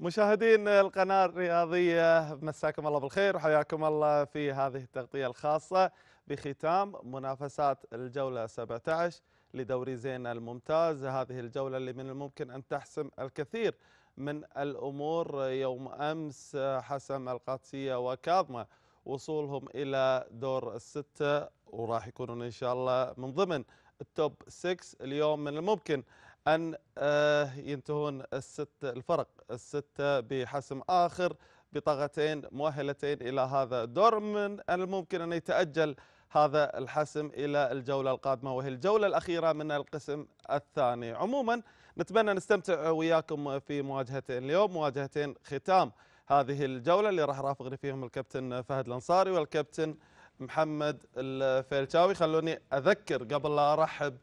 مشاهدين القناة الرياضية، مساكم الله بالخير وحياكم الله في هذه التغطية الخاصة بختام منافسات الجولة 17 لدوري زين الممتاز. هذه الجولة اللي من الممكن أن تحسم الكثير من الأمور. يوم أمس حسم القادسية وكاظمة وصولهم إلى دور الستة، وراح يكونون إن شاء الله من ضمن التوب 6. اليوم من الممكن أن ينتهون الفرق الستة بحسم آخر بطاقتين مؤهلتين إلى هذا الدور. من الممكن أن يتأجل هذا الحسم إلى الجولة القادمة، وهي الجولة الأخيرة من القسم الثاني. عموما نتمنى نستمتع وياكم في مواجهتين اليوم، مواجهتين ختام هذه الجولة اللي راح رافقني فيهم الكابتن فهد الأنصاري والكابتن محمد الفيلشاوي. خلوني أذكر قبل لا أرحب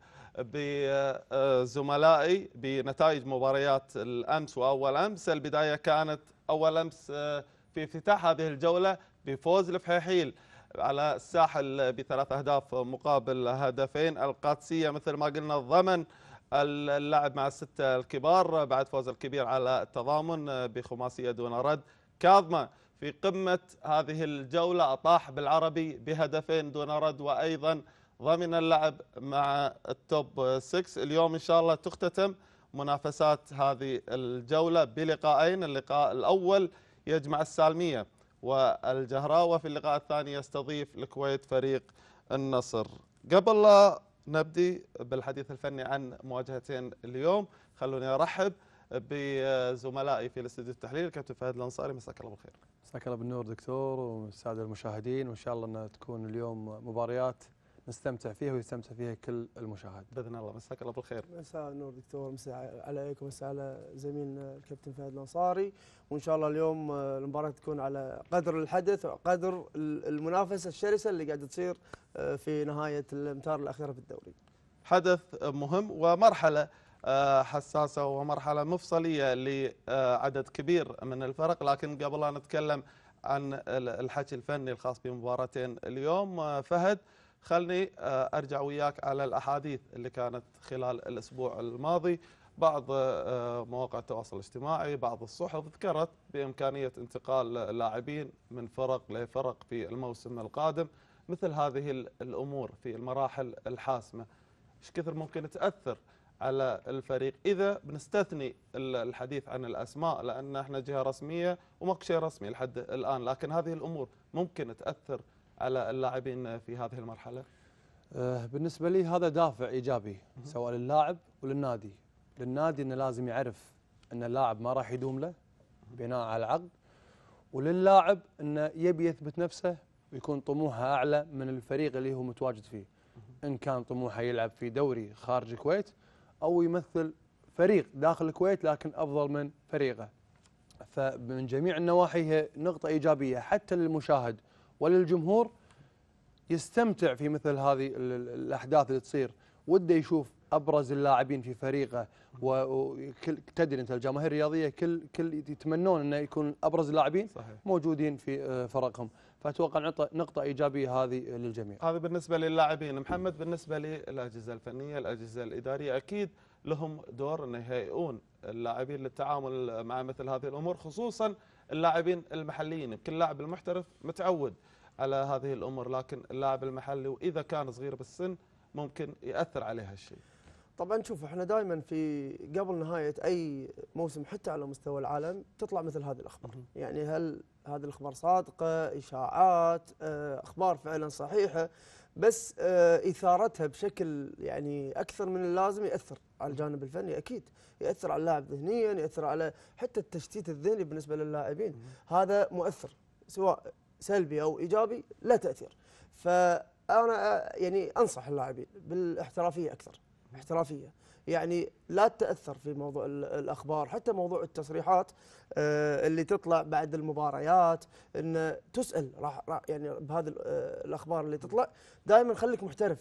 بزملائي بنتائج مباريات الأمس وأول أمس. البداية كانت أول أمس في افتتاح هذه الجولة بفوز الفحيحيل على الساحل ب3 أهداف مقابل هدفين. القادسية مثل ما قلنا ضمن اللعب مع الستة الكبار بعد فوز الكبير على التضامن بخماسية دون رد. كاظمة في قمة هذه الجولة أطاح بالعربي بهدفين دون رد، وأيضا ضمن اللعب مع التوب 6. اليوم إن شاء الله تختتم منافسات هذه الجولة بلقاءين. اللقاء الأول يجمع السالمية والجهراوة، في اللقاء الثاني يستضيف الكويت فريق النصر. قبل لا نبدي بالحديث الفني عن مواجهتين اليوم، خلوني أرحب بزملائي في الاستوديو التحليلي الكابتن فهد الأنصاري. مساك الله بالخير. مساك الله بالنور دكتور والسادة المشاهدين، وإن شاء الله أنها تكون اليوم مباريات نستمتع فيها ويستمتع فيها كل المشاهد باذن الله. مساك الله بالخير. مساء النور دكتور، مساء عليكم ومساء على زميلنا الكابتن فهد الانصاري، وان شاء الله اليوم المباراه تكون على قدر الحدث وقدر المنافسه الشرسه اللي قاعده تصير في نهايه الامتار الاخيره في الدوري. حدث مهم ومرحله حساسه ومرحله مفصليه لعدد كبير من الفرق، لكن قبل لا نتكلم عن الحكي الفني الخاص بمباراتين اليوم، فهد خلني أرجع وياك على الأحاديث اللي كانت خلال الأسبوع الماضي. بعض مواقع التواصل الاجتماعي، بعض الصحف ذكرت بإمكانية انتقال لاعبين من فرق لفرق في الموسم القادم. مثل هذه الأمور في المراحل الحاسمة ايش كثر ممكن تأثر على الفريق، إذا بنستثني الحديث عن الأسماء لأن احنا جهة رسمية وماكو شيء رسمي لحد الآن، لكن هذه الأمور ممكن تأثر على اللاعبين في هذه المرحلة؟ بالنسبة لي هذا دافع إيجابي سواء للاعب وللنادي. للنادي أنه لازم يعرف أن اللاعب ما راح يدوم له بناء على العقد، وللاعب أنه يبي يثبت نفسه ويكون طموحه أعلى من الفريق اللي هو متواجد فيه، إن كان طموحه يلعب في دوري خارج الكويت أو يمثل فريق داخل الكويت لكن أفضل من فريقه. فمن جميع النواحي هي نقطة إيجابية حتى للمشاهد وللجمهور يستمتع في مثل هذه الأحداث اللي تصير، وده يشوف أبرز اللاعبين في فريقه. وتدري أنت الجماهير الرياضية كل يتمنون أن يكون أبرز اللاعبين موجودين في فرقهم، فأتوقع نقطة إيجابية هذه للجميع. هذا بالنسبة للاعبين. محمد، بالنسبة للأجهزة الفنية الأجهزة الإدارية أكيد لهم دور أن يهيئون اللاعبين للتعامل مع مثل هذه الأمور، خصوصا اللاعبين المحليين. كل لاعب المحترف متعود على هذه الأمور، لكن اللاعب المحلي وإذا كان صغير بالسن ممكن يأثر عليه هالشيء. طبعا شوف، احنا دائما في قبل نهايه اي موسم حتى على مستوى العالم تطلع مثل هذه الاخبار. يعني هل هذه الاخبار صادقه، اشاعات، اخبار فعلا صحيحه، بس اثارتها بشكل يعني اكثر من اللازم ياثر على الجانب الفني. اكيد ياثر على اللاعب ذهنيا، ياثر على حتى التشتيت الذهني بالنسبه للاعبين. هذا مؤثر سواء سلبي او ايجابي، لا تاثير. فانا يعني انصح اللاعبين بالاحترافيه اكثر، احترافيه، يعني لا تتاثر في موضوع الاخبار، حتى موضوع التصريحات اللي تطلع بعد المباريات، ان تسال راح يعني بهذه الاخبار اللي تطلع. دائما خليك محترف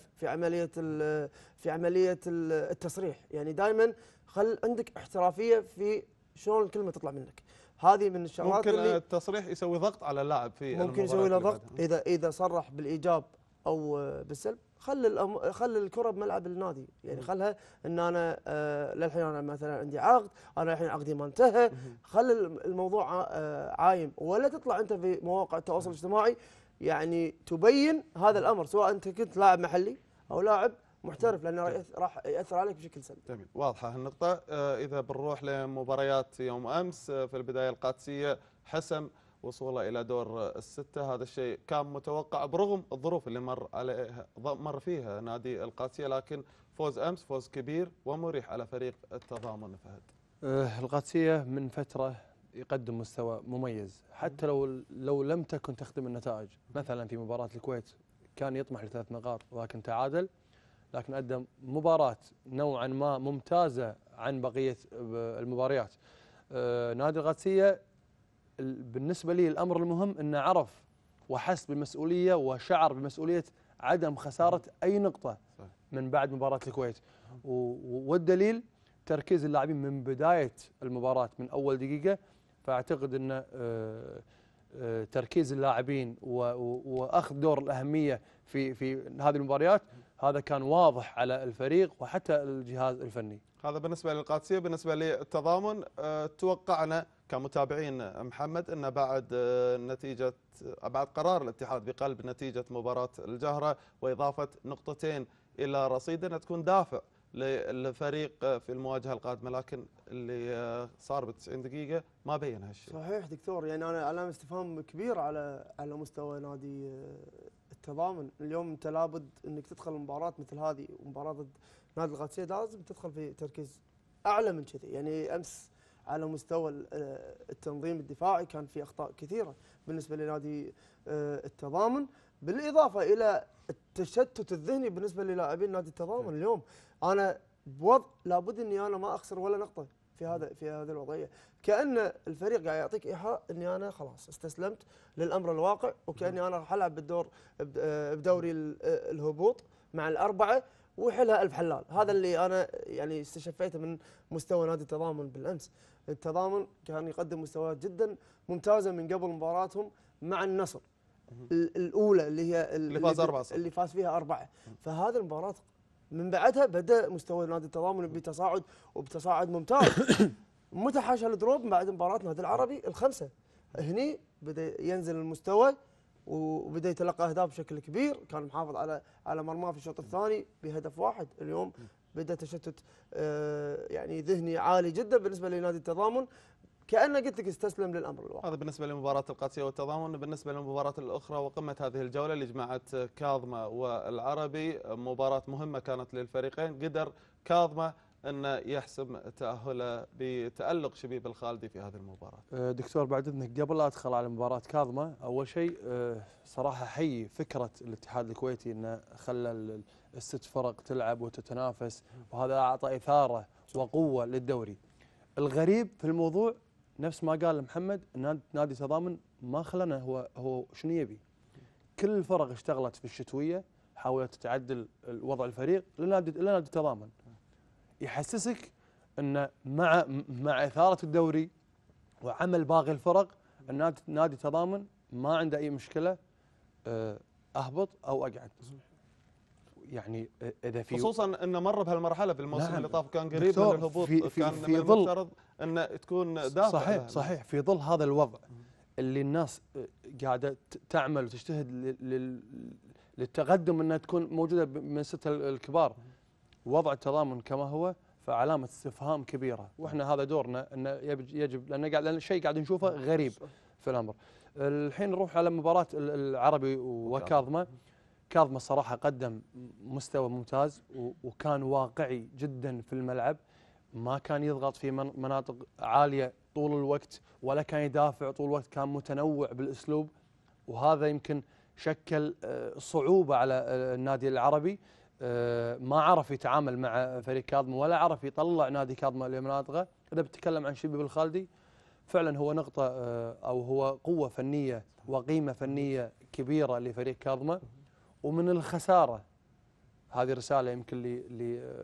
في عمليه التصريح، يعني دائما خل عندك احترافيه في شلون الكلمه تطلع منك. هذه من الشغلات ممكن اللي التصريح يسوي ضغط على اللاعب في ممكن يسوي له ضغط اذا صرح بالايجاب او بالسلب. خل الكره بملعب النادي، يعني خلها ان انا للحين انا مثلا عندي عقد، انا الحين عقدي ما انتهى، خل الموضوع عايم، ولا تطلع انت في مواقع التواصل الاجتماعي يعني تبين هذا الامر، سواء انت كنت لاعب محلي او لاعب محترف، لانه راح ياثر عليك بشكل سلبي. جميل، واضحه النقطه. اذا بنروح لمباريات يوم امس، في البدايه القادسيه حسم وصوله الى دور السته، هذا الشيء كان متوقع برغم الظروف اللي مر فيها نادي القادسيه، لكن فوز امس فوز كبير ومريح على فريق التضامن. فهد، القادسيه من فتره يقدم مستوى مميز، حتى لو لم تكن تخدم النتائج. مثلا في مباراه الكويت كان يطمح ل3 نقاط ولكن تعادل، لكن قدم مباراة نوعا ما ممتازة عن بقية المباريات. نادي القادسية بالنسبة لي الأمر المهم أنه عرف وحس بالمسؤولية وشعر بمسؤولية عدم خسارة أي نقطة من بعد مباراة الكويت، والدليل تركيز اللاعبين من بداية المباراة من أول دقيقة. فأعتقد أن تركيز اللاعبين وأخذ دور الأهمية في هذه المباريات هذا كان واضح على الفريق وحتى الجهاز الفني. هذا بالنسبة للقادسية. بالنسبة للتضامن، توقعنا كمتابعين محمد أن بعد قرار الاتحاد بقلب نتيجة مباراة الجهرة وإضافة نقطتين إلى رصيدنا تكون دافع للفريق في المواجهة القادمة، لكن اللي صار ب90 دقيقة ما بين هالشيء. صحيح دكتور، يعني أنا علامة استفهام كبير على مستوى نادي التضامن. اليوم أنت لابد أنك تدخل مباراة مثل هذه، ومباراة ضد نادي القادسية لازم تدخل في تركيز أعلى من كذي. يعني أمس على مستوى التنظيم الدفاعي كان في أخطاء كثيرة بالنسبة لنادي التضامن، بالإضافة إلى التشتت الذهني بالنسبة للاعبين نادي التضامن. اليوم أنا بوضع لابد أني أنا ما أخسر ولا نقطة في هذه الوضعية، كأن الفريق قاعد يعطيك إيحاء أني أنا خلاص استسلمت للأمر الواقع، وكأني أنا راح ألعب بدوري الهبوط مع الأربعة وحلها ألف حلال. هذا اللي أنا يعني استشفيته من مستوى نادي التضامن بالأمس. التضامن كان يقدم مستويات جدا ممتازة من قبل مباراتهم مع النصر الأولى اللي هي اللي فاز فيها 4. فهذه المباراة من بعدها بدأ مستوى نادي التضامن بتصاعد وبتصاعد ممتاز. متى حاش الدروب؟ بعد مباراة نادي العربي ال5 هني بدأ ينزل المستوى وبدأ يتلقى أهداف بشكل كبير، كان محافظ على مرماه في الشوط الثاني بهدف واحد. اليوم بدأ تشتت يعني ذهني عالي جدا بالنسبة لنادي التضامن، كأنه قلت لك استسلم للأمر الواقع. هذا بالنسبة لمباراة القادسية والتضامن. بالنسبة للمباراة الأخرى وقمة هذه الجولة اللي جمعت كاظمة والعربي، مباراة مهمة كانت للفريقين، قدر كاظمة أن يحسم تأهله بتألق شبيب الخالدي في هذه المباراة. دكتور بعد إذنك قبل لا أدخل على مباراة كاظمة، أول شيء صراحة حي فكرة الاتحاد الكويتي أنه خلى ال6 فرق تلعب وتتنافس، وهذا أعطى إثارة وقوة للدوري. الغريب في الموضوع نفس ما قال محمد، نادي تضامن ما خلنا هو شنو يبي. كل الفرق اشتغلت في الشتوية، حاولت تعدل وضع الفريق لنادي تضامن. يحسسك ان مع اثاره الدوري وعمل باقي الفرق، نادي تضامن ما عنده اي مشكله اهبط او اقعد. يعني اذا في خصوصا انه مر بهالمرحله في الموسم اللي طاف، كان قريب من الهبوط، كان من في المفترض ان تكون دافع. صحيح في ظل هذا الوضع اللي الناس قاعده تعمل وتجتهد للتقدم انها تكون موجوده من 6 الكبار، وضع التضامن كما هو فعلامه استفهام كبيره، واحنا هذا دورنا انه يجب لان الشيء قاعد نشوفه غريب في الامر. الحين نروح على مباراه العربي وكاظمه. كاظمه صراحه قدم مستوى ممتاز وكان واقعي جدا في الملعب، ما كان يضغط في مناطق عاليه طول الوقت ولا كان يدافع طول الوقت، كان متنوع بالاسلوب، وهذا يمكن شكل صعوبه على النادي العربي. ما عرف يتعامل مع فريق كاظمه ولا عرف يطلع نادي كاظمه لمناطقه. اذا بتكلم عن شبيب الخالدي فعلا هو نقطه او هو قوه فنيه وقيمه فنيه كبيره لفريق كاظمه. ومن الخساره، هذه رساله يمكن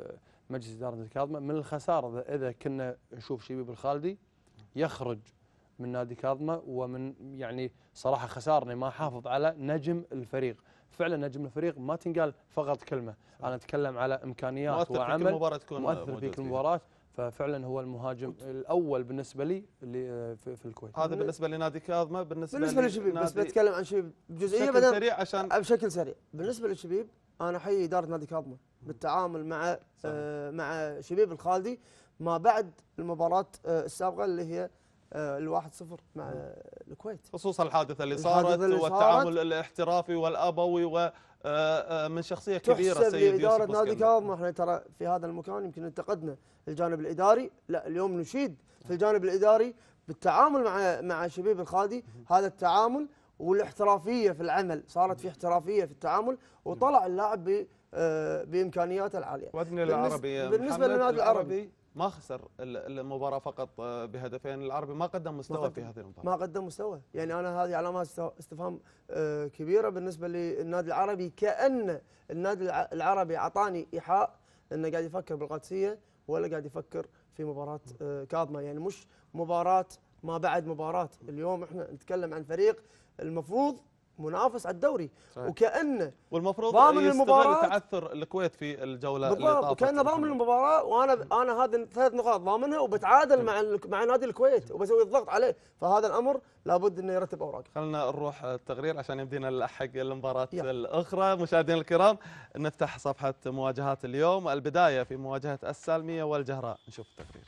لمجلس اداره كاظمه، من الخساره اذا كنا نشوف شبيب الخالدي يخرج من نادي كاظمه، ومن يعني صراحه خسارني ما حافظ على نجم الفريق. فعلا نجم الفريق ما تنقال فقط كلمه، انا اتكلم على امكانيات مؤثر وعمل في كل مباراه تكون مؤثر في كل مباراه. ففعلا هو المهاجم الاول بالنسبه لي اللي في الكويت. هذا بالنسبه لنادي كاظمه. بالنسبه للشبيب بس بتكلم عن شبيب بجزئيه بشكل سريع عشان بشكل سريع. بالنسبه للشبيب انا احيي اداره نادي كاظمه بالتعامل مع مع شبيب الخالدي ما بعد المباراه السابقه اللي هي ال1-0 مع الكويت، خصوصا الحادثه اللي صارت والتعامل الاحترافي والابوي ومن شخصيه كبيره تحسب سيد يوسف لاداره نادي كاظمه. احنا ترى في هذا المكان يمكن انتقدنا الجانب الاداري، لا اليوم نشيد في الجانب الاداري بالتعامل مع شبيب الخالدي. هذا التعامل والاحترافيه في العمل، صارت في احترافيه في التعامل وطلع اللاعب بامكانياته العاليه. وادني العربي بالنسبه للنادي العربي ما خسر المباراه فقط بهدفين، العربي ما قدم مستوى في هذه المباراه، ما قدم مستوى. يعني انا هذه علامات استفهام كبيره بالنسبه للنادي العربي، كأن النادي العربي اعطاني ايحاء انه قاعد يفكر بالقادسيه ولا قاعد يفكر في مباراه كاظمه. يعني مش مباراه ما بعد مباراه، اليوم احنا نتكلم عن فريق المفروض منافس على الدوري. صحيح. وكأنه والمفروض ضامن المباراة، تعثر الكويت في الجولة اللي طافت، وكأنه ضامن المباراة. وانا هذه 3 نقاط ضامنها وبتعادل مع نادي الكويت وبسوي الضغط عليه. فهذا الامر لابد انه يرتب اوراقه. خلينا نروح التغرير عشان يمدينا نلحق المباراة الاخرى. مشاهدينا الكرام، نفتح صفحة مواجهات اليوم. البداية في مواجهة السالمية والجهراء، نشوف التغرير.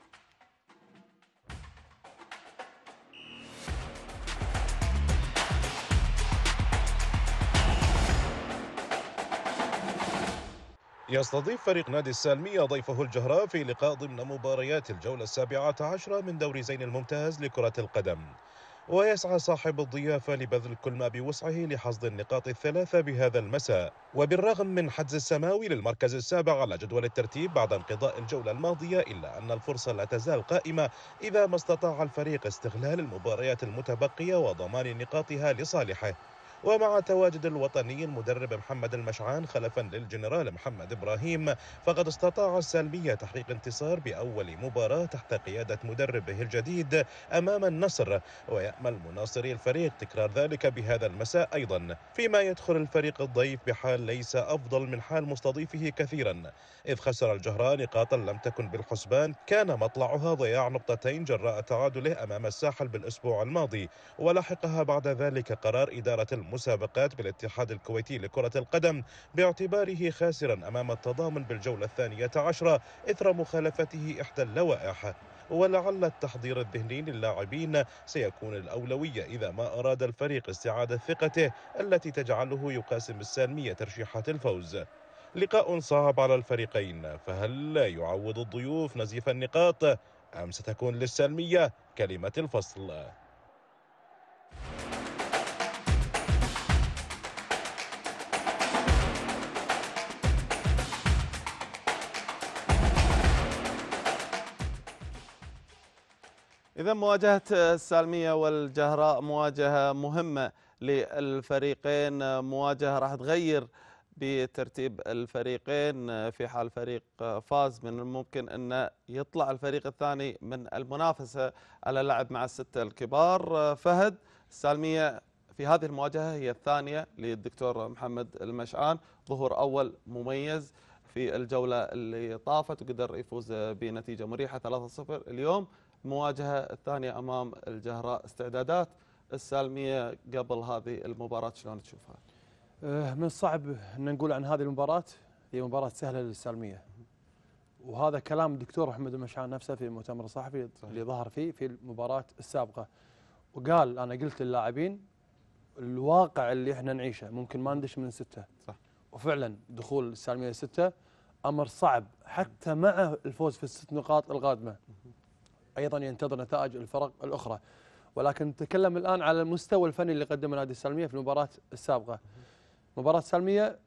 يستضيف فريق نادي السالمية ضيفه الجهراء في لقاء ضمن مباريات الجولة 17 من دوري زين الممتاز لكرة القدم، ويسعى صاحب الضيافة لبذل كل ما بوسعه لحصد النقاط الثلاثة بهذا المساء. وبالرغم من حجز السماوي للمركز السابع على جدول الترتيب بعد انقضاء الجولة الماضية، إلا أن الفرصة لا تزال قائمة إذا ما استطاع الفريق استغلال المباريات المتبقية وضمان نقاطها لصالحه. ومع تواجد الوطني المدرب محمد المشعان خلفا للجنرال محمد إبراهيم، فقد استطاع السالمية تحقيق انتصار بأول مباراة تحت قيادة مدربه الجديد أمام النصر، ويأمل مناصري الفريق تكرار ذلك بهذا المساء أيضا، فيما يدخل الفريق الضيف بحال ليس أفضل من حال مستضيفه كثيرا، إذ خسر الجهراء نقاطا لم تكن بالحسبان كان مطلعها ضياع نقطتين جراء تعادله أمام الساحل بالأسبوع الماضي، ولحقها بعد ذلك قرار إدارة المسابقات بالاتحاد الكويتي لكرة القدم باعتباره خاسرا أمام التضامن بالجولة 12 إثر مخالفته إحدى اللوائح. ولعل التحضير الذهني للاعبين سيكون الأولوية إذا ما أراد الفريق استعادة ثقته التي تجعله يقاسم السالمية ترشيحات الفوز. لقاء صعب على الفريقين، فهل يعوض الضيوف نزيف النقاط أم ستكون للسالمية كلمة الفصل؟ إذا مواجهة السالمية والجهراء مواجهة مهمة للفريقين، مواجهة راح تغير بترتيب الفريقين. في حال فريق فاز من الممكن أن يطلع الفريق الثاني من المنافسة على اللعب مع الستة الكبار. فهد، السالمية في هذه المواجهة هي الثانية للدكتور محمد المشعان، ظهور أول مميز في الجولة اللي طافت وقدر يفوز بنتيجة مريحة 3-0. اليوم المواجهة الثانية أمام الجهراء، استعدادات السالمية قبل هذه المباراة شلون تشوفها؟ من الصعب أن نقول عن هذه المباراة هي مباراة سهلة للسالمية، وهذا كلام الدكتور محمد المشعان نفسه في المؤتمر الصحفي اللي ظهر فيه في المباراة السابقة، وقال أنا قلت للاعبين الواقع اللي احنا نعيشه ممكن ما ندش من 6. صح. وفعلا دخول السالمية 6 أمر صعب حتى مع الفوز في ال6 نقاط القادمة. أيضا ينتظر نتائج الفرق الأخرى، ولكن نتكلم الآن على المستوى الفني اللي قدمه نادي السالمية في المباراة السابقة. مباراة السالمية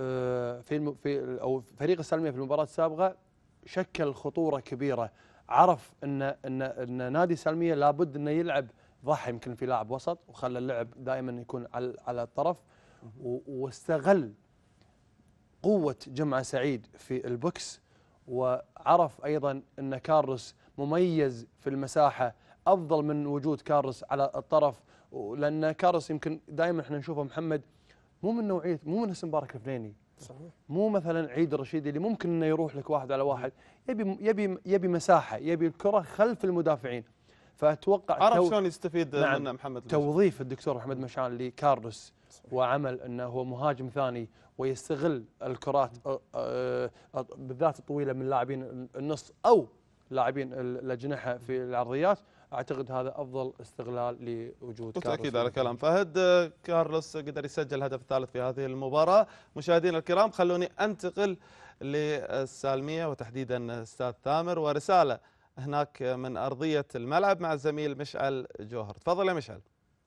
أو فريق السالمية في المباراة السابقة شكل خطورة كبيرة، عرف أن نادي السالمية لابد أنه يلعب ضحى يمكن في لاعب وسط وخلى اللعب دائما يكون على الطرف، واستغل قوة جمعة سعيد في البوكس، وعرف أيضا أن كارلوس مميز في المساحة افضل من وجود كارلوس على الطرف، لان كارلوس يمكن دائما احنا نشوفه محمد مو من نوعيه، مو من اسم مبارك الفنيني، صحيح. مو مثلا عيد الرشيدي اللي ممكن انه يروح لك واحد على واحد، يبي مساحه، يبي الكره خلف المدافعين. فاتوقع عرف شلون يستفيد نعم منه محمد توظيف الدكتور محمد مشعان لكارلوس وعمل انه هو مهاجم ثاني ويستغل الكرات بالذات الطويله من لاعبين النص او لاعبين الاجنحه في العرضيات. اعتقد هذا افضل استغلال لوجود كارلوس. بالتاكيد على كلام فهد. كارلوس قدر يسجل الهدف الثالث في هذه المباراه. مشاهدينا الكرام خلوني انتقل للسالميه وتحديدا استاذ ثامر ورساله هناك من ارضيه الملعب مع الزميل مشعل جوهر. تفضل يا مشعل.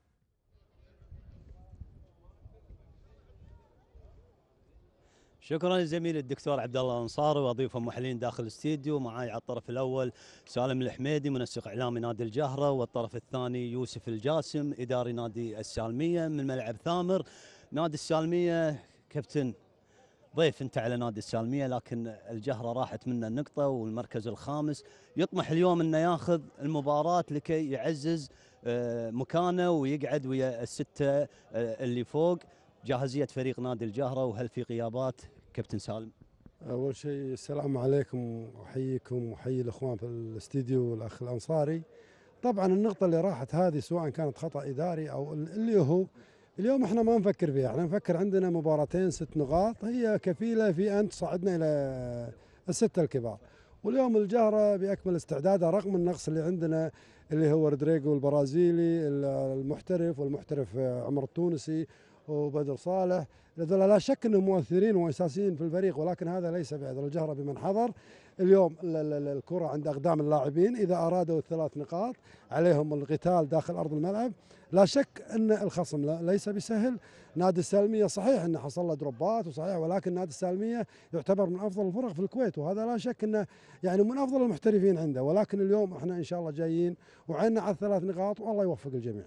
شكرا للزميل الدكتور عبد الله الانصاري واضيفه محللين داخل الاستديو. معي على الطرف الاول سالم الحميدي منسق اعلامي نادي الجهره، والطرف الثاني يوسف الجاسم اداري نادي السالميه. من ملعب ثامر نادي السالميه، كابتن ضيف انت على نادي السالميه، لكن الجهره راحت منه النقطه والمركز الخامس. يطمح اليوم انه ياخذ المباراه لكي يعزز مكانه ويقعد ويا السته اللي فوق. جاهزيه فريق نادي الجهره وهل في غيابات كابتن سالم؟ اول شيء السلام عليكم واحييكم واحيي الاخوان في الاستديو والاخ الانصاري. طبعا النقطه اللي راحت هذه سواء كانت خطا اداري او اللي هو اليوم احنا ما نفكر فيها، احنا نفكر عندنا مباراتين 6 نقاط هي كفيله في ان تصعدنا الى السته الكبار. واليوم الجهره باكمل استعدادها رغم النقص اللي عندنا اللي هو رودريجو البرازيلي المحترف والمحترف عمر التونسي وبدر صالح، هذول لا شك انهم مؤثرين واساسيين في الفريق، ولكن هذا ليس بعذر. الجهره بمن حضر اليوم الكره عند اقدام اللاعبين، اذا ارادوا ال3 نقاط عليهم القتال داخل ارض الملعب. لا شك ان الخصم ليس بسهل. نادي السالميه صحيح انه حصل له دروبات وصحيح، ولكن نادي السالميه يعتبر من افضل الفرق في الكويت، وهذا لا شك انه يعني من افضل المحترفين عنده. ولكن اليوم احنا ان شاء الله جايين وعيننا على ال3 نقاط والله يوفق الجميع.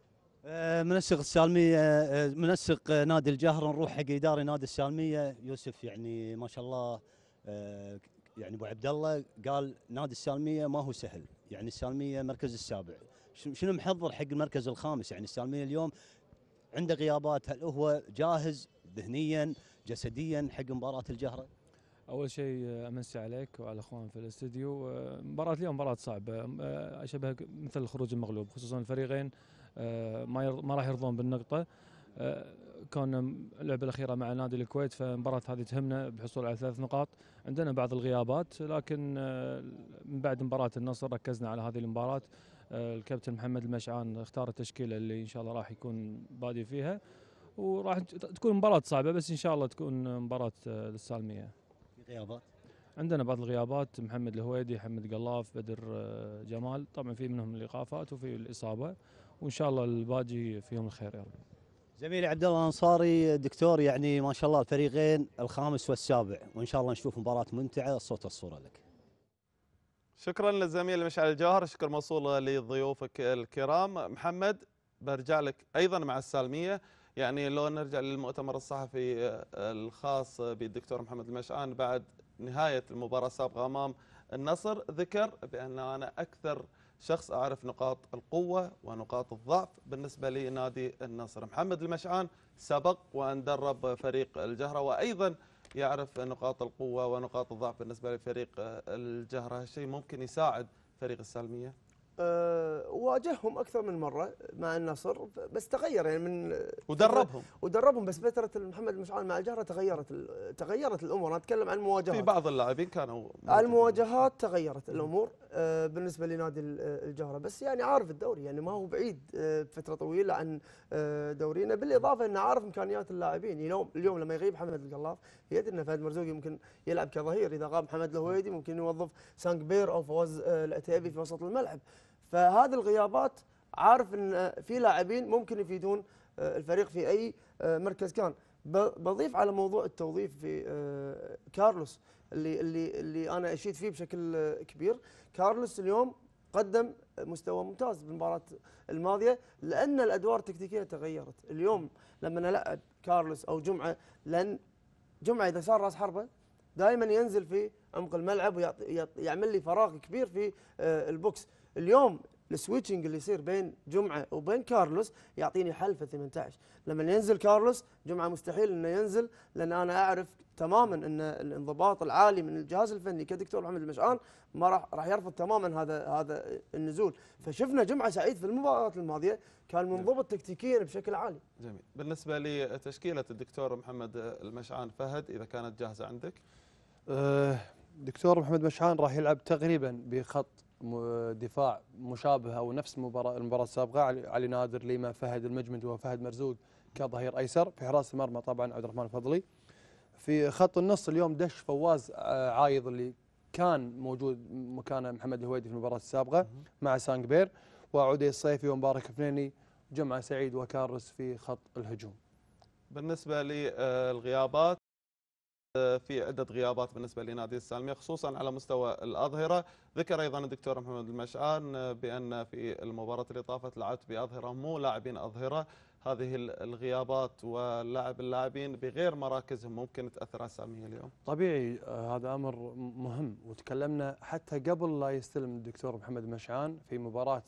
منسق السالميه، منسق نادي الجهر، نروح حق اداري نادي السالميه يوسف. يعني ما شاء الله يعني ابو عبد الله قال نادي السالميه ما هو سهل، يعني السالميه مركز السابع، شنو محضر حق المركز الخامس؟ يعني السالميه اليوم عنده غيابات، هل هو جاهز ذهنيا جسديا حق مباراه الجهره؟ اول شيء امسي عليك وعلى الاخوان في الاستديو. مباراه اليوم مباراه صعبه، اشبه مثل الخروج المغلوب، خصوصا الفريقين ما راح يرضون بالنقطه. كون اللعبه الاخيره مع نادي الكويت، فالمباراه هذه تهمنا بحصول على 3 نقاط. عندنا بعض الغيابات، لكن من بعد مباراه النصر ركزنا على هذه المباراه. الكابتن محمد المشعان اختار التشكيله اللي ان شاء الله راح يكون بادي فيها، وراح تكون مباراه صعبه، بس ان شاء الله تكون مباراه للسالميه. في غيابات؟ عندنا بعض الغيابات، محمد الهويدي، حمد قلاف، بدر جمال، طبعا في منهم الايقافات وفي الاصابه، وان شاء الله الباقي فيهم الخير يا رب. زميلي عبد الله الانصاري دكتور، يعني ما شاء الله الفريقين الخامس والسابع، وان شاء الله نشوف مباراه ممتعه. الصوت والصوره لك. شكرا للزميل مشعل الجوهر، شكر موصول لضيوفك الكرام. محمد برجع لك ايضا مع السالميه، يعني لو نرجع للمؤتمر الصحفي الخاص بالدكتور محمد المشعان بعد نهايه المباراه السابقه امام النصر، ذكر بان انا اكثر شخص اعرف نقاط القوه ونقاط الضعف بالنسبه لنادي النصر. محمد المشعان سبق وان درب فريق الجهره وايضا يعرف نقاط القوه ونقاط الضعف بالنسبه لفريق الجهره، هالشيء ممكن يساعد فريق السالميه؟ واجههم اكثر من مره مع النصر، بس تغير يعني من ودربهم بس فتره محمد المشعان مع الجهره تغيرت الامور. انا اتكلم عن المواجهات، في بعض اللاعبين كانوا المواجهات تغيرت الامور بالنسبه لنادي الجهره، بس يعني عارف الدوري، يعني ما هو بعيد فتره طويله عن دورينا، بالاضافه انه عارف امكانيات اللاعبين. اليوم لما يغيب محمد القلاف يدري ان فهد مرزوقي ممكن يلعب كظهير، اذا غاب محمد الهويدي ممكن يوظف سانكبير او فواز العتيبي في وسط الملعب. فهذه الغيابات عارف ان في لاعبين ممكن يفيدون الفريق في اي مركز كان. بضيف على موضوع التوظيف في كارلوس اللي انا اشيد فيه بشكل كبير. كارلوس اليوم قدم مستوى ممتاز بالمباراه الماضيه، لان الادوار التكتيكيه تغيرت. اليوم لما نلعب كارلوس او جمعه، لان جمعه اذا صار راس حربه دائما ينزل في عمق الملعب ويعمل لي فراغ كبير في البوكس. اليوم السويتشنج اللي يصير بين جمعه وبين كارلوس يعطيني حل في 18. لما ينزل كارلوس جمعه مستحيل انه ينزل، لان انا اعرف تماما ان الانضباط العالي من الجهاز الفني كدكتور محمد المشعان ما راح يرفض تماما هذا النزول. فشفنا جمعه سعيد في المباراه الماضيه كان منضبط تكتيكيا بشكل عالي. جميل. بالنسبه لتشكيله الدكتور محمد المشعان، فهد اذا كانت جاهزه عندك. دكتور محمد مشعان راح يلعب تقريبا بخط دفاع مشابه او نفس المباراه السابقه، علي نادر، ليما، فهد المجمد وفهد مرزوق كظهير ايسر. في حراسه المرمى طبعا عبد الرحمن الفضلي. في خط النص اليوم دش فواز عايض اللي كان موجود مكان محمد الهويدي في المباراه السابقه مع سانكبير، وعودي الصيفي ومبارك فنيني، جمعه سعيد وكارلس في خط الهجوم. بالنسبه للغيابات، في عدة غيابات بالنسبة لنادي السالمية خصوصا على مستوى الأظهرة. ذكر أيضا الدكتور محمد المشعان بأن في المباراة اللي طافت لعبت بأظهرة مو لاعبين أظهرة. هذه الغيابات واللاعبين بغير مراكزهم ممكن تأثر على السالمية اليوم؟ طبيعي، هذا أمر مهم، وتكلمنا حتى قبل لا يستلم الدكتور محمد المشعان في مباراة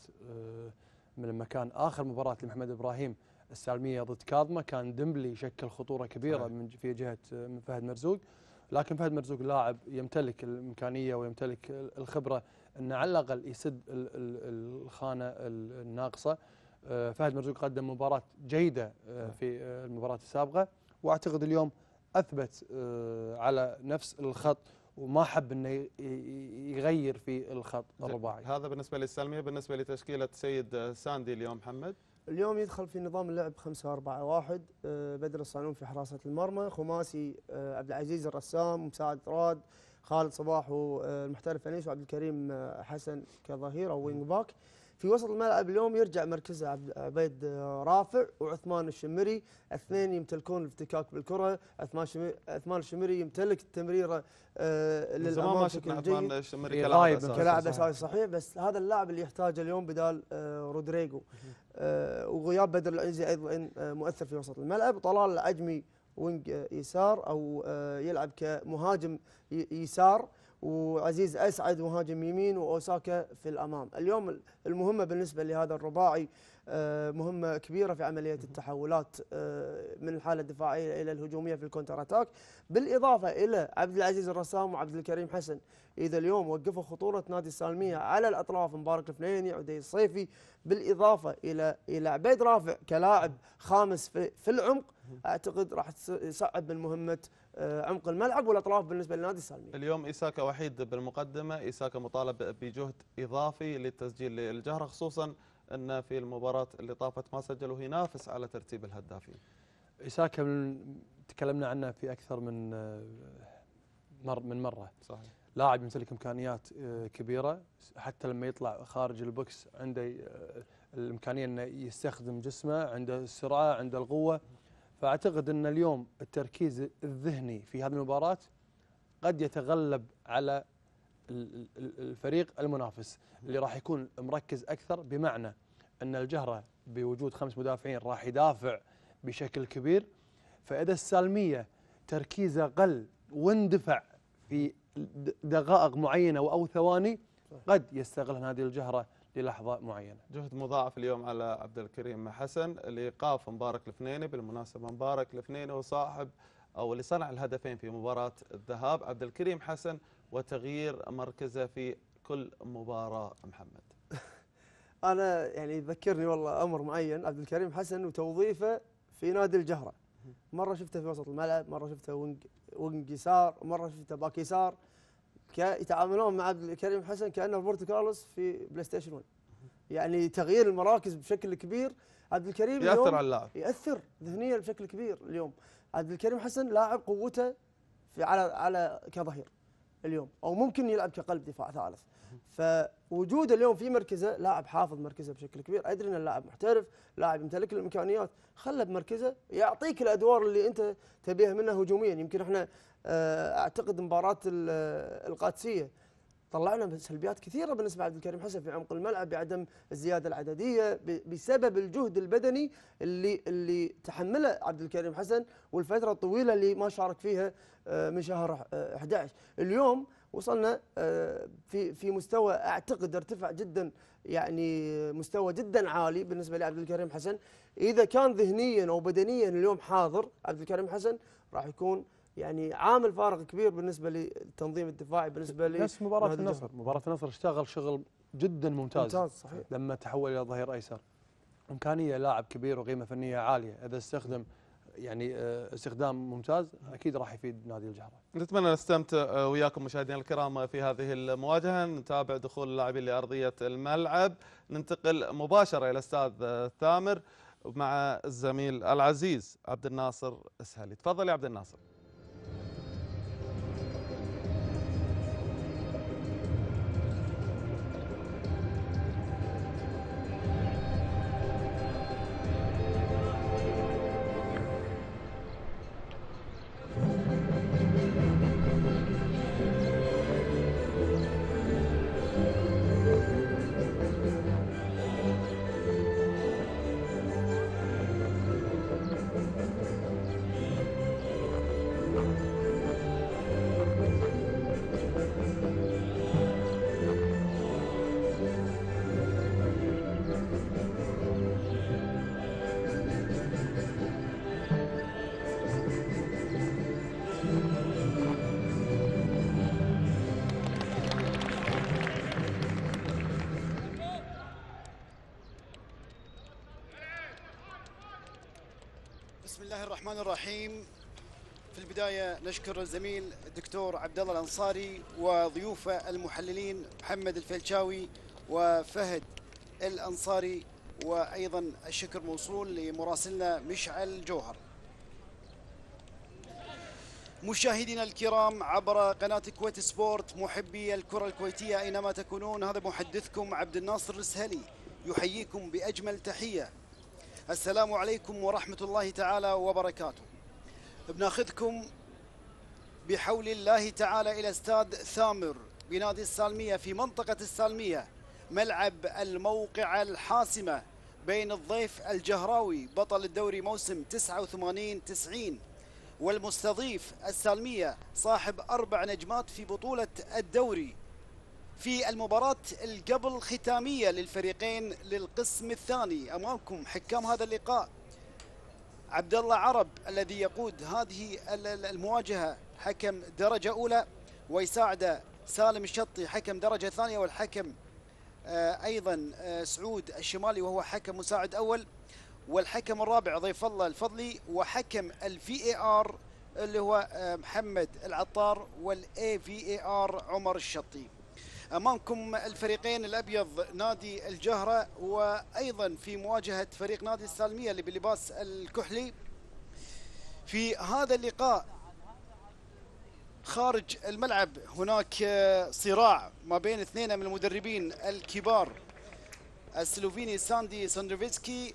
من المكان آخر مباراة لمحمد إبراهيم السالمية ضد كاظمة، كان ديمبلي شكل خطورة كبيرة من في جهة فهد مرزوق، لكن فهد مرزوق لاعب يمتلك الإمكانية ويمتلك الخبرة أن على الأقل يسد الخانة الناقصة. فهد مرزوق قدم مباراة جيدة في المباراة السابقة، وأعتقد اليوم أثبت على نفس الخط وما حب أنه يغير في الخط الرباعي. هذا بالنسبة للسالمية. بالنسبة لتشكيلة سيد ساندي اليوم محمد، اليوم يدخل في نظام اللعب 5-4-1. بدر الصانون في حراسة المرمى، خماسي عبد العزيز الرسام، مساعد راد، خالد صباح والمحترف انيس، وعبد الكريم حسن كظهير او وينج باك. في وسط الملعب اليوم يرجع مركزه عبيد رافع وعثمان الشمري، اثنين يمتلكون الافتكاك بالكره. عثمان الشمري يمتلك التمريره للامام ما شفنا عثمان الشمري كلاعب اساسي صحيح، بس هذا اللاعب اللي يحتاجه اليوم بدال رودريجو. وغياب بدر العزي ايضا مؤثر في وسط الملعب. طلال العجمي وينج يسار او يلعب كمهاجم يسار، وعزيز اسعد مهاجم يمين، واوساكا في الامام. اليوم المهمه بالنسبه لهذا الرباعي مهمه كبيره في عمليه التحولات من الحاله الدفاعيه الى الهجوميه في الكونتر اتاك، بالاضافه الى عبد العزيز الرسام وعبد الكريم حسن. اذا اليوم وقفوا خطوره نادي السالميه على الاطراف، مبارك الفنيني، عدي الصيفي، بالاضافه الى عبيد رافع كلاعب خامس في العمق، اعتقد راح يصعب من مهمه عمق الملعب والاطراف بالنسبه لنادي السالميه. اليوم إيساكا وحيد بالمقدمه، إيساكا مطالب بجهد اضافي للتسجيل للجهره، خصوصا ان في المباراه اللي طافت ما سجل وينافس على ترتيب الهدافين. إيساكا تكلمنا عنه في اكثر من مره. صحيح. لاعب يمتلك امكانيات كبيره، حتى لما يطلع خارج البوكس عنده الامكانيه انه يستخدم جسمه، عنده السرعه، عنده القوه. فاعتقد ان اليوم التركيز الذهني في هذه المباراه قد يتغلب على الفريق المنافس اللي راح يكون مركز اكثر، بمعنى ان الجهره بوجود 5 مدافعين راح يدافع بشكل كبير. فاذا السالميه تركيزه قل واندفع في دقائق معينه او ثواني، قد يستغل نادي الجهره للحظه معينه. جهد مضاعف اليوم على عبد الكريم حسن لايقاف مبارك الفنيني. بالمناسبه مبارك الفنيني وصاحب او اللي صنع الهدفين في مباراه الذهاب عبد الكريم حسن، وتغيير مركزه في كل مباراه. محمد انا يعني يذكرني والله امر معين، عبد الكريم حسن وتوظيفه في نادي الجهره. مره شفته في وسط الملعب، مره شفته وينج يسار، مره شفته باك يسار. يتعاملون مع عبد الكريم حسن كانه روبرتو كارلوس في بلاي ستيشن 1. يعني تغيير المراكز بشكل كبير. عبد الكريم ياثر على اللاعب، ياثر ذهنيا بشكل كبير. اليوم عبد الكريم حسن لاعب قوته في على كظهير اليوم، او ممكن يلعب كقلب دفاع ثالث. فوجوده اليوم في مركزه لاعب حافظ مركزه بشكل كبير. ادري ان اللاعب محترف، لاعب يمتلك الامكانيات، خله بمركزه يعطيك الادوار اللي انت تبيها منه هجوميا. يمكن احنا اعتقد مباراه القادسيه طلعنا سلبيات كثيره بالنسبه لعبد الكريم حسن في عمق الملعب، بعدم الزياده العدديه، بسبب الجهد البدني اللي تحمله عبد الكريم حسن والفتره الطويله اللي ما شارك فيها من شهر 11. اليوم وصلنا في مستوى اعتقد ارتفع جدا، يعني مستوى جدا عالي بالنسبه لعبد الكريم حسن. اذا كان ذهنيا او بدنيا اليوم حاضر عبد الكريم حسن، راح يكون يعني عامل فارق كبير بالنسبه للتنظيم الدفاعي بالنسبه لي. نفس مباراة النصر اشتغل شغل جدا ممتاز صحيح. لما تحول الى ظهير ايسر، امكانيه لاعب كبير وقيمه فنيه عاليه، اذا استخدم يعني استخدام ممتاز اكيد راح يفيد نادي الجهراء. نتمنى نستمتع وياكم مشاهدينا الكرام في هذه المواجهه، نتابع دخول اللاعبين لارضيه الملعب. ننتقل مباشره الى الاستاذ ثامر مع الزميل العزيز عبد الناصر اسهلي. تفضل يا عبد الناصر. بسم الله الرحمن الرحيم. في البداية نشكر الزميل الدكتور عبد الله الأنصاري وضيوفه المحللين محمد الفلشاوي وفهد الأنصاري، وأيضا الشكر موصول لمراسلنا مشعل جوهر. مشاهدينا الكرام عبر قناة كويت سبورت، محبي الكرة الكويتية أينما تكونون، هذا محدثكم عبد الناصر السهلي يحييكم بأجمل تحية. السلام عليكم ورحمة الله تعالى وبركاته. بناخذكم بحول الله تعالى إلى استاد ثامر بنادي السالمية في منطقة السالمية، ملعب الموقعة الحاسمة بين الضيف الجهراوي بطل الدوري موسم 89-90 والمستضيف السالمية صاحب 4 نجمات في بطولة الدوري، في المباراة القبل ختامية للفريقين للقسم الثاني. أمامكم حكام هذا اللقاء عبد الله عرب الذي يقود هذه المواجهة حكم درجة أولى، ويساعده سالم الشطي حكم درجة ثانية، والحكم أيضا سعود الشمالي وهو حكم مساعد أول، والحكم الرابع ضيف الله الفضلي، وحكم الVAR اللي هو محمد العطار، والAVAR عمر الشطي. أمامكم الفريقين الأبيض نادي الجهرة، وأيضا في مواجهة فريق نادي السالمية اللي بلباس الكحلي. في هذا اللقاء خارج الملعب هناك صراع ما بين 2 من المدربين الكبار، السلوفيني ساندي ساندروفيتسكي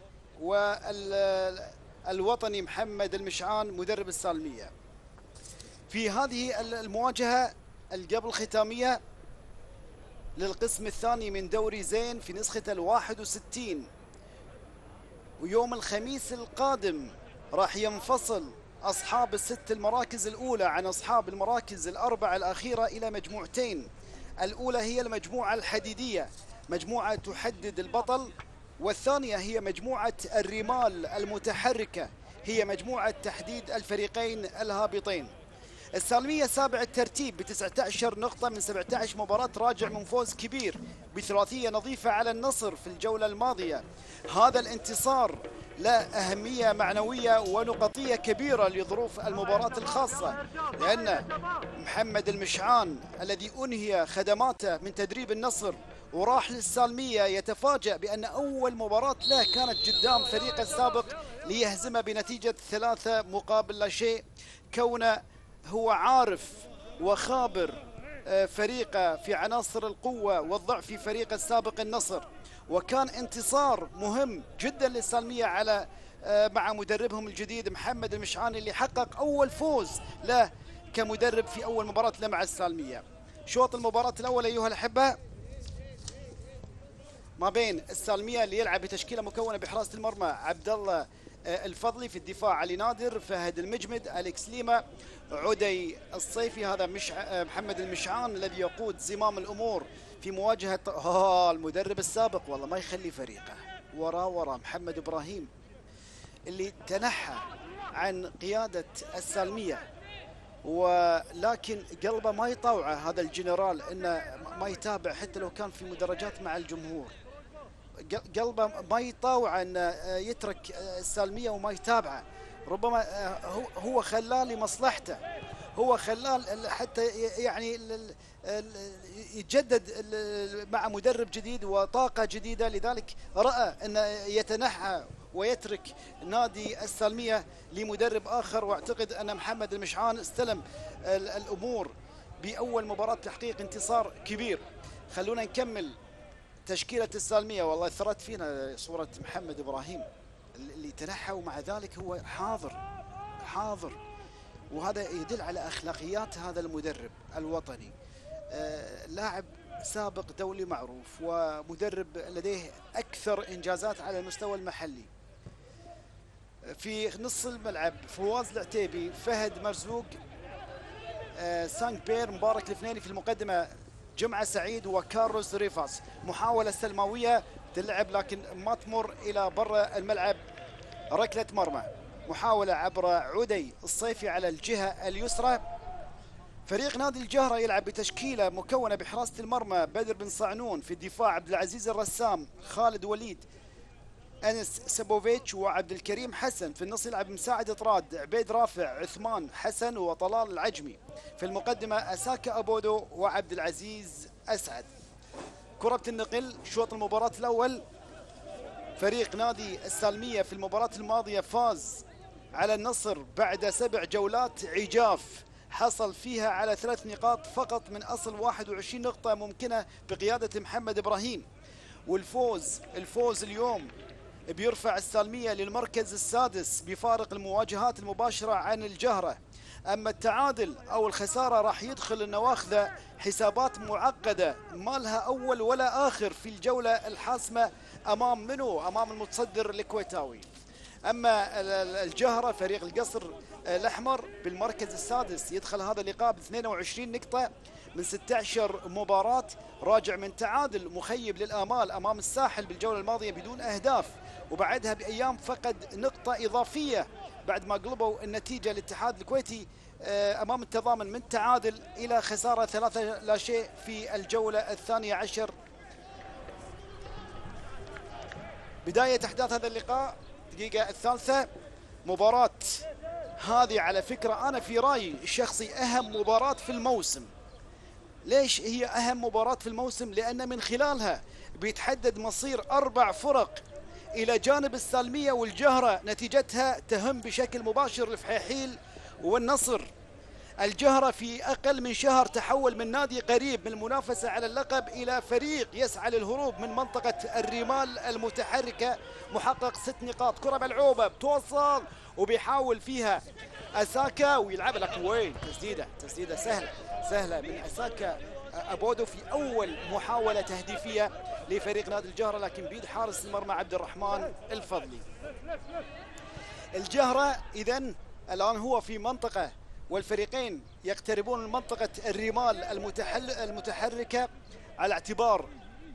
والوطني محمد المشعان مدرب السالمية. في هذه المواجهة القبل ختامية للقسم الثاني من دوري زين في نسخة 61، ويوم الخميس القادم راح ينفصل أصحاب ال6 المراكز الأولى عن أصحاب المراكز ال4 الأخيرة إلى مجموعتين. الأولى هي المجموعة الحديدية، مجموعة تحدد البطل، والثانية هي مجموعة الرمال المتحركة، هي مجموعة تحديد الفريقين الهابطين. السالمية سابع الترتيب ب19 نقطة من 17 مباراة، راجع من فوز كبير ب3 نظيفة على النصر في الجولة الماضية. هذا الانتصار له أهمية معنوية ونقطية كبيرة لظروف المباراة الخاصة، لأن محمد المشعان الذي أنهي خدماته من تدريب النصر وراح للسالمية يتفاجأ بأن أول مباراة له كانت قدام فريقه السابق ليهزمه بنتيجة 3-0، كونه هو عارف وخابر فريقه في عناصر القوة والضعف في فريق السابق النصر، وكان انتصار مهم جدا للسالمية على مع مدربهم الجديد محمد المشعان اللي حقق أول فوز له كمدرب في أول مباراة له مع السالمية. شوط المباراة الأول أيها الأحبة ما بين السالمية اللي يلعب بتشكيلة مكونة بحراسة المرمى عبد الله الفضلي. في الدفاع علي نادر، فهد المجمد، أليكس ليما، عدي الصيفي. هذا محمد المشعان الذي يقود زمام الأمور في مواجهة المدرب السابق، والله ما يخلي فريقه ورا محمد إبراهيم اللي تنحى عن قيادة السالمية، ولكن قلبه ما يطوعه هذا الجنرال انه ما يتابع حتى لو كان في مدرجات مع الجمهور. قلبه ما يطاوع انه يترك السالمية وما يتابعه. ربما هو خلاه لمصلحته، هو خلاه حتى يعني يتجدد مع مدرب جديد وطاقة جديدة، لذلك رأى أن يتنحى ويترك نادي السالمية لمدرب آخر. واعتقد أن محمد المشعان استلم الأمور بأول مباراة تحقيق انتصار كبير. خلونا نكمل تشكيلة السالمية. والله ثرت فينا صورة محمد إبراهيم اللي تنحى ومع ذلك هو حاضر، وهذا يدل على أخلاقيات هذا المدرب الوطني. لاعب سابق دولي معروف ومدرب لديه أكثر إنجازات على المستوى المحلي. في نص الملعب فواز العتيبي، فهد مرزوق، سانك بير، مبارك الفنيني. في المقدمة جمعة سعيد وكارلوس ريفاس. محاولة سلماوية تلعب لكن ما تمر إلى برا الملعب، ركلة مرمى. محاولة عبر عدي الصيفي على الجهة اليسرى. فريق نادي الجهرة يلعب بتشكيلة مكونة بحراسة المرمى بدر بن صعنون، في الدفاع عبد العزيز الرسام، خالد وليد، أنس سبوفيتش وعبد الكريم حسن. في النص يلعب مساعد طراد، عبيد رافع، عثمان حسن وطلال العجمي. في المقدمة أساكا أبودو وعبد العزيز أسعد. كرة النقل شوط المباراة الأول. فريق نادي السالمية في المباراة الماضية فاز على النصر بعد 7 جولات عجاف، حصل فيها على 3 نقاط فقط من أصل 21 نقطة ممكنة بقيادة محمد إبراهيم. والفوز اليوم بيرفع السالمية للمركز السادس بفارق المواجهات المباشرة عن الجهرة. أما التعادل أو الخسارة راح يدخل النواخذة حسابات معقدة ما لها أول ولا آخر في الجولة الحاسمة أمام منو؟ أمام المتصدر الكويتاوي. أما الجهرة فريق القصر الأحمر بالمركز السادس، يدخل هذا اللقاء ب 22 نقطة من 16 مباراة، راجع من تعادل مخيب للآمال أمام الساحل بالجولة الماضية بدون أهداف، وبعدها بأيام فقد نقطة إضافية بعد ما قلبوا النتيجة الاتحاد الكويتي أمام التضامن من تعادل إلى خسارة 3-0 في الجولة 12. بداية أحداث هذا اللقاء الدقيقة الثالثة. مباراة هذه على فكرة أنا في رأيي الشخصي أهم مباراة في الموسم. ليش هي أهم مباراة في الموسم؟ لأن من خلالها بيتحدد مصير 4 فرق إلى جانب السالمية والجهرة، نتيجتها تهم بشكل مباشر الفحيحيل والنصر. الجهرة في أقل من شهر تحول من نادي قريب من المنافسة على اللقب إلى فريق يسعى للهروب من منطقة الرمال المتحركة، محقق 6 نقاط. كرة ملعوبة بتوصل وبيحاول فيها أساكا ويلعب لك وين تسديدة سهلة من أساكا أبودو في أول محاولة تهديفية لفريق نادي الجهرة، لكن بيد حارس المرمى عبد الرحمن الفضلي. الجهرة إذن الآن هو في منطقة، والفريقين يقتربون من منطقة الرمال المتحركة، على اعتبار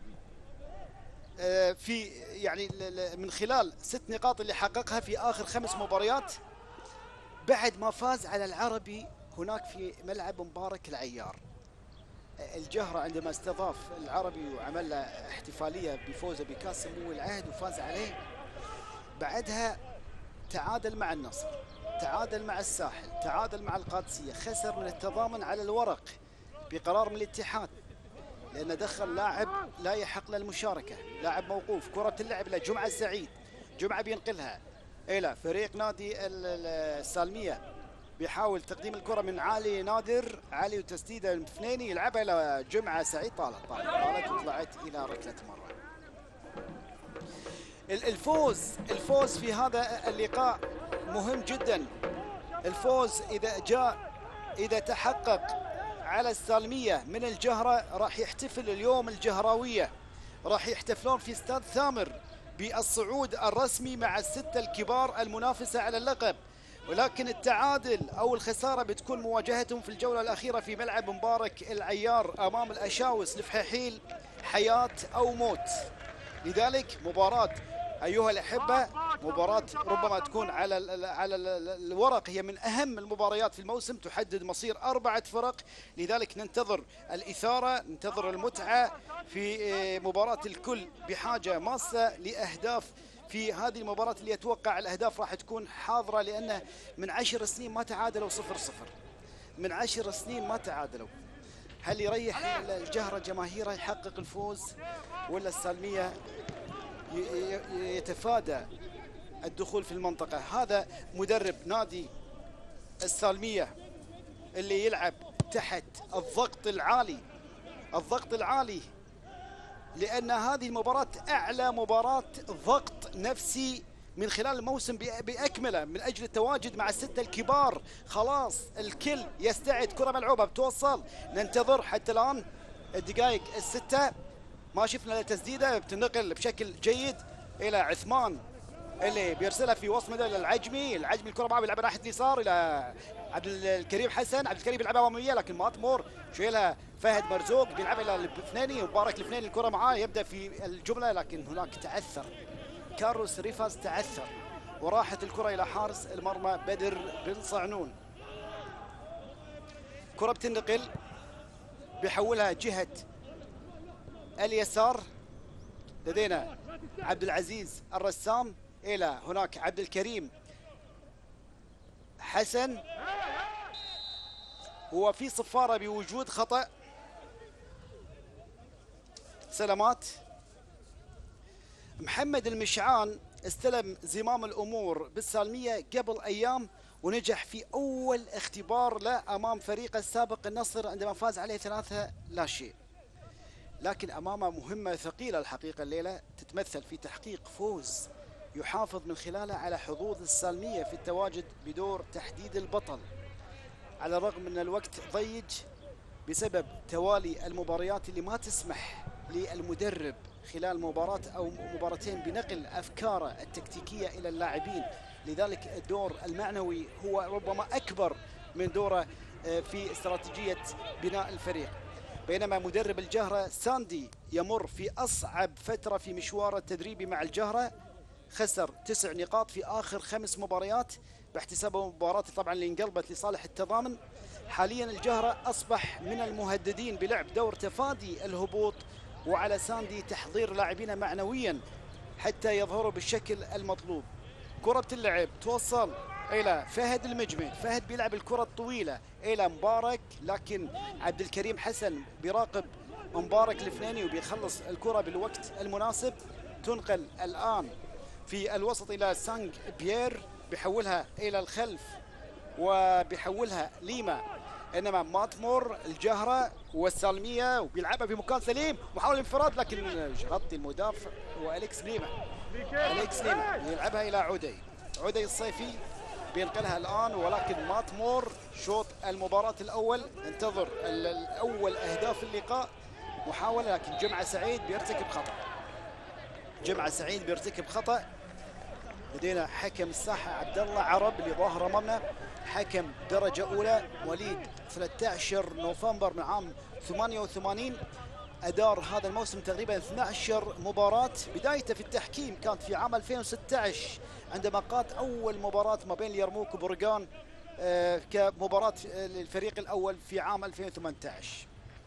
في يعني من خلال 6 نقاط اللي حققها في آخر 5 مباريات بعد ما فاز على العربي هناك في ملعب مبارك العيار. الجهرة عندما استضاف العربي وعمل له احتفالية بفوزه بكاس سمو العهد وفاز عليه، بعدها تعادل مع النصر، تعادل مع الساحل، تعادل مع القادسية، خسر من التضامن على الورق بقرار من الاتحاد لأنه دخل لاعب لا يحق له المشاركة، لاعب موقوف. كرة تلعب لجمعة سعيد، جمعة بينقلها إلى فريق نادي السالمية، بيحاول تقديم الكرة من علي نادر، علي وتسديدة الفنيني يلعبها إلى جمعة سعيد، طالت وطلعت إلى ركلة مرمى. الفوز في هذا اللقاء مهم جدا. الفوز إذا تحقق على السالمية من الجهرة، راح يحتفل اليوم الجهراوية، راح يحتفلون في استاد ثامر بالصعود الرسمي مع الستة الكبار المنافسة على اللقب، ولكن التعادل أو الخسارة بتكون مواجهتهم في الجولة الأخيرة في ملعب مبارك العيار أمام الأشاوس الفحيحيل، حياة أو موت. لذلك مباراة أيها الأحبة، مباراة ربما تكون على الورق هي من أهم المباريات في الموسم، تحدد مصير 4 فرق. لذلك ننتظر الإثارة، ننتظر المتعة في مباراة. الكل بحاجة ماسة لأهداف في هذه المباراة اللي أتوقع الأهداف راح تكون حاضرة، لأنه من 10 سنين ما تعادلوا 0-0، من 10 سنين ما تعادلوا. هل يريح الجهرة جماهيره يحقق الفوز، ولا السالمية يتفادى الدخول في المنطقة؟ هذا مدرب نادي السالمية اللي يلعب تحت الضغط العالي، الضغط العالي، لأن هذه المباراة أعلى مباراة ضغط نفسي من خلال الموسم بأكمله، من أجل التواجد مع الستة الكبار. خلاص الكل يستعد، كرة ملعوبة بتوصل، ننتظر حتى الآن الدقائق الستة ما شفنا تسديدة، بتنقل بشكل جيد إلى عثمان اللي بيرسلها في وسط ميدان العجمي الكرة معه بيلعبها ناحية اليسار إلى عبد الكريم حسن، عبد الكريم بيلعبها أمامية لكن ماطمور شيلها فهد مرزوق، بيلعبها إلى الفناني ومبارك الفناني، الكرة معاه يبدأ في الجملة لكن هناك تعثر كاروس ريفاز، تعثر وراحت الكرة إلى حارس المرمى بدر بن صعنون. كرة بتنقل بيحولها جهة اليسار، لدينا عبد العزيز الرسام إلى هناك عبد الكريم حسن، هو في صفارة بوجود خطأ. سلامات محمد المشعان استلم زمام الأمور بالسالمية قبل أيام، ونجح في أول اختبار له أمام فريق السابق النصر عندما فاز عليه 3-0، لكن أمامه مهمة ثقيلة الحقيقة الليلة، تتمثل في تحقيق فوز يحافظ من خلاله على حظوظ السالمية في التواجد بدور تحديد البطل، على الرغم من الوقت ضيق بسبب توالي المباريات اللي ما تسمح للمدرب خلال مباراة أو مباراتين بنقل أفكاره التكتيكية إلى اللاعبين. لذلك الدور المعنوي هو ربما أكبر من دوره في استراتيجية بناء الفريق. بينما مدرب الجهرة ساندي يمر في أصعب فترة في مشواره التدريبي مع الجهرة، خسر 9 نقاط في آخر 5 مباريات باحتساب مباراة طبعا اللي انقلبت لصالح التضامن. حاليا الجهرة أصبح من المهددين بلعب دور تفادي الهبوط، وعلى ساندي تحضير لاعبين معنويا حتى يظهروا بالشكل المطلوب. كرة بتلعب توصل إلى فهد المجمد، فهد بيلعب الكرة الطويلة إلى مبارك، لكن عبد الكريم حسن بيراقب مبارك الفناني وبيخلص الكرة بالوقت المناسب. تنقل الآن في الوسط إلى سانج بيير، بيحولها إلى الخلف وبيحولها ليما، انما ماتمور الجهرة والسالمية وبيلعبها في مكان سليم، محاولة انفراد لكن غطي المدافع واليكس ليما، اليكس ليما يلعبها الى عدي الصيفي بينقلها الان، ولكن ماتمور شوط المباراة الاول. انتظر الاول اهداف اللقاء، محاولة لكن جمعة سعيد بيرتكب خطأ، جمعة سعيد بيرتكب خطأ. لدينا حكم الساحة عبد الله عرب اللي ظاهر امامنا، حكم درجة أولى مواليد 13 نوفمبر من عام 88، أدار هذا الموسم تقريبا 12 مباراة. بدايته في التحكيم كانت في عام 2016 عندما قاد أول مباراة ما بين اليرموك وبرغان كمباراة للفريق الأول في عام 2018.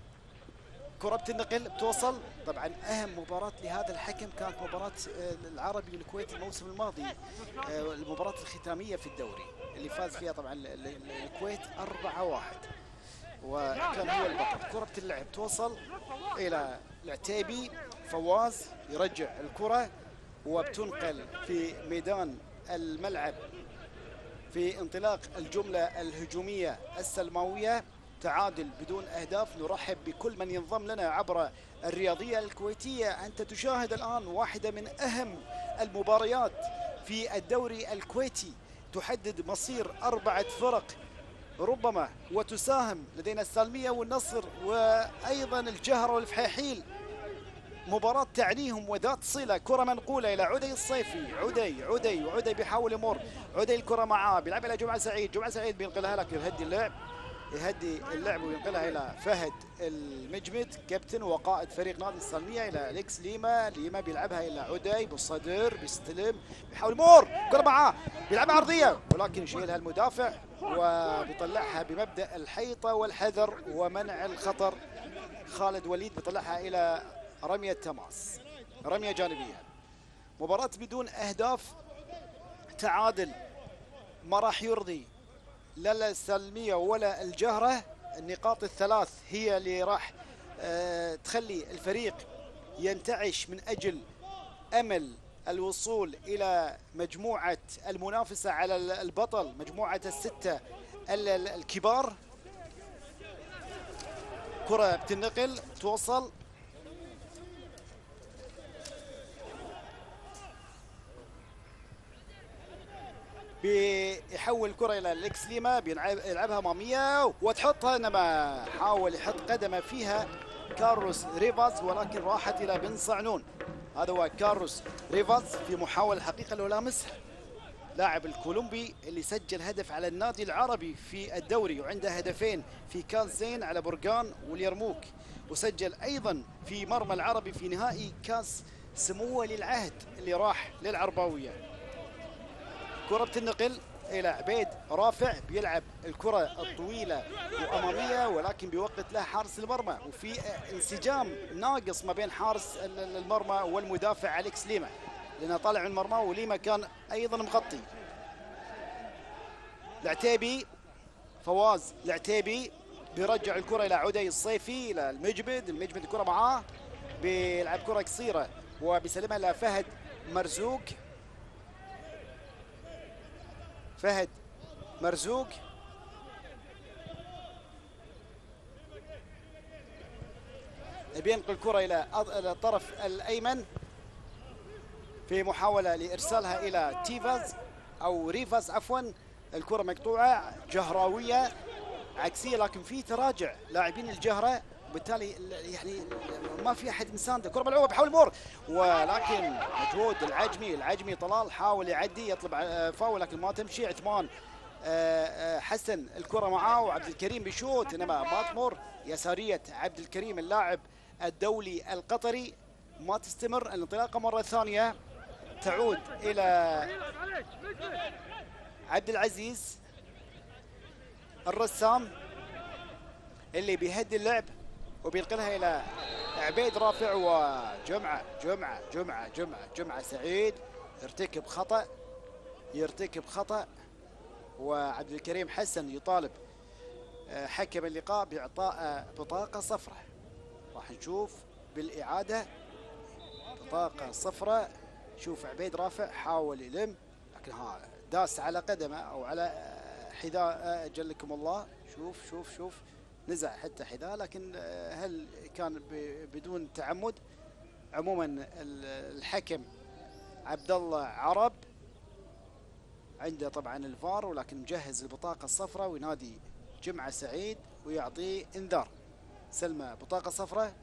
كرة بتنقل بتوصل، طبعا أهم مباراة لهذا الحكم كانت مباراة العربي والكويت الموسم الماضي، المباراة الختامية في الدوري اللي فاز فيها طبعا الكويت 4-1 وكان هو البطل. كرة بتلعب توصل إلى العتيبي، فواز يرجع الكرة وبتنقل في ميدان الملعب في انطلاق الجملة الهجومية السلماوية. تعادل بدون أهداف. نرحب بكل من ينضم لنا عبر الرياضية الكويتية. أنت تشاهد الآن واحدة من أهم المباريات في الدوري الكويتي، تحدد مصير 4 فرق ربما وتساهم. لدينا السالمية والنصر وأيضا الجهرة والفحيحيل مباراة تعنيهم وذات صلة. كرة منقولة إلى عدي الصيفي، عدي بيحاول يمر، عدي الكرة معاه بيلعب إلى جمعة سعيد، جمعة سعيد بينقلها لكن يهدي اللعب وينقلها إلى فهد المجمد كابتن وقائد فريق نادي السالمية إلى أليكس ليما بيلعبها إلى عدي بالصدر، بيستلم بيحاول يمر، كرة معاه بيلعبها عرضية ولكن يشيلها المدافع وبيطلعها بمبدأ الحيطة والحذر ومنع الخطر. خالد وليد بيطلعها إلى رمية تماس، رمية جانبية. مباراة بدون أهداف، تعادل ما راح يرضي لا السالمية ولا الجهرة. النقاط الثلاث هي اللي راح تخلي الفريق ينتعش من أجل أمل الوصول إلى مجموعة المنافسة على البطل، مجموعة الستة الكبار. كرة بتنقل توصل بيحول الكرة إلى الإكس ليما، بيلعبها أمامية وتحطها، إنما حاول يحط قدمه فيها كارلوس ريفاز ولكن راحت إلى بن صعنون. هذا هو كارلوس ريفاز في محاولة حقيقة لو لامسها، لاعب الكولومبي اللي سجل هدف على النادي العربي في الدوري وعنده هدفين في كاس زين على برقان واليرموك، وسجل أيضا في مرمى العربي في نهائي كاس سمو ولي العهد اللي راح للعرباوية. كرة بتنقل إلى عبيد رافع، بيلعب الكرة الطويلة وأمامية ولكن بوقت له حارس المرمى، وفي انسجام ناقص ما بين حارس المرمى والمدافع أليكس ليما، لأنه طالع من المرمى وليما كان أيضا مغطي. العتيبي، فواز العتيبي بيرجع الكرة إلى عدي الصيفي، إلى المجمد الكرة معاه، بيلعب كرة قصيرة وبيسلمها إلى فهد مرزوق. فهد مرزوق بينقل الكرة إلى الطرف الأيمن في محاولة لإرسالها إلى تيفاز أو ريفاز عفوا. الكرة مقطوعة جهراوية عكسية لكن في تراجع لاعبين الجهرة، وبالتالي يعني ما في أحد مسانده. كرة ملعوبة بحول مور ولكن مجهود العجمي طلال حاول يعدي يطلب فاول لكن ما تمشي. عثمان حسن الكرة معاه وعبد الكريم بيشوت انما ما تمر. يسارية عبد الكريم اللاعب الدولي القطري ما تستمر. الانطلاقة مرة ثانية تعود إلى عبد العزيز الرسام اللي بيهدي اللعب وبينقلها إلى عبيد رافع وجمعة سعيد يرتكب خطأ وعبد الكريم حسن يطالب حكم اللقاء بإعطاء بطاقة صفراء. راح نشوف بالإعادة بطاقة صفراء. شوف عبيد رافع حاول يلم لكن داس على قدمه أو على حذاء أجلكم الله. شوف نزع حتى حذاء لكن هل كان بدون تعمد؟ عموما الحكم عبد الله عرب عنده طبعا الفار ولكن مجهز البطاقة الصفراء وينادي جمعة سعيد ويعطيه انذار. سلمى بطاقة صفراء،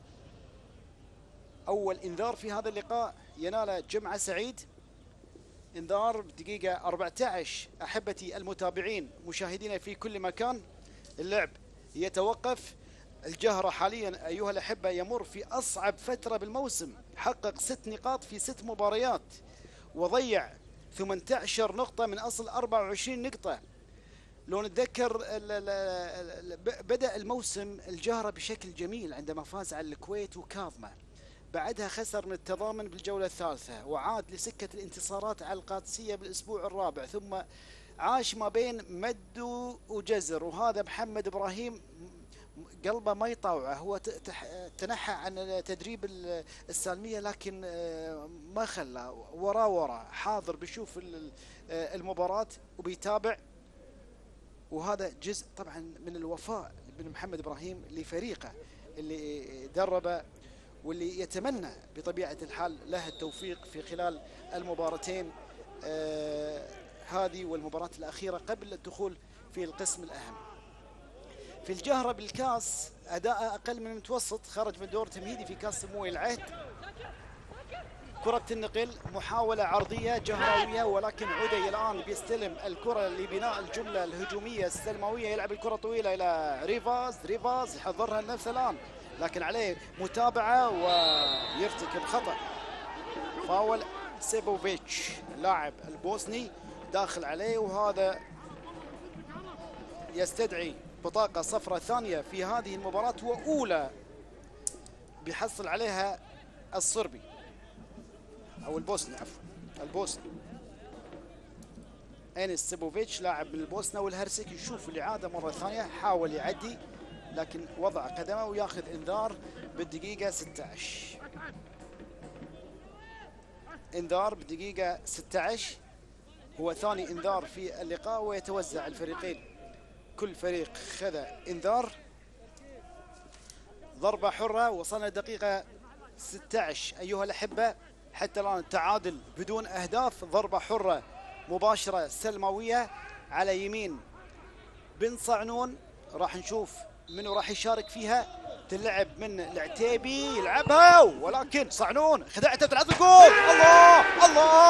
أول انذار في هذا اللقاء يناله جمعة سعيد. انذار بدقيقة 14. أحبتي المتابعين مشاهدينا في كل مكان، اللعب يتوقف. الجهرة حاليا أيها الأحبة يمر في أصعب فترة بالموسم، حقق 6 نقاط في 6 مباريات وضيع 18 نقطة من أصل 24 نقطة. لو نتذكر بدأ الموسم الجهرة بشكل جميل عندما فاز على الكويت وكاظمة، بعدها خسر من التضامن بالجولة الثالثة وعاد لسكة الانتصارات على القادسية بالأسبوع الرابع، ثم عاش ما بين مد وجزر. وهذا محمد إبراهيم قلبه ما يطاوعه، هو تنحى عن تدريب السالمية لكن ما خلى وراه حاضر بيشوف المباراة وبيتابع. وهذا جزء طبعا من الوفاء من محمد إبراهيم لفريقه اللي دربه واللي يتمنى بطبيعة الحال له التوفيق في خلال المباراتين هذه والمباراة الأخيرة قبل الدخول في القسم الأهم. في الجهرة بالكاس أداء أقل من المتوسط، خرج من دور تمهيدي في كاس سمو العهد. كرة النقل محاولة عرضية جهراوية، ولكن عدي الآن بيستلم الكرة لبناء الجملة الهجومية السلموية، يلعب الكرة طويلة إلى ريفاز يحضرها لنفسه الآن، لكن عليه متابعة ويرتكب خطأ. فاول سيبوفيتش اللاعب البوسني داخل عليه، وهذا يستدعي بطاقة صفراء ثانية في هذه المباراة، وأولى بيحصل عليها الصربي أو البوسني، عفوا البوسني. أنيس سيبوفيتش لاعب من البوسنة والهرسك. يشوف الإعادة مرة ثانية، حاول يعدي لكن وضع قدمه وياخذ إنذار بالدقيقة 16. إنذار بالدقيقة 16 هو ثاني إنذار في اللقاء، ويتوزع الفريقين، كل فريق خذ إنذار. ضربة حرة، وصلنا دقيقة 16 أيها الأحبة، حتى الآن التعادل بدون أهداف. ضربة حرة مباشرة سلموية على يمين بن صعنون، راح نشوف منو راح يشارك فيها. تلعب من العتيبي يلعبها، ولكن صعنون خدعته في العرض. جول! الله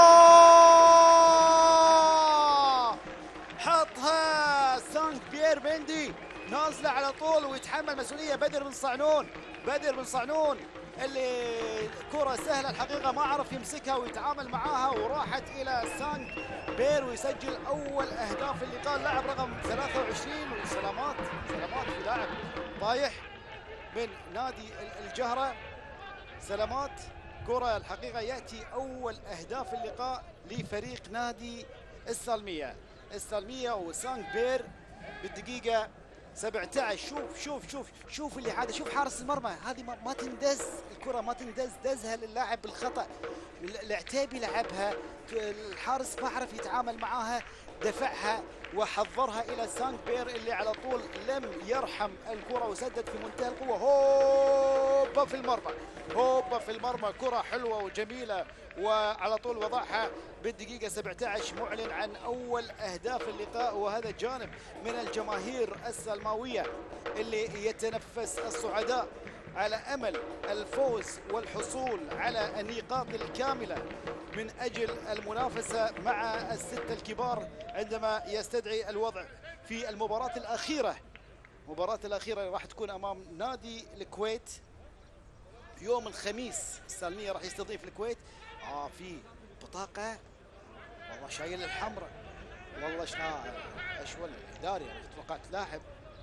الله! حطها سانك بيير بندي، نازله على طول ويتحمل مسؤوليه بدر بن صعنون اللي كرة سهلة الحقيقة ما عرف يمسكها ويتعامل معاها، وراحت إلى سانك بير ويسجل أول أهداف اللقاء. اللاعب رقم 23، وسلامات في لاعب طايح من نادي الجهرة. سلامات كرة الحقيقة يأتي أول أهداف اللقاء لفريق نادي السالمية وسانك بير بالدقيقة 17. شوف اللي هذا، شوف حارس المرمى، هذه ما تندز الكرة، ما تندز، دزها للاعب بالخطأ. العتيبي لعبها، الحارس ما عرف يتعامل معاها، دفعها وحضرها الى سانك بير اللي على طول لم يرحم الكرة وسدد في منتهى القوة. هوبا في المرمى، كرة حلوة وجميلة، وعلى طول وضعها بالدقيقة 17، معلن عن أول أهداف اللقاء. وهذا جانب من الجماهير السلماوية اللي يتنفس الصعداء على أمل الفوز والحصول على النقاط الكاملة من أجل المنافسة مع الستة الكبار عندما يستدعي الوضع في المباراة الأخيرة راح تكون أمام نادي الكويت يوم الخميس. السالمية راح يستضيف الكويت. في بطاقة والله شايل الحمراء، والله اشول اداري، توقعت لاعب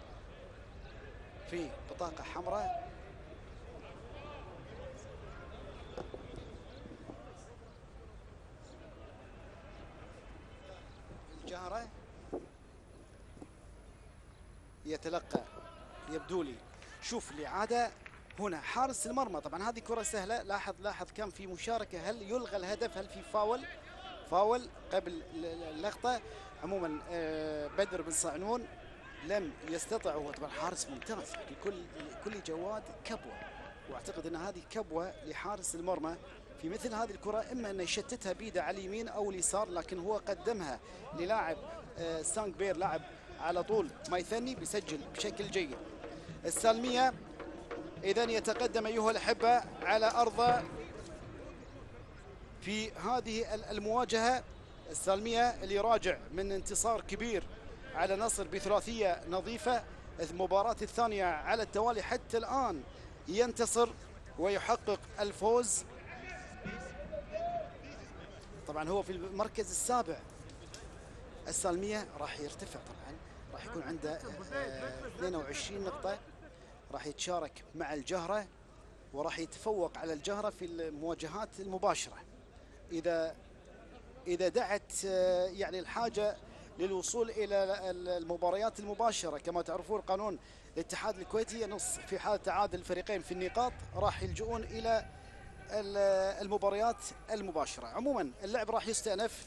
في بطاقة حمراء. الجهرة يتلقى، يبدو لي. شوف الإعادة هنا، حارس المرمى، طبعا هذه كرة سهلة. لاحظ كان في مشاركة، هل يلغى الهدف؟ هل في فاول قبل اللقطة؟ عموما بدر بن صعنون لم يستطع، هو طبعا حارس ممتاز، كل جواد كبوة، واعتقد ان هذه كبوة لحارس المرمى في مثل هذه الكرة، اما انه يشتتها بيده على اليمين او اليسار، لكن هو قدمها للاعب سانك بير، لاعب على طول ما يثني، بيسجل بشكل جيد. السالمية إذا يتقدم أيها الأحبة على أرضه في هذه المواجهة. السالمية اللي راجع من انتصار كبير على نصر بثلاثية نظيفة، المباراة الثانية على التوالي حتى الآن ينتصر ويحقق الفوز. طبعا هو في المركز السابع. السالمية راح يرتفع، طبعا راح يكون عنده 22 نقطة، راح يتشارك مع الجهرة وراح يتفوق على الجهرة في المواجهات المباشرة إذا دعت يعني الحاجة للوصول إلى المباريات المباشرة. كما تعرفون قانون الاتحاد الكويتي نص في حال تعادل الفريقين في النقاط راح يلجؤون إلى المباريات المباشرة. عموما اللعب راح يستأنف.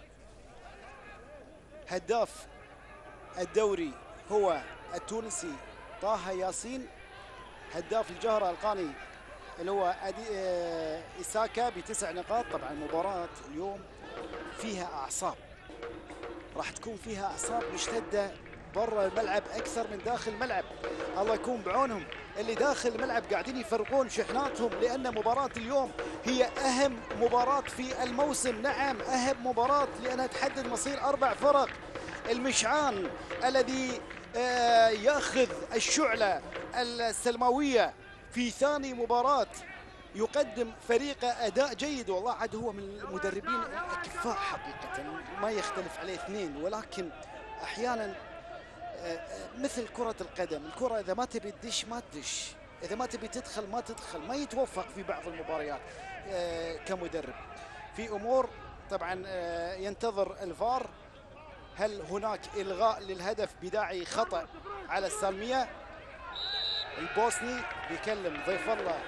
هداف الدوري هو التونسي طه ياسين. هداف الجهرة القاني اللي هو إيساكا ب9 نقاط. طبعا المباراة اليوم فيها أعصاب، راح تكون فيها أعصاب مشتدة برا الملعب اكثر من داخل الملعب. الله يكون بعونهم اللي داخل الملعب قاعدين يفرغون شحناتهم، لان مباراه اليوم هي اهم مباراه في الموسم. نعم اهم مباراه لانها تحدد مصير 4 فرق. المشعان الذي ياخذ الشعله السلماويه في ثاني مباراه يقدم فريقه اداء جيد، والله عاد هو من المدربين الكفاح حقيقه، ما يختلف عليه اثنين، ولكن احيانا مثل كرة القدم، الكرة إذا ما تبي تدش ما تدش، إذا ما تبي تدخل ما تدخل، ما يتوفق في بعض المباريات كمدرب. في أمور طبعا ينتظر الفار. هل هناك إلغاء للهدف بداعي خطأ على السالمية؟ البوسني بيكلم ضيف الله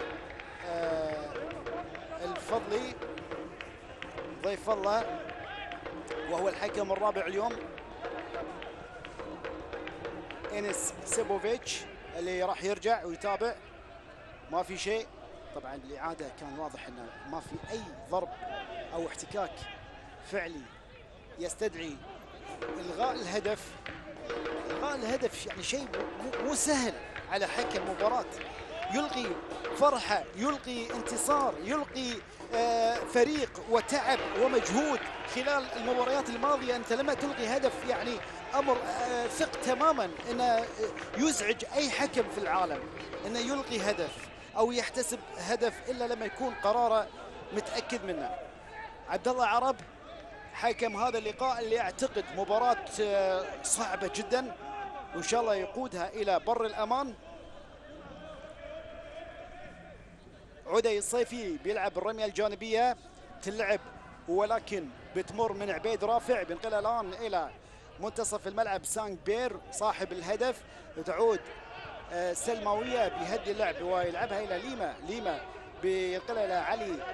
الفضلي، ضيف الله وهو الحكم الرابع اليوم إنس سيبوفيتش اللي راح يرجع ويتابع. ما في شيء طبعا. الإعادة كان واضح انه ما في اي ضرب او احتكاك فعلي يستدعي الغاء الهدف. الغاء الهدف يعني شيء مو سهل على حكم مباراة، يلقي فرحة، يلقي انتصار، يلقي فريق وتعب ومجهود خلال المباريات الماضية. أنت لما تلقي هدف يعني أمر ثق تماما أنه يزعج أي حكم في العالم أنه يلقي هدف أو يحتسب هدف إلا لما يكون قراره متأكد منه. عبد الله عرب حكم هذا اللقاء اللي أعتقد مباراة صعبة جدا وإن شاء الله يقودها إلى بر الأمان. عدي الصيفي بيلعب الرمية الجانبية تلعب ولكن بتمر من عبيد رافع، بينقلها الآن إلى منتصف الملعب سانج بير صاحب الهدف، تعود سلماوية بيهدي اللعب ويلعبها إلى ليما بينقلها إلى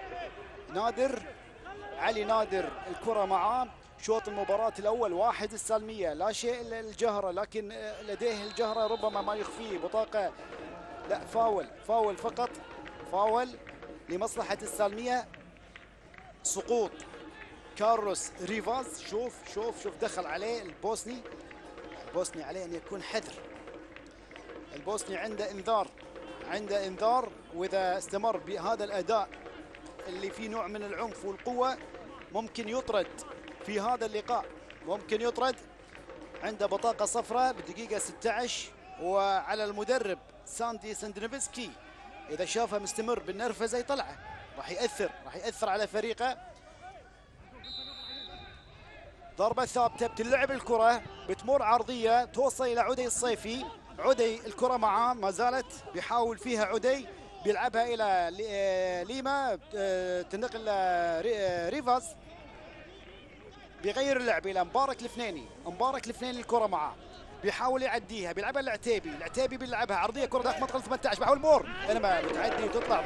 علي نادر الكرة معاه. شوط المباراة الأول 1 السالمية، لا شيء إلا الجهرة، لكن لديه الجهرة ربما ما يخفيه بطاقة، لا فاول فقط، فاول لمصلحة السالمية. سقوط كارلوس ريفاز، شوف دخل عليه البوسني عليه أن يكون حذر. البوسني عنده انذار وإذا استمر بهذا الأداء اللي فيه نوع من العنف والقوة ممكن يطرد في هذا اللقاء، ممكن يطرد. عنده بطاقة صفراء بالدقيقة 16 وعلى المدرب ساندي سندنفسكي إذا شافه مستمر بالنرفزة يطلعه، راح يأثر على فريقه. ضربة ثابتة بتلعب الكرة بتمر عرضية توصل إلى عدي الصيفي، عدي الكرة معاه ما زالت بيحاول فيها عدي، بيلعبها إلى ليما تنقل ريفاز، بيغير اللعب إلى مبارك الفنيني الكرة معاه بيحاول يعديها، بيلعبها العتيبي بيلعبها عرضية كرة داخل منطقة 18 بيحاول مور انما بتعدي وتطلع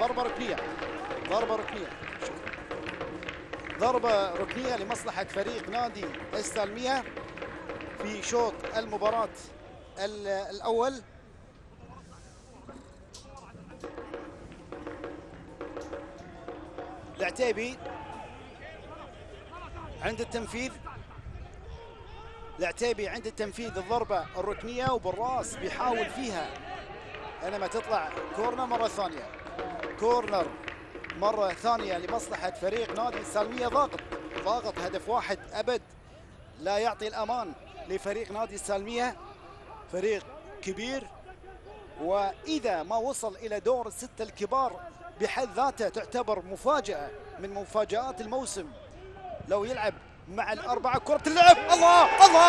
ضربة ركنية لمصلحة فريق نادي السالمية في شوط المباراة الأول. العتيبي عند التنفيذ، الضربة الركنية وبالراس بيحاول فيها انما تطلع كورنر مرة ثانية لمصلحة فريق نادي السالمية. ضاغط هدف واحد أبد لا يعطي الأمان لفريق نادي السالمية، فريق كبير وإذا ما وصل إلى دور الستة الكبار بحد ذاته تعتبر مفاجأة من مفاجآت الموسم. لو يلعب مع الأربعة كرة بتلعب، الله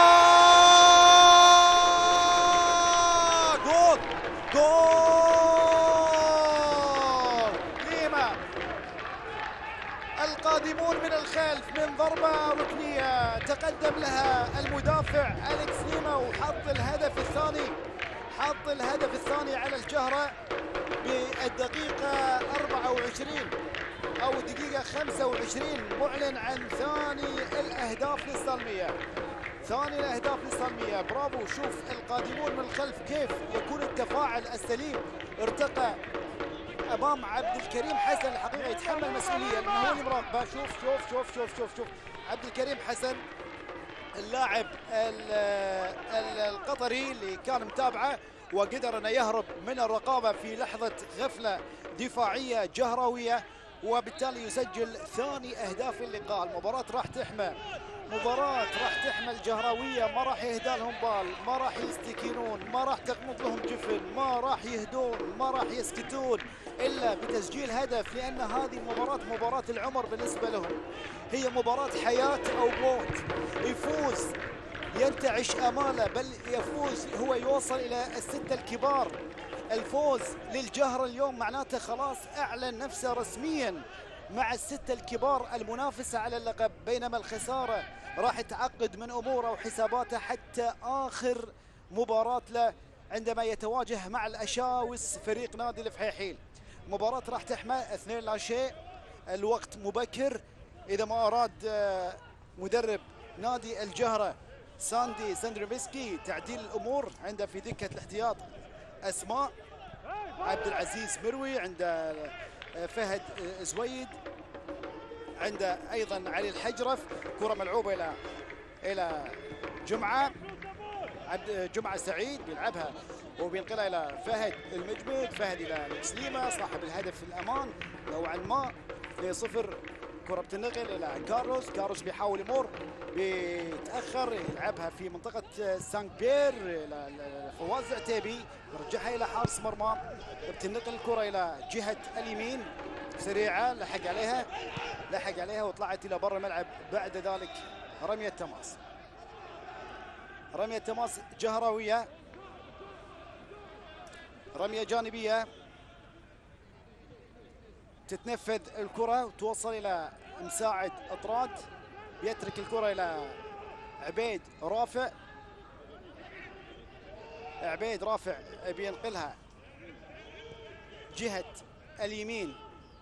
جول ليما. القادمون من الخلف من ضربة ركنية تقدم لها المدافع أليكس ليما وحط الهدف الثاني على الجهرة بالدقيقة 24 أو الدقيقة 25. معلن عن ثاني الأهداف للسالمية. برافو. شوف القادمون من الخلف كيف يكون التفاعل السليم. ارتقى أمام عبد الكريم حسن، الحقيقة يتحمل مسؤولية لأنه هو اللي مراقبه. شوف عبد الكريم حسن اللاعب القطري اللي كان متابعه وقدر أن يهرب من الرقابة في لحظة غفلة دفاعية جهروية، وبالتالي يسجل ثاني أهداف اللقاء. المباراة راح تحمى، مباراة راح تحمل جهراوية، ما راح يهدى لهم بال، ما راح يستكينون، ما راح تقمض لهم جفن، ما راح يهدون، ما راح يسكتون إلا بتسجيل هدف، لأن هذه المباراة مباراة العمر بالنسبة لهم، هي مباراة حياة أو موت. يفوز ينتعش آماله، بل يفوز هو يوصل إلى الستة الكبار. الفوز للجهر اليوم معناته خلاص أعلن نفسه رسميا مع الستة الكبار المنافسة على اللقب، بينما الخسارة راح تعقد من أموره وحساباته حتى آخر مباراة له عندما يتواجه مع الأشاوس فريق نادي الفحيحيل. مباراة راح تحمى 2-0، الوقت مبكر. إذا ما أراد مدرب نادي الجهرة ساندي سندروفسكي تعديل الأمور، عنده في دكة الاحتياط أسماء عبد العزيز مروي، عنده فهد زويد، عنده أيضا علي الحجرف. كرة ملعوبة إلى جمعة سعيد، بيلعبها وبينقلها إلى فهد المجمد، فهد إلى سليمة صاحب الهدف الأمان نوعا ما 2-0. كرة بتنقل إلى كاروس بيحاول يمر، بيتأخر، يلعبها في منطقة سانك بير إلى فواز عتيبي، يرجعها إلى حارس مرمى. بتنقل الكرة إلى جهة اليمين سريعة، لحق عليها وطلعت إلى برا الملعب. بعد ذلك رمية تماس جهراوية، رمية جانبية، تتنفذ الكرة وتوصل إلى مساعد أطراد، بيترك الكرة إلى عبيد رافع بينقلها جهة اليمين،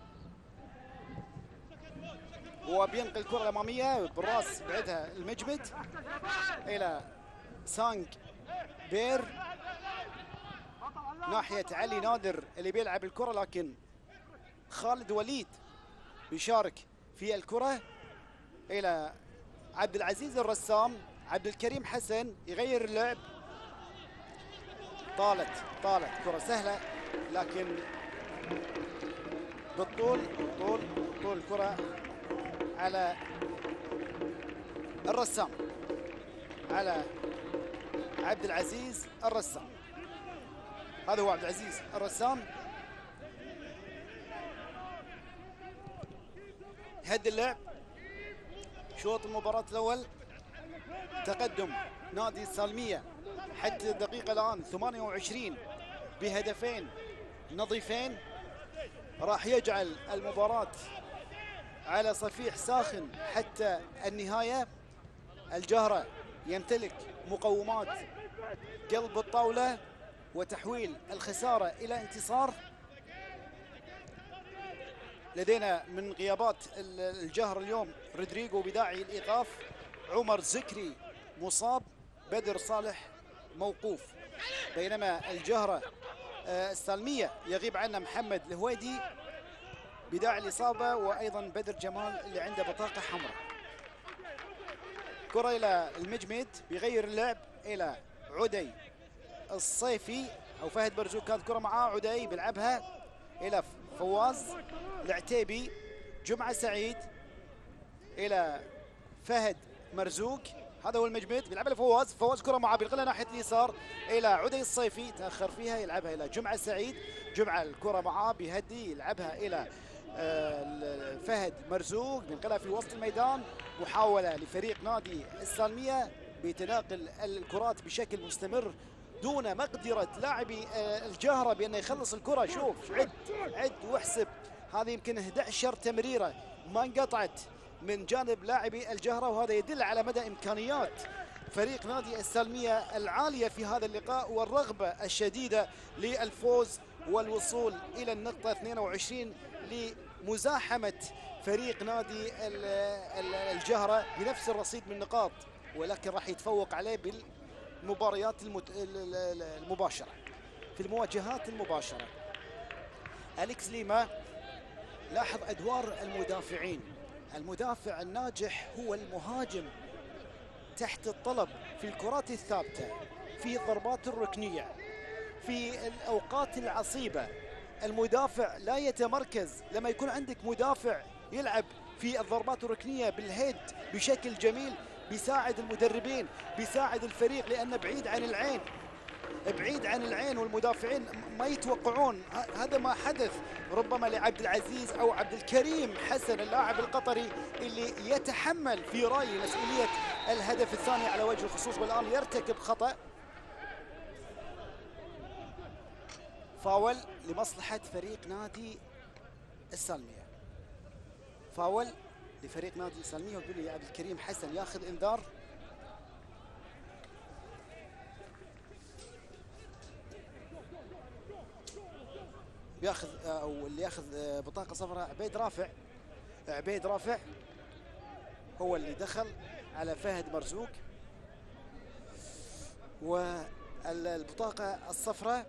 وبينقل الكرة الأمامية بالراس بعدها المجمد إلى سانك بير ناحية علي نادر اللي بيلعب الكرة، لكن خالد وليد بيشارك في الكرة إلى عبد العزيز الرسام. عبد الكريم حسن يغير اللعب، طالت كرة سهلة لكن بالطول الكرة على الرسام، على عبد العزيز الرسام. هذا هو عبد العزيز الرسام، هد اللعب. شوط المباراة الأول، تقدم نادي السالمية حتى الدقيقة الآن 28 بهدفين نظيفين، راح يجعل المباراة على صفيح ساخن حتى النهاية. الجهرة يمتلك مقومات قلب الطاولة وتحويل الخسارة إلى انتصار. لدينا من غيابات الجهر اليوم رودريغو بداعي الإيقاف، عمر زكري مصاب، بدر صالح موقوف، بينما الجهرة السالمية يغيب عنا محمد الهويدي بداعي الإصابة، وأيضا بدر جمال اللي عنده بطاقة حمراء. كرة إلى المجمد، بيغير اللعب إلى عدي الصيفي أو فهد برزوق، كانت كرة معاه عدي بيلعبها إلى فواز العتيبي، جمعة سعيد إلى فهد مرزوق، هذا هو المجمد بيلعبها لفواز، كرة معاه بينقلها ناحية اليسار إلى عدي الصيفي، تأخر فيها، يلعبها إلى جمعة سعيد، جمعة الكرة معاه بيهدي، يلعبها إلى فهد مرزوق، بينقلها في وسط الميدان. محاولة لفريق نادي السالمية بتناقل الكرات بشكل مستمر دون مقدرة لاعبي الجهرة بأنه يخلص الكرة. شوف عد واحسب، هذه يمكن 11 تمريرة ما انقطعت من جانب لاعبي الجهرة، وهذا يدل على مدى إمكانيات فريق نادي السالمية العالية في هذا اللقاء والرغبة الشديدة للفوز والوصول إلى النقطة 22 لمزاحمة فريق نادي الجهرة بنفس الرصيد من النقاط، ولكن راح يتفوق عليه بالمباريات المباشرة، في المواجهات المباشرة. أليكس ليما، لاحظ أدوار المدافعين. المدافع الناجح هو المهاجم، تحت الطلب في الكرات الثابتة، في الضربات الركنية، في الأوقات العصيبة. المدافع لا يتمركز. لما يكون عندك مدافع يلعب في الضربات الركنية بالهيد بشكل جميل بيساعد المدربين، بيساعد الفريق، لأنه بعيد عن العين، بعيد عن العين، والمدافعين ما يتوقعون. هذا ما حدث ربما لعبد العزيز أو عبد الكريم حسن اللاعب القطري اللي يتحمل في رأيي مسؤولية الهدف الثاني على وجه الخصوص، والآن يرتكب خطأ. فاول لمصلحة فريق نادي السالمية، فاول لفريق نادي السالمية، ويقول لي عبد الكريم حسن ياخذ انذار. بياخذ او اللي ياخذ بطاقة صفراء عبيد رافع. عبيد رافع هو اللي دخل على فهد مرزوق، والبطاقة الصفراء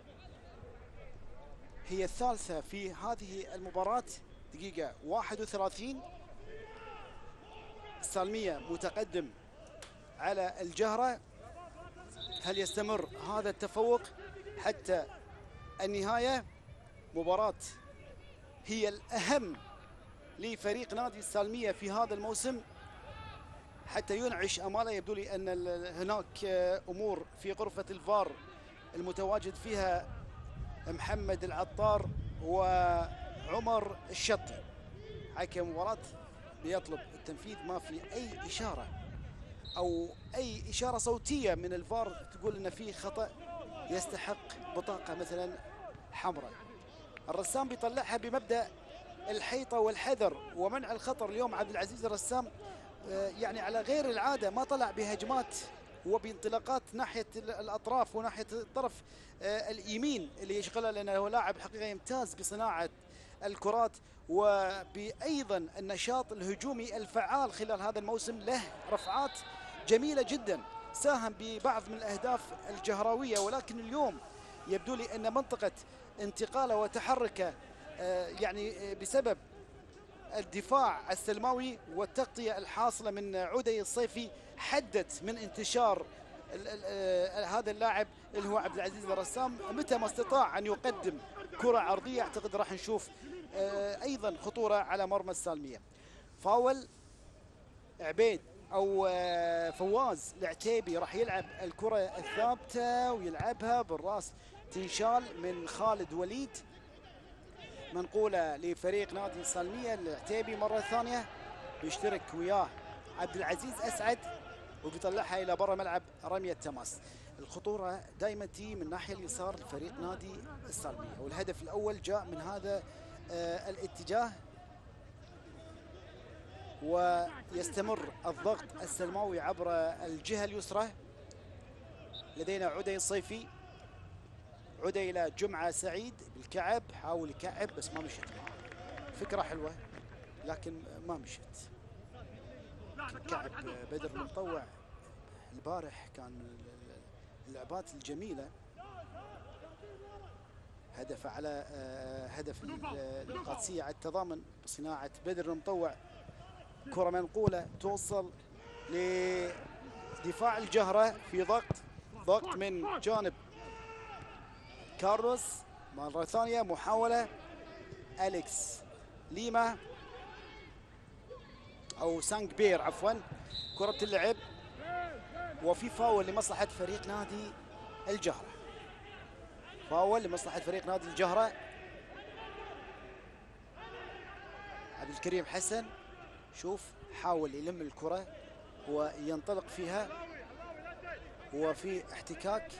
هي الثالثة في هذه المباراة. دقيقة 31 السالمية متقدم على الجهرة. هل يستمر هذا التفوق حتى النهاية؟ مباراة هي الأهم لفريق نادي السالمية في هذا الموسم حتى ينعش أماله. يبدو لي أن هناك أمور في غرفة الفار المتواجد فيها محمد العطار وعمر الشطي حكم مباراة بيطلب التنفيذ. ما في أي إشارة أو أي إشارة صوتية من الفار تقول أن في خطأ يستحق بطاقة مثلا حمراء. الرسام بيطلعها بمبدأ الحيطة والحذر ومنع الخطر. اليوم عبد العزيز الرسام يعني على غير العادة ما طلع بهجمات وبانطلاقات ناحية الأطراف وناحية الطرف اليمين اللي يشغلها، لأنه لاعب حقيقة يمتاز بصناعة الكرات وبأيضا النشاط الهجومي الفعال خلال هذا الموسم. له رفعات جميلة جدا، ساهم ببعض من الأهداف الجهراوية، ولكن اليوم يبدو لي أن منطقة انتقاله وتحركه يعني بسبب الدفاع السلماوي والتغطية الحاصلة من عدي الصيفي حدت من انتشار هذا اللاعب اللي هو عبد العزيز الرسام. متى ما استطاع أن يقدم كرة عرضية أعتقد راح نشوف أيضا خطورة على مرمى السالمية. فاول عبيد أو فواز العتيبي راح يلعب الكرة الثابتة ويلعبها بالراس، تنشال من خالد وليد، منقولة لفريق نادي السالمية. العتيبي مرة ثانية بيشترك وياه عبد العزيز أسعد وبيطلعها إلى برا ملعب رمية تماس. الخطورة دائما تي من ناحية اليسار لفريق نادي السالمية، والهدف الأول جاء من هذا الاتجاه، ويستمر الضغط السلماوي عبر الجهة اليسرى. لدينا عدي الصيفي، عدي إلى جمعة سعيد بالكعب، حاول يكعب بس ما مشت معه، فكرة حلوة لكن ما مشت. كعب بدر المطوع البارح كان من اللعبات الجميلة، هدف على هدف القادسية على التضامن بصناعة بدر المطوع. كرة منقولة توصل لدفاع الجهرة في ضغط من جانب كارلوس. مرة ثانية محاولة أليكس ليما أو سانج بير عفوا، كرة اللعب وفي فاول لمصلحة فريق نادي الجهرة. فاول لمصلحة فريق نادي الجهرة. عبد الكريم حسن شوف حاول يلم الكرة وينطلق فيها وفي احتكاك.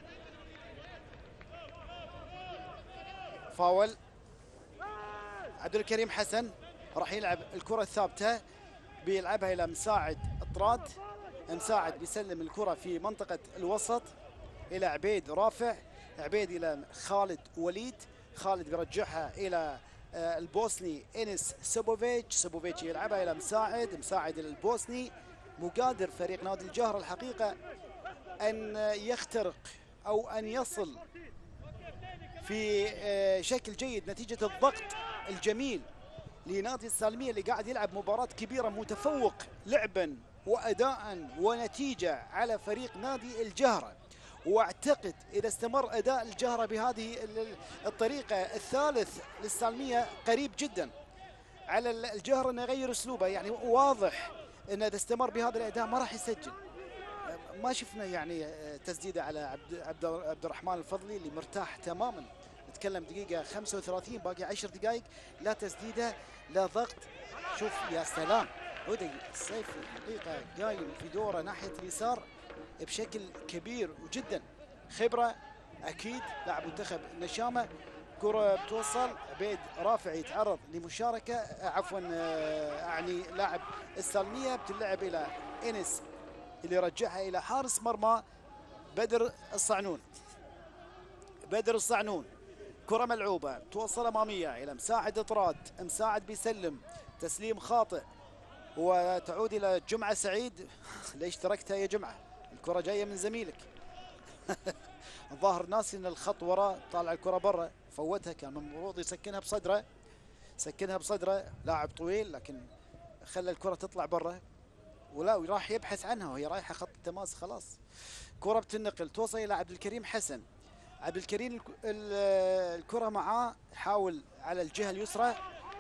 فاول عبد الكريم حسن راح يلعب الكرة الثابتة، بيلعبها إلى مساعد الطراد. مساعد بيسلم الكرة في منطقة الوسط إلى عبيد رافع، عبيد إلى خالد وليد، خالد بيرجعها إلى البوسني إنس سبوفيتش يلعبها إلى مساعد إلى البوسني. مقادر فريق نادي الجهرة الحقيقة أن يخترق أو أن يصل في شكل جيد نتيجة الضغط الجميل لنادي السالمية اللي قاعد يلعب مباراة كبيرة، متفوق لعبا وأداء ونتيجة على فريق نادي الجهرة. واعتقد اذا استمر اداء الجهرة بهذه الطريقة الثالث للسالمية قريب جدا على الجهرة انه يغير اسلوبه. يعني واضح انه اذا استمر بهذا الاداء ما راح يسجل. ما شفنا يعني تسديده على عبد الرحمن الفضلي اللي مرتاح تماما. نتكلم دقيقة 35 باقي 10 دقائق، لا تسديده لا ضغط. شوف يا سلام، هدى السيف الحقيقة قايم في دوره ناحية اليسار بشكل كبير وجدا. خبرة أكيد، لاعب منتخب النشامة. كرة بتوصل، عبيد رافع يتعرض لمشاركة، عفوا أعني لاعب السالمية، بتلعب إلى إنس اللي رجعها إلى حارس مرمى بدر الصعنون. بدر الصعنون، كرة ملعوبة توصل أمامية إلى مساعد إطراد، مساعد بيسلم، تسليم خاطئ وتعود إلى جمعة سعيد. ليش تركتها يا جمعة؟ الكرة جاية من زميلك. الظاهر ناسي ان الخط وراء، طالع الكرة برا، فوتها، كان المفروض يسكنها بصدره، سكنها بصدره، لاعب طويل لكن خلى الكرة تطلع برا ولا راح يبحث عنها وهي رايحة خط التماس خلاص. كرة بتنقل توصل إلى عبد الكريم حسن. عبد الكريم الكرة معاه، حاول على الجهة اليسرى،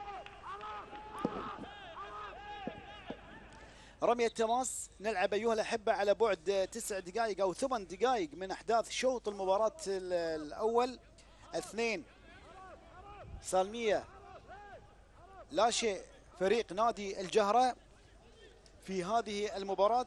رمية تماس. نلعب أيها الأحبة على بعد 9 دقائق أو 8 دقائق من أحداث شوط المباراة الأول. 2 سالمية لا شيء فريق نادي الجهرة في هذه المباراة.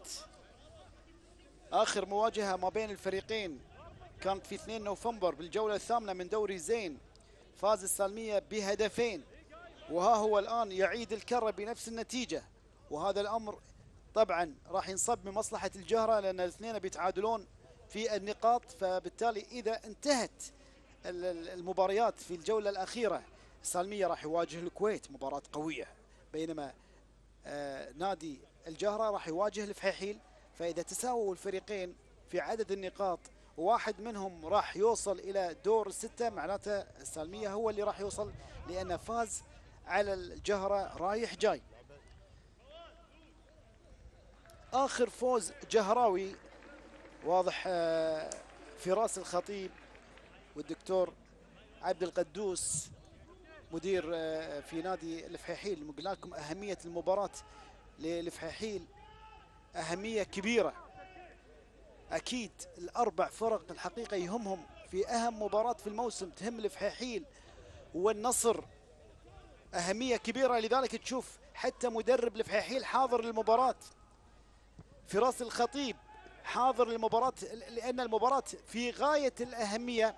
آخر مواجهة ما بين الفريقين كانت في 2 نوفمبر بالجولة الثامنة من دوري زين، فاز السالمية بهدفين، وها هو الآن يعيد الكرة بنفس النتيجة. وهذا الأمر طبعا راح ينصب من مصلحة الجهرة لأن الاثنين بيتعادلون في النقاط، فبالتالي إذا انتهت المباريات في الجولة الأخيرة السالمية راح يواجه الكويت، مباراة قوية، بينما نادي الجهرة راح يواجه الفحيحيل. فإذا تساووا الفريقين في عدد النقاط وواحد منهم راح يوصل إلى دور 6، معناته السالمية هو اللي راح يوصل لأنه فاز على الجهرة رايح جاي. آخر فوز جهراوي واضح فراس الخطيب والدكتور عبد القدوس مدير في نادي الفحيحيل. قلنا لكم أهمية المباراة للفحيحيل أهمية كبيرة. أكيد الأربع فرق الحقيقة يهمهم في أهم مباراة في الموسم تهم الفحيحيل والنصر أهمية كبيرة. لذلك تشوف حتى مدرب الفحيحيل حاضر للمباراة، فراس الخطيب حاضر للمباراة، لأن المباراة في غاية الأهمية.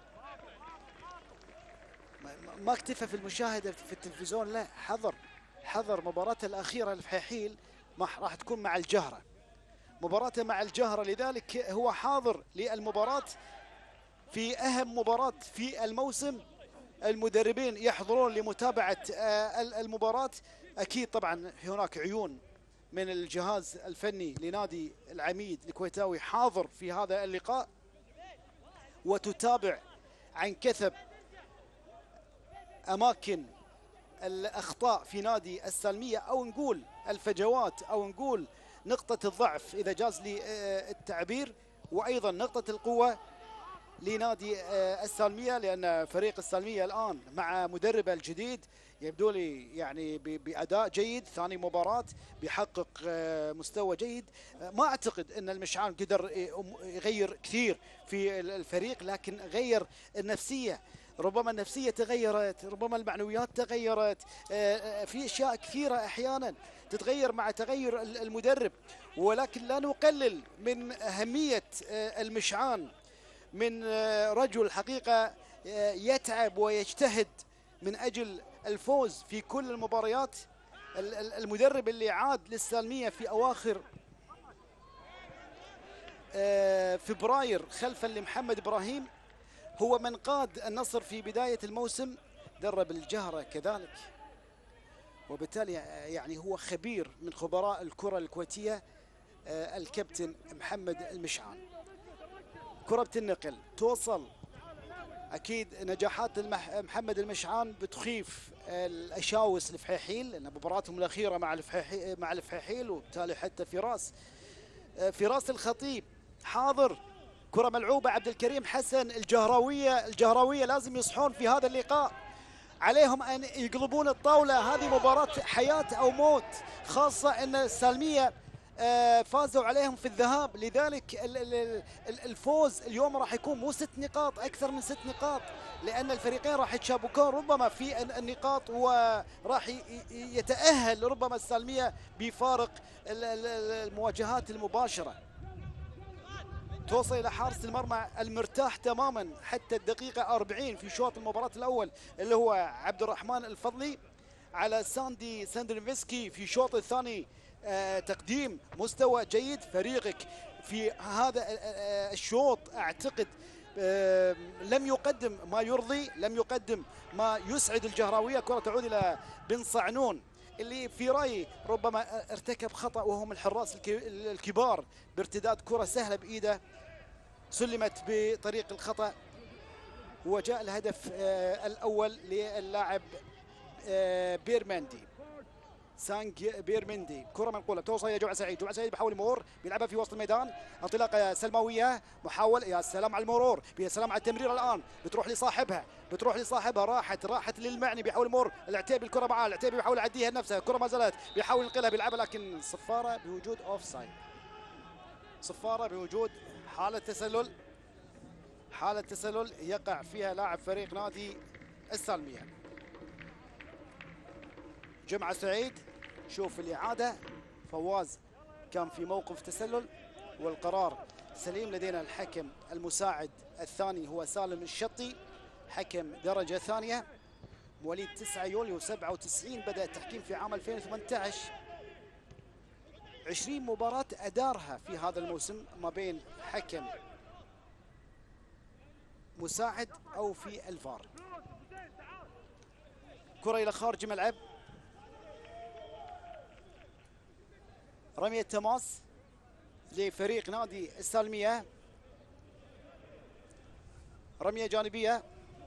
ما اكتفى في المشاهدة في التلفزيون، لا، حضر مباراة الأخيرة الفحيحيل راح تكون مع الجهرة، مباراته مع الجهرة، لذلك هو حاضر للمباراة في أهم مباراة في الموسم. المدربين يحضرون لمتابعة المباراة. أكيد طبعا هناك عيون من الجهاز الفني لنادي العميد الكويتاوي حاضر في هذا اللقاء، وتتابع عن كثب أماكن الأخطاء في نادي السالمية، أو نقول الفجوات، أو نقول نقطة الضعف إذا جاز لي التعبير، وأيضا نقطة القوة لنادي السالمية، لأن فريق السالمية الآن مع مدربه الجديد يبدو لي يعني بأداء جيد. ثاني مباراة بيحقق مستوى جيد. ما أعتقد أن المشعان قدر يغير كثير في الفريق، لكن غير النفسية، ربما النفسية تغيرت، ربما المعنويات تغيرت، في أشياء كثيرة أحيانا تتغير مع تغير المدرب. ولكن لا نقلل من أهمية المشعان، من رجل حقيقة يتعب ويجتهد من أجل الفوز في كل المباريات. المدرب اللي عاد للسالمية في أواخر فبراير خلفا لمحمد إبراهيم، هو من قاد النصر في بداية الموسم، درب الجهرة كذلك، وبالتالي يعني هو خبير من خبراء الكرة الكويتية الكابتن محمد المشعان. كرة النقل توصل اكيد نجاحات محمد المشعان بتخيف الاشاوس الفحيحيل، لان مباراتهم الاخيره مع الفحيحيل، وبالتالي حتى فراس الخطيب حاضر. كره ملعوبه، عبد الكريم حسن. الجهراويه لازم يصحون في هذا اللقاء، عليهم ان يقلبون الطاوله. هذه مباراه حياه او موت، خاصه ان السالميه فازوا عليهم في الذهاب، لذلك الفوز اليوم راح يكون مو 6 نقاط، اكثر من 6 نقاط، لان الفريقين راح يتشابكون ربما في النقاط، وراح يتاهل ربما السالميه بفارق المواجهات المباشره. توصل الى حارس المرمى المرتاح تماما حتى الدقيقه 40 في شوط المباراه الاول، اللي هو عبد الرحمن الفضلي على ساندي ساندرفسكي. في الشوط الثاني تقديم مستوى جيد. فريقك في هذا الشوط اعتقد لم يقدم ما يرضي، لم يقدم ما يسعد الجهراويه. كره تعود الى بن صعنون، اللي في رايي ربما ارتكب خطا، وهم الحراس الكبار، بارتداد كره سهله بايده سلمت بطريق الخطا، وجاء الهدف الاول للاعب بيرمندي، سانج بيرمندي. كره منقوله توصل الى جمعه سعيد. جمعه سعيد بيحاول يمر، بيلعبها في وسط الميدان، انطلاقه سلماويه، محاول. يا سلام على المرور، يا سلام على التمرير. الان بتروح لصاحبها، راحت للمعني، بيحاول يمر. العتيبي الكره معاه، العتيبي بيحاول يعديها نفسها، الكره ما زالت، بيحاول ينقلها، بيلعبها، لكن صفاره بوجود اوف سايد، صفاره بوجود حاله تسلل يقع فيها لاعب فريق نادي السالميه. جمعه سعيد، شوف الإعادة. فواز كان في موقف تسلل والقرار سليم. لدينا الحكم المساعد الثاني هو سالم الشطي، حكم درجة ثانية، مواليد 9 يوليو 97، بدأ التحكيم في عام 2018. 20 مباراة أدارها في هذا الموسم، ما بين حكم مساعد أو في الفار. كرة إلى خارج الملعب، رمية تماس لفريق نادي السالمية، رمية جانبية.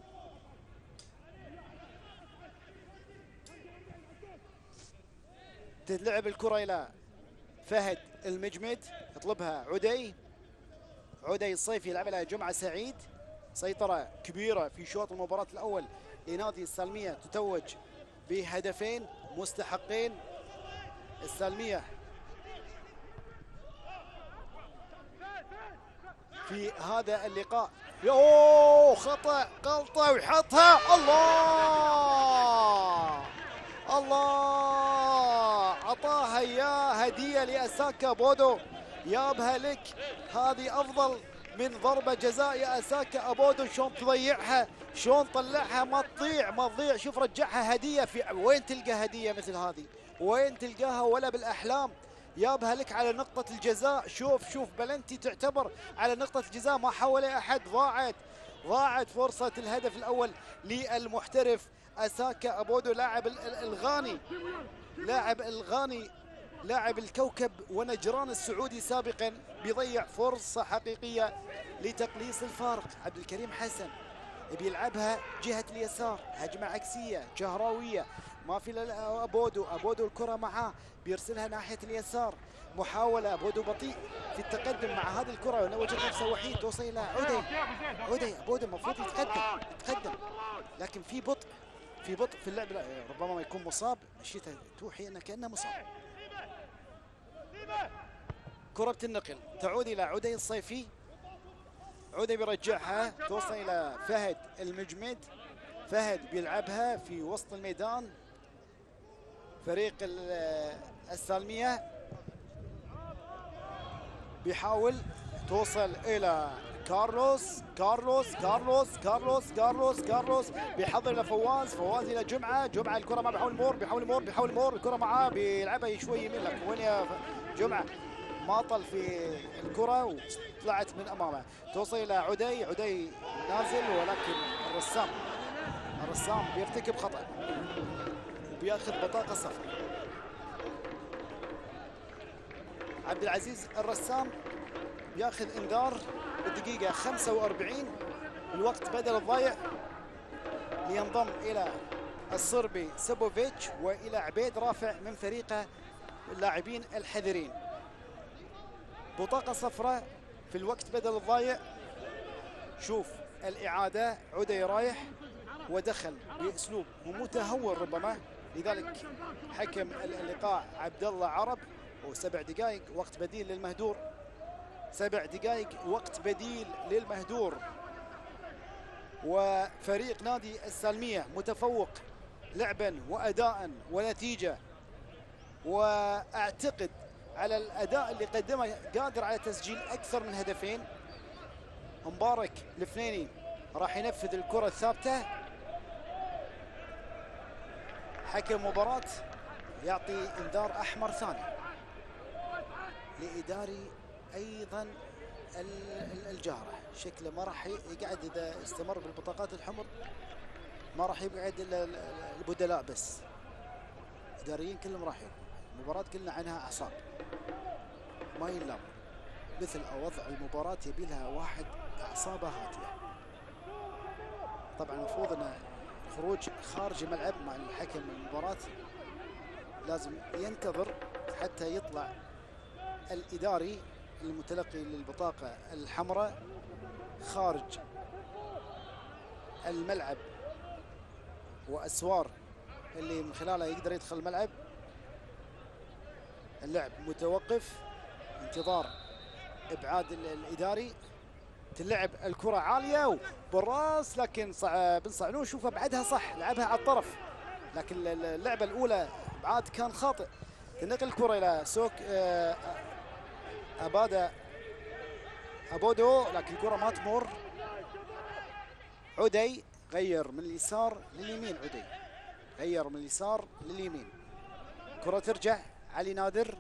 تتلعب الكرة إلى فهد المجمد، يطلبها عدي الصيفي، يلعب لها جمعة سعيد. سيطرة كبيرة في شوط المباراة الأول لنادي السالمية، تتوج بهدفين مستحقين. السالمية في هذا اللقاء. يوه خطأ، غلطة ويحطها. الله عطاها يا هدية لأساكا بودو، يابها لك. هذه أفضل من ضربة جزاء يا أساكا أبودو. شلون تضيعها، شلون طلعها، ما تضيع. شوف رجعها هدية. وين تلقى هدية مثل هذه؟ وين تلقاها؟ ولا بالأحلام. يابها لك على نقطة الجزاء. شوف بلنتي تعتبر على نقطة الجزاء، ما حاولها أحد. ضاعت فرصة الهدف الأول للمحترف أساكا أبودو، لاعب الكوكب ونجران السعودي سابقا، بيضيع فرصة حقيقية لتقليص الفارق. عبد الكريم حسن بيلعبها جهة اليسار، هجمة عكسية جهراوية، ما في أبودو الكرة معاه، بيرسلها ناحية اليسار. محاولة، أبودو بطيء في التقدم مع هذه الكرة، وأنه وجد نفسه وحيد. توصل إلى عدي. أبودو المفروض يتقدم، لكن في بطء في اللعب. ربما ما يكون مصاب، مشيته توحي أنه كأنه مصاب. كرة النقل تعود إلى عدي الصيفي، عدي بيرجعها، توصل إلى فهد المجمد. فهد بيلعبها في وسط الميدان، فريق السالمية بيحاول. توصل إلى كارلوس بيحضر إلى فواز إلى جمعة الكرة ما بيحاول يمر، الكرة معاه، بيلعبها شوي يمين، لكن وين يا جمعة؟ ما طل في الكرة وطلعت من أمامه. توصل إلى عدي نازل، ولكن الرسام بيرتكب خطأ وبياخذ بطاقة صفر. عبد العزيز الرسام ياخذ انذار بالدقيقة 45 الوقت بدل الضايع لينضم إلى الصربي سبوفيتش وإلى عبيد رافع من فريقه اللاعبين الحذرين. بطاقة صفراء في الوقت بدل الضايع. شوف الإعادة، عدي رايح ودخل بأسلوب متهور ربما، لذلك حكم اللقاء عبد الله عرب. و7 دقائق وقت بديل للمهدور، 7 دقائق وقت بديل للمهدور. وفريق نادي السالمية متفوق لعبا وأداء ونتيجة، وأعتقد على الأداء اللي قدمه قادر على تسجيل أكثر من هدفين. مبارك الفنيني راح ينفذ الكرة الثابتة. حكم مباراة يعطي انذار أحمر ثاني لإداري أيضا الجارة. شكله ما راح يقعد إذا استمر بالبطاقات الحمر، ما راح يقعد إلا البدلاء بس، إداريين كلهم راح يروحوا. المباراة قلنا عنها أعصاب ما ينلام، مثل وضع المباراة يبي لها واحد أعصابه هادية. طبعا المفروض أن خروج خارج الملعب مع الحكم المباراة لازم ينتظر حتى يطلع الإداري المتلقي للبطاقة الحمراء خارج الملعب وأسوار اللي من خلالها يقدر يدخل الملعب. اللعب متوقف، انتظار إبعاد الإداري. تلعب الكرة عالية وبالراس، لكن بن صعنون شوفها بعدها صح، لعبها على الطرف، لكن اللعبة الأولى إبعاد كان خاطئ. تنقل الكرة إلى سوق أبودو، لكن الكرة ما تمر. عدي غير من اليسار لليمين، عدي غير من اليسار لليمين. كرة ترجع علي نادر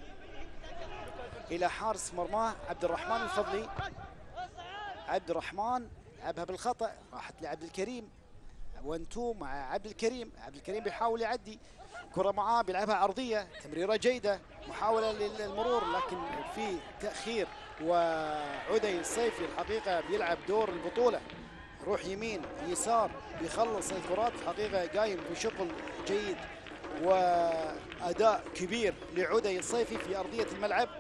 إلى حارس مرماه عبد الرحمن الفضلي. عبد الرحمن لعبها بالخطأ، راحت لعبد الكريم، 1-2 مع عبد الكريم. عبد الكريم بيحاول يعدي، كرة معاه بيلعبها عرضية، تمريرة جيدة، محاولة للمرور لكن في تأخير. وعدي الصيفي الحقيقة بيلعب دور البطولة، يروح يمين يسار بيخلص الكرات، حقيقة قايم بشغل جيد وأداء كبير لعدي الصيفي في أرضية الملعب.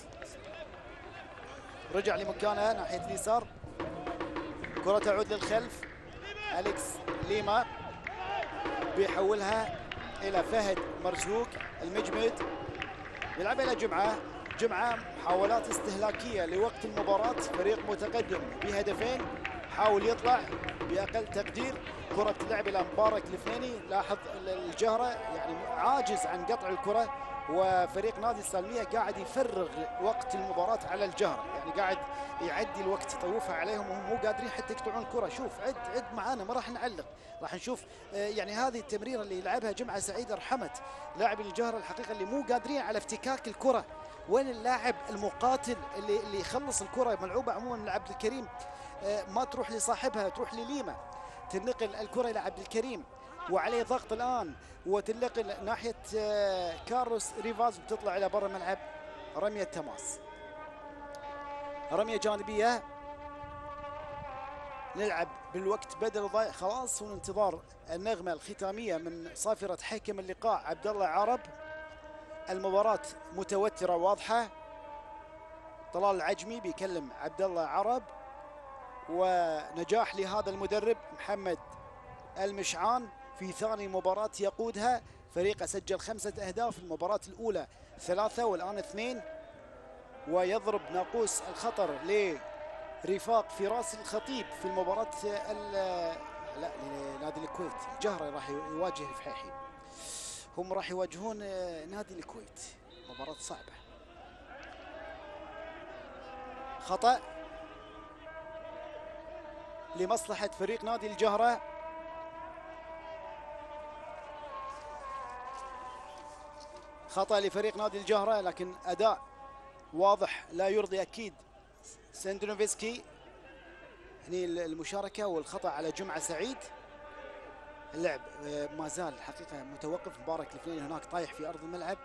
رجع لمكانه ناحية اليسار، كرة تعود للخلف. أليكس ليما بيحولها إلى فهد مرزوق المجمد، يلعب إلى جمعة. محاولات استهلاكية لوقت المباراة، فريق متقدم بهدفين حاول يطلع بأقل تقدير. كرة تلعب إلى مبارك الفنيني، لاحظ الجهرة يعني عاجز عن قطع الكرة، وفريق نادي السالمية قاعد يفرغ وقت المباراة على الجهرة، يعني قاعد يعدي الوقت يطوفها عليهم وهم مو قادرين حتى يقطعون الكرة. شوف عد معانا، ما راح نعلق، راح نشوف يعني هذه التمريرة اللي يلعبها جمعة سعيد رحمت لاعب الجهرة الحقيقة اللي مو قادرين على افتكاك الكرة. وين اللاعب المقاتل اللي يخلص الكرة؟ ملعوبة عموما من عبد الكريم، ما تروح لصاحبها، تروح لليما. تنقل الكرة إلى عبد الكريم وعليه ضغط الآن، وتنقل ناحية كارلوس ريفاز وتطلع إلى برا الملعب. رمية تماس، رمية جانبية. نلعب بالوقت بدل ضايع خلاص، وننتظر النغمة الختامية من صافرة حكم اللقاء عبد الله عرب. المباراة متوترة واضحة. طلال العجمي بيكلم عبد الله عرب، ونجاح لهذا المدرب محمد المشعان في ثاني مباراة يقودها. فريقه سجل 5 أهداف، المباراة الأولى 3 والآن 2، ويضرب ناقوس الخطر لرفاق فراس الخطيب في المباراة لا لنادي الكويت. الجهرة راح يواجه الفحيحي، هم راح يواجهون نادي الكويت، مباراة صعبة. خطأ لمصلحة فريق نادي الجهرة. خطأ لفريق نادي الجهرة، لكن أداء واضح لا يرضي أكيد سندونوفسكي. هني المشاركة والخطأ على جمعة سعيد. اللعب ما زال الحقيقة متوقف. مبارك الفنيني هناك طايح في أرض الملعب،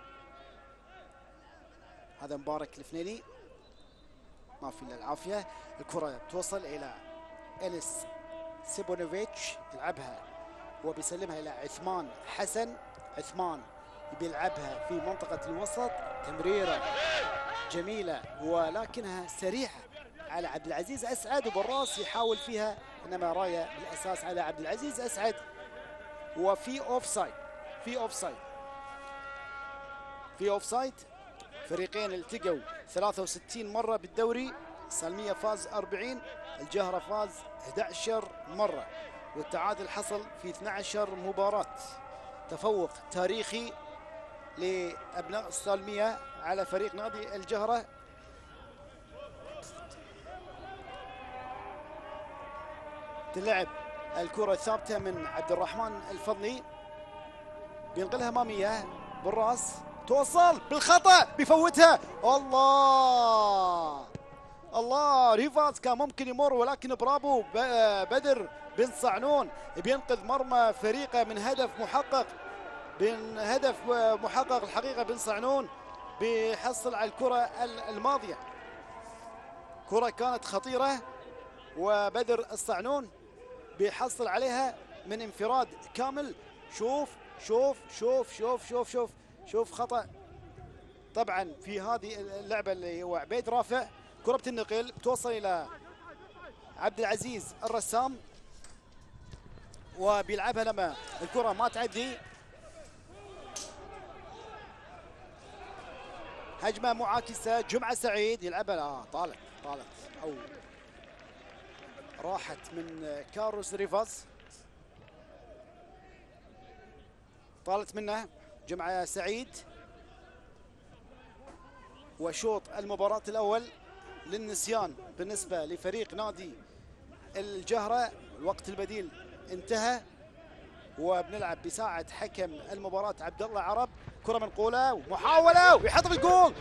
هذا مبارك الفنيني ما في إلا العافية. الكرة توصل إلى انس سيبونوفيتش يلعبها وبيسلمها الى عثمان حسن. عثمان بيلعبها في منطقة الوسط، تمريرة جميلة ولكنها سريعة على عبد العزيز أسعد، وبالراس يحاول فيها، انما راية بالاساس على عبد العزيز أسعد. وفي اوفسايد، في اوفسايد. فريقين التقوا 63 مرة بالدوري، السالمية فاز 40، الجهرة فاز 11 مرة، والتعادل حصل في 12 مباراة. تفوق تاريخي لأبناء السالمية على فريق نادي الجهرة. تلعب الكرة الثابتة من عبد الرحمن الفضلي، بينقلها أمامية بالراس، توصل بالخطأ، بيفوتها. الله ريفاز كان ممكن يمر، ولكن برافو بدر بن صعنون بينقذ مرمى فريقه من هدف محقق، الحقيقة بن صعنون بيحصل على الكرة الماضية. كرة كانت خطيرة وبدر الصعنون بيحصل عليها من انفراد كامل. شوف خطأ طبعا في هذه اللعبة اللي هو عبيد رافع. كرة بتنقل بتوصل إلى عبد العزيز الرسام وبيلعبها لما الكرة ما تعدي. هجمة معاكسة، جمعة سعيد يلعبها طالت أو راحت من كاروس ريفاز، طالت منه جمعة سعيد. وشوط المباراة الأول للنسيان بالنسبة لفريق نادي الجهرة. الوقت البديل انتهى وبنلعب بساعة حكم المباراة عبد الله عرب. كرة منقولة ومحاولة ويحط في الجول.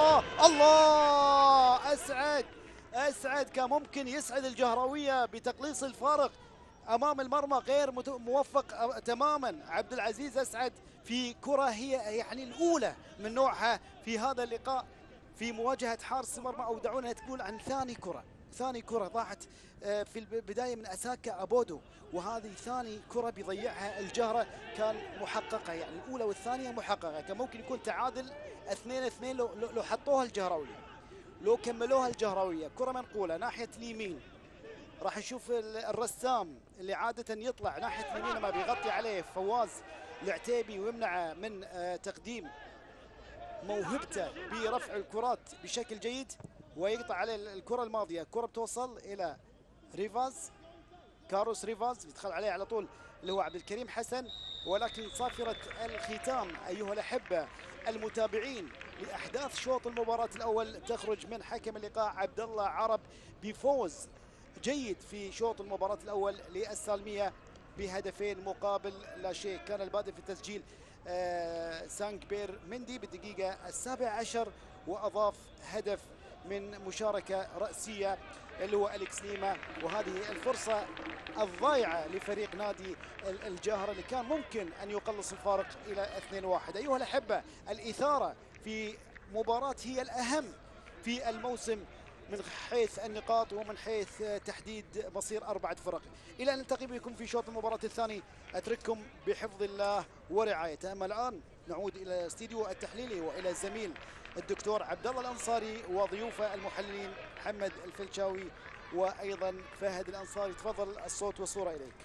الله أسعد كان ممكن يسعد الجهراوية بتقليص الفارق أمام المرمى، غير موفق تماما عبد العزيز أسعد في كرة هي يعني الأولى من نوعها في هذا اللقاء في مواجهة حارس المرمى، أو دعونا تقول عن ثاني كرة ضاعت في البداية من أساكا أبودو، وهذه ثاني كرة بيضيعها الجهرة كان محققة، يعني الأولى والثانية محققة. كان ممكن يكون تعادل 2-2 لو حطوها الجهراوية، لو كملوها الجهراوية. كرة منقولة ناحية اليمين، راح نشوف الرسام اللي عادة يطلع ناحية اليمين ما بيغطي عليه فواز العتيبي ويمنعه من تقديم موهبته برفع الكرات بشكل جيد، ويقطع عليه الكرة الماضية. كرة بتوصل إلى ريفاز، كاروس ريفاز بيدخل عليه على طول اللي هو عبد الكريم حسن، ولكن صافرة الختام أيها الأحبة المتابعين لأحداث شوط المباراة الأول تخرج من حكم اللقاء عبد الله عرب بفوز جيد في شوط المباراة الأول للسالمية بهدفين مقابل لا شيء. كان البادئ في التسجيل سانك بير مندي بالدقيقة 17، وأضاف هدف من مشاركة رأسية اللي هو أليكس ليما. وهذه الفرصة الضائعة لفريق نادي الجهرة اللي كان ممكن أن يقلص الفارق إلى 2-1. أيها الأحبة، الإثارة في مباراة هي الأهم في الموسم من حيث النقاط ومن حيث تحديد مصير 4 فرق. إلى أن نلتقي بكم في شوط المباراة الثاني، أترككم بحفظ الله ورعايته. أما الآن نعود إلى الاستديو التحليلي وإلى الزميل الدكتور عبد الله الأنصاري وضيوفه المحللين محمد الفلشاوي وأيضا فهد الأنصاري. تفضل الصوت والصورة إليك.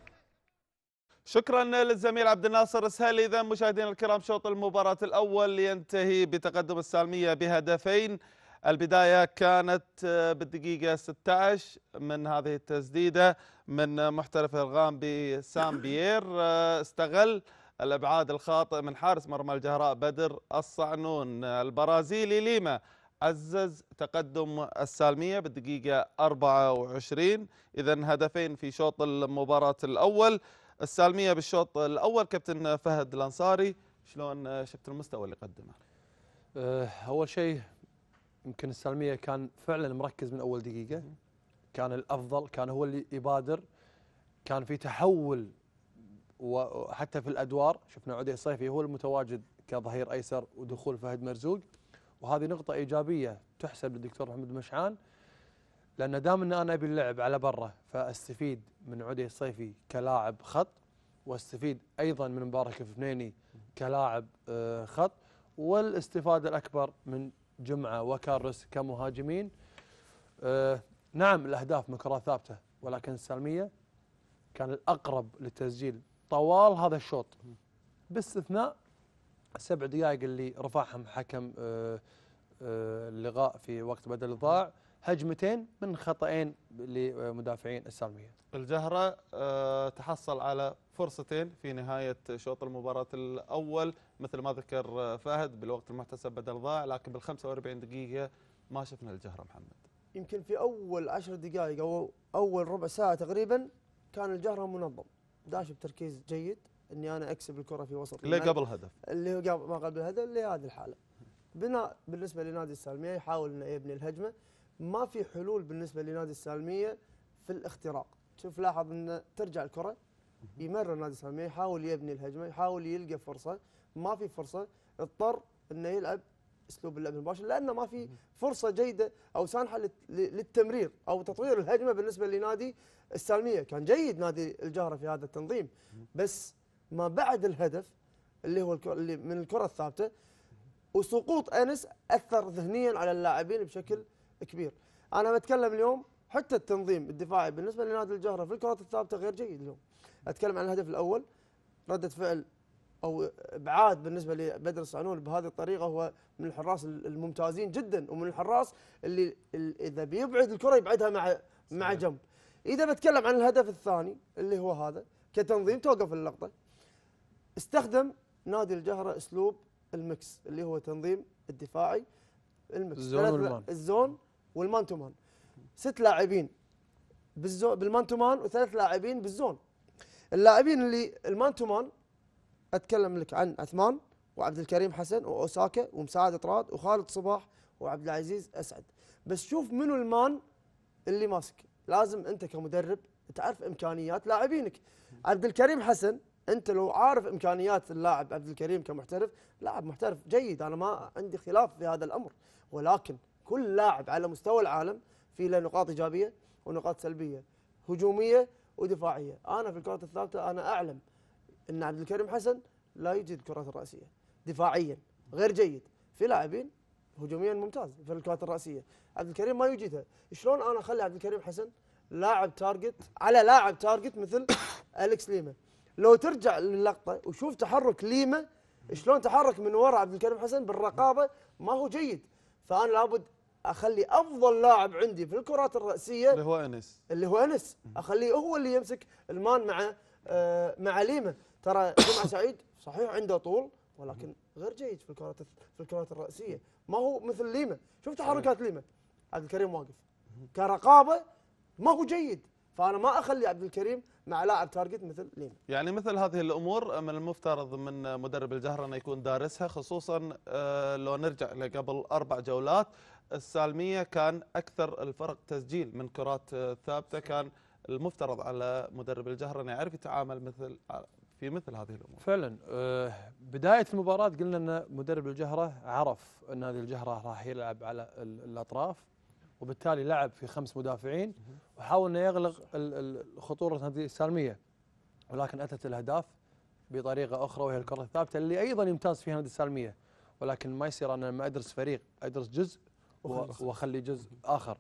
شكرا للزميل عبد الناصر السهلي. إذا مشاهدينا الكرام، شوط المباراة الأول ينتهي بتقدم السالمية بهدفين. البداية كانت بالدقيقة 16 من هذه التسديدة من محترف الغامبي سام بيير، استغل الابعاد الخاطئ من حارس مرمى الجهراء بدر الصعنون. البرازيلي ليما عزز تقدم السالمية بالدقيقة 24. إذن هدفين في شوط المباراة الأول. السالمية بالشوط الأول كابتن فهد الأنصاري، شلون شفت المستوى اللي قدمه؟ أول شيء يمكن السالمية كان فعلا مركز من أول دقيقة، كان الأفضل، كان هو اللي يبادر، كان في تحول وحتى في الأدوار. شفنا عدي الصيفي هو المتواجد كظهير أيسر ودخول فهد مرزوق، وهذه نقطة إيجابية تحسب للدكتور محمد مشعان. لان دام ان انا ابي اللعب على برا فاستفيد من عدي الصيفي كلاعب خط، واستفيد ايضا من مبارك الفنيني كلاعب خط، والاستفاده الاكبر من جمعه وكارس كمهاجمين. نعم الاهداف من كرات ثابته، ولكن السالميه كان الاقرب للتسجيل طوال هذا الشوط، باستثناء ال7 دقائق اللي رفعهم حكم اللقاء في وقت بدل ضاع، هجمتين من خطأين لمدافعين السالميه. الجهرة تحصل على فرصتين في نهاية شوط المباراة الأول مثل ما ذكر فهد بالوقت المحتسب بدل ضاع، لكن بال 45 دقيقة ما شفنا الجهرة محمد. يمكن في أول 10 دقائق أو أول ربع ساعة تقريبا كان الجهرة منظم، داش بتركيز جيد إني أنا أكسب الكرة في وسط اللي قبل هدف، اللي هو ما قبل الهدف لهذه الحالة. بناء بالنسبة لنادي السالمية يحاول إنه يبني الهجمة، ما في حلول بالنسبة لنادي السالمية في الاختراق. شوف لاحظ إنه ترجع الكرة يمرر نادي السالمية، يحاول يبني الهجمة، يحاول يلقى فرصة، ما في فرصة، اضطر إنه يلعب اسلوب اللعب المباشر لانه ما في فرصه جيده او سانحه للتمرير او تطوير الهجمه بالنسبه لنادي السالميه. كان جيد نادي الجهره في هذا التنظيم، بس ما بعد الهدف اللي هو اللي من الكره الثابته وسقوط انس اثر ذهنيا على اللاعبين بشكل كبير. انا بتكلم اليوم حتى التنظيم الدفاعي بالنسبه لنادي الجهره في الكرات الثابته غير جيد اليوم. اتكلم عن الهدف الاول، رده فعل او ابعاد بالنسبه لبدر الصعنون بهذه الطريقه، هو من الحراس الممتازين جدا، ومن الحراس اللي اذا بيبعد الكره يبعدها مع جنب. اذا بتكلم عن الهدف الثاني اللي هو هذا كتنظيم، توقف اللقطه، استخدم نادي الجهره اسلوب المكس اللي هو تنظيم الدفاعي المكس، الزون والمان تو مان، 6 لاعبين بالمان تو مان و3 لاعبين بالزون. اللاعبين اللي المان تو مان اتكلم لك عن عثمان وعبد الكريم حسن واوساكا ومساعد طراد وخالد صباح وعبد العزيز اسعد. بس شوف منو المان اللي ماسك، لازم انت كمدرب تعرف امكانيات لاعبينك. عبد الكريم حسن انت لو عارف امكانيات اللاعب عبد الكريم كمحترف، لاعب محترف جيد، انا ما عندي خلاف في هذا الامر، ولكن كل لاعب على مستوى العالم في له نقاط ايجابيه ونقاط سلبيه، هجوميه ودفاعيه. انا في الكرات الثابته انا اعلم ان عبد الكريم حسن لا يجيد الكرات الرأسية، دفاعيا غير جيد، في لاعبين هجوميا ممتاز في الكرات الرأسية، عبد الكريم ما يجيدها. شلون انا اخلي عبد الكريم حسن لاعب تارجت على لاعب تارجت مثل أليكس ليما؟ لو ترجع للقطة وشوف تحرك ليما شلون تحرك من وراء عبد الكريم حسن بالرقابة، ما هو جيد. فانا لابد اخلي افضل لاعب عندي في الكرات الرأسية اللي هو انس اخليه هو اللي يمسك المان مع ليما. ترى جمعة سعيد صحيح عنده طول ولكن غير جيد في الكرات الرأسية، ما هو مثل ليما. شوف تحركات ليما، عبد الكريم واقف كرقابة ما هو جيد، فأنا ما أخلي عبد الكريم مع لاعب تارجت مثل ليما. يعني مثل هذه الأمور من المفترض من مدرب الجهرة أنه يكون دارسها، خصوصا لو نرجع لقبل 4 جولات السالمية كان أكثر الفرق تسجيل من كرات ثابتة، كان المفترض على مدرب الجهرة أنه يعرف يتعامل في مثل هذه الامور. فعلا بدايه المباراه قلنا ان مدرب الجهره عرف ان نادي الجهره راح يلعب على الاطراف، وبالتالي لعب في 5 مدافعين وحاول انه يغلق خطوره نادي السالميه، ولكن اتت الاهداف بطريقه اخرى وهي الكره الثابته اللي ايضا يمتاز فيها نادي السالميه، ولكن ما يصير انا لما ادرس فريق ادرس جزء واخلي جزء اخر.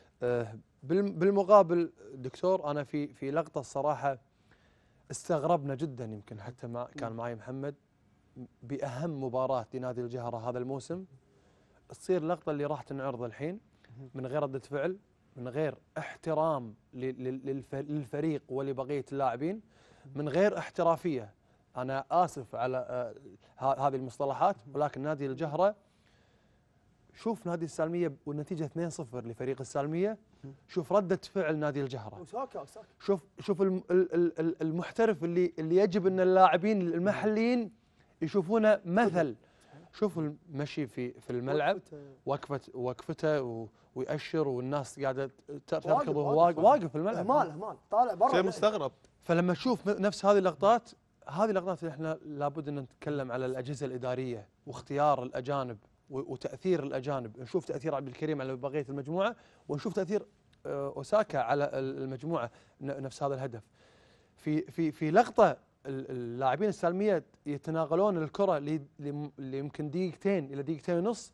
بالمقابل دكتور انا في لقطه الصراحه استغربنا جدا، يمكن حتى ما كان معي محمد، باهم مباراه لنادي الجهره هذا الموسم تصير اللقطه اللي راح تنعرض الحين من غير رده فعل، من غير احترام للفريق ولبقيه اللاعبين، من غير احترافيه. انا اسف على هذه المصطلحات، ولكن نادي الجهره شوف نادي السالميه والنتيجه 2-0 لفريق السالميه، شوف ردة فعل نادي الجهرة، شوف المحترف اللي يجب ان اللاعبين المحليين يشوفونه مثل. شوف المشي في الملعب، وقفته ويأشر والناس قاعده تركض وهو واقف في الملعب، همال طالع برا، شيء مستغرب. فلما تشوف نفس هذه اللقطات اللي احنا لابد ان نتكلم على الاجهزه الاداريه واختيار الاجانب وتاثير الاجانب. نشوف تاثير عبد الكريم على بقيه المجموعه، ونشوف تاثير اوساكا على المجموعه نفس هذا الهدف. في لقطه اللاعبين السالميه يتناقلون الكره اللي يمكن دقيقتين الى دقيقتين ونص.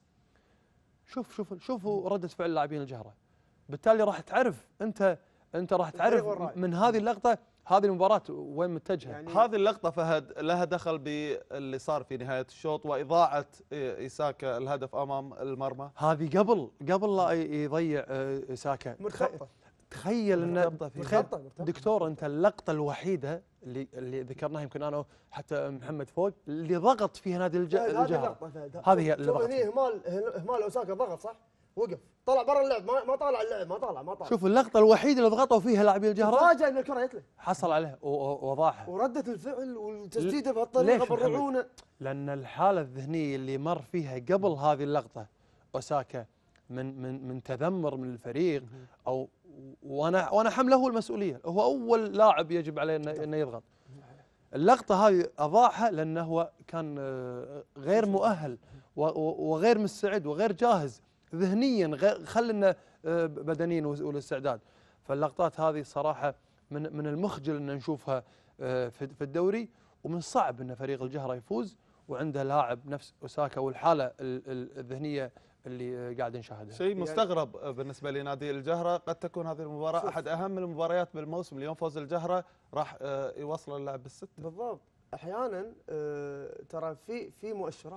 شوفوا رده فعل اللاعبين الجهره، بالتالي راح تعرف انت راح تعرف من هذه اللقطه هذه المباراه وين متجهه. يعني هذه اللقطه فهد لها دخل باللي صار في نهايه الشوط واضاعه إيساكا الهدف امام المرمى. هذه قبل لا يضيع إيساكا. تخيل ان دكتور انت اللقطه الوحيده اللي ذكرناها يمكن انا حتى محمد فوق اللي ضغط فيها نادي الجهره. هذه هي اللي ضغط. اهمال اوساكا ضغط صح؟ وقف طلع برا اللعب ما طالع اللعب ما طالع. شوف اللقطه الوحيده اللي ضغطوا فيها لاعبي الجهره فاجأ ان الكره يتله حصل عليه وضاعها. ورده الفعل والتسديده بهالطريقه بالرعونه، لان الحاله الذهنيه اللي مر فيها قبل هذه اللقطه اوساكا من تذمر من الفريق او وانا حمله هو المسؤوليه، هو اول لاعب يجب عليه انه يضغط. اللقطه هذه اضاعها لانه هو كان غير مؤهل وغير مستعد وغير جاهز ذهنيا، خلنا بدنيا والاستعداد. فاللقطات هذه صراحه من المخجل ان نشوفها في الدوري، ومن الصعب ان فريق الجهره يفوز وعنده لاعب نفس اوساكا والحاله الذهنيه اللي قاعد نشاهدها. شيء مستغرب بالنسبه لنادي الجهره، قد تكون هذه المباراه احد اهم المباريات بالموسم. اليوم فوز الجهره راح يوصل اللاعب بالسته بالضبط. احيانا ترى في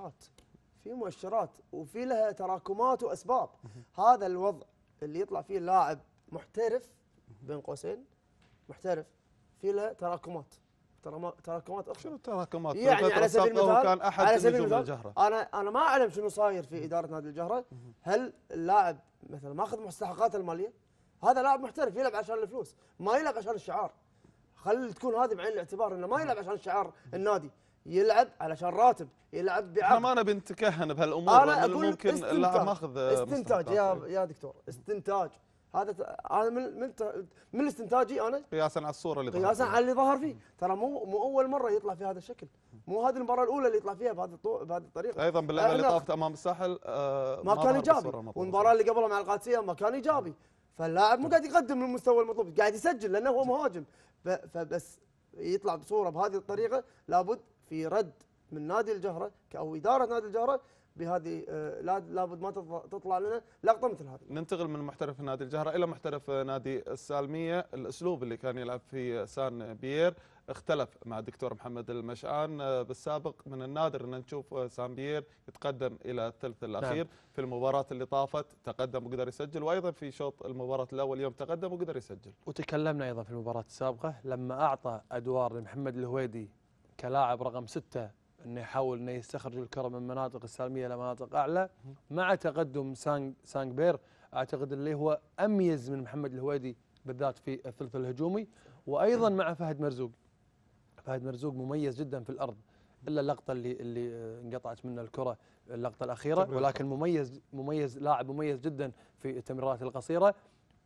مؤشرات وفي لها تراكمات واسباب. هذا الوضع اللي يطلع فيه اللاعب محترف بين قوسين محترف في له تراكمات اخرى. شنو التراكمات؟ يعني على سبيل المثال كان احد نجوم الجهره. انا ما اعلم شنو صاير في اداره نادي الجهره. هل اللاعب مثلا ماخذ مستحقاته الماليه؟ هذا لاعب محترف يلعب عشان الفلوس، ما يلعب عشان الشعار. خل تكون هذه بعين الاعتبار، انه ما يلعب عشان شعار النادي، يلعب علشان راتب، يلعب بعقد. احنا ما نبي نتكهن بهالامور، انا اقول ممكن اللاعب ماخذ استنتاج يا دكتور، استنتاج. هذا من استنتاجي انا قياسا على الصوره اللي قياسا على اللي ظهر فيه. ترى مو اول مره يطلع في هذا الشكل، مو هذه المباراه الاولى اللي يطلع فيها بهذه الطريقه. ايضا باللعبه اللي طافت امام الساحل ما كان ايجابي، والمباراه اللي قبلها مع القادسيه ما كان ايجابي. فاللاعب مو قاعد يقدم المستوى المطلوب، قاعد يسجل لانه هو مهاجم. فبس يطلع بصوره بهذه الطريقه، لابد في رد من نادي الجهره او اداره نادي الجهره بهذه. لابد ما تطلع لنا لقطه مثل هذه. ننتقل من محترف نادي الجهره الى محترف نادي السالميه. الاسلوب اللي كان يلعب فيه سان بيير اختلف مع الدكتور محمد المشعان. بالسابق من النادر ان نشوف سان بيير يتقدم الى الثلث الاخير. في المباراه اللي طافت تقدم وقدر يسجل، وايضا في شوط المباراه الاول اليوم تقدم وقدر يسجل. وتكلمنا ايضا في المباراه السابقه لما اعطى ادوار لمحمد الهويدي كلاعب رقم 6 انه يحاول انه يستخرج الكره من مناطق السالميه الى مناطق اعلى. مع تقدم سانغ بير اعتقد اللي هو اميز من محمد الهويدي بالذات في الثلث الهجومي، وايضا مع فهد مرزوق مميز جدا في الارض، الا اللقطه اللي انقطعت منه الكره اللقطه الاخيره، ولكن مميز لاعب مميز جدا في التمريرات القصيره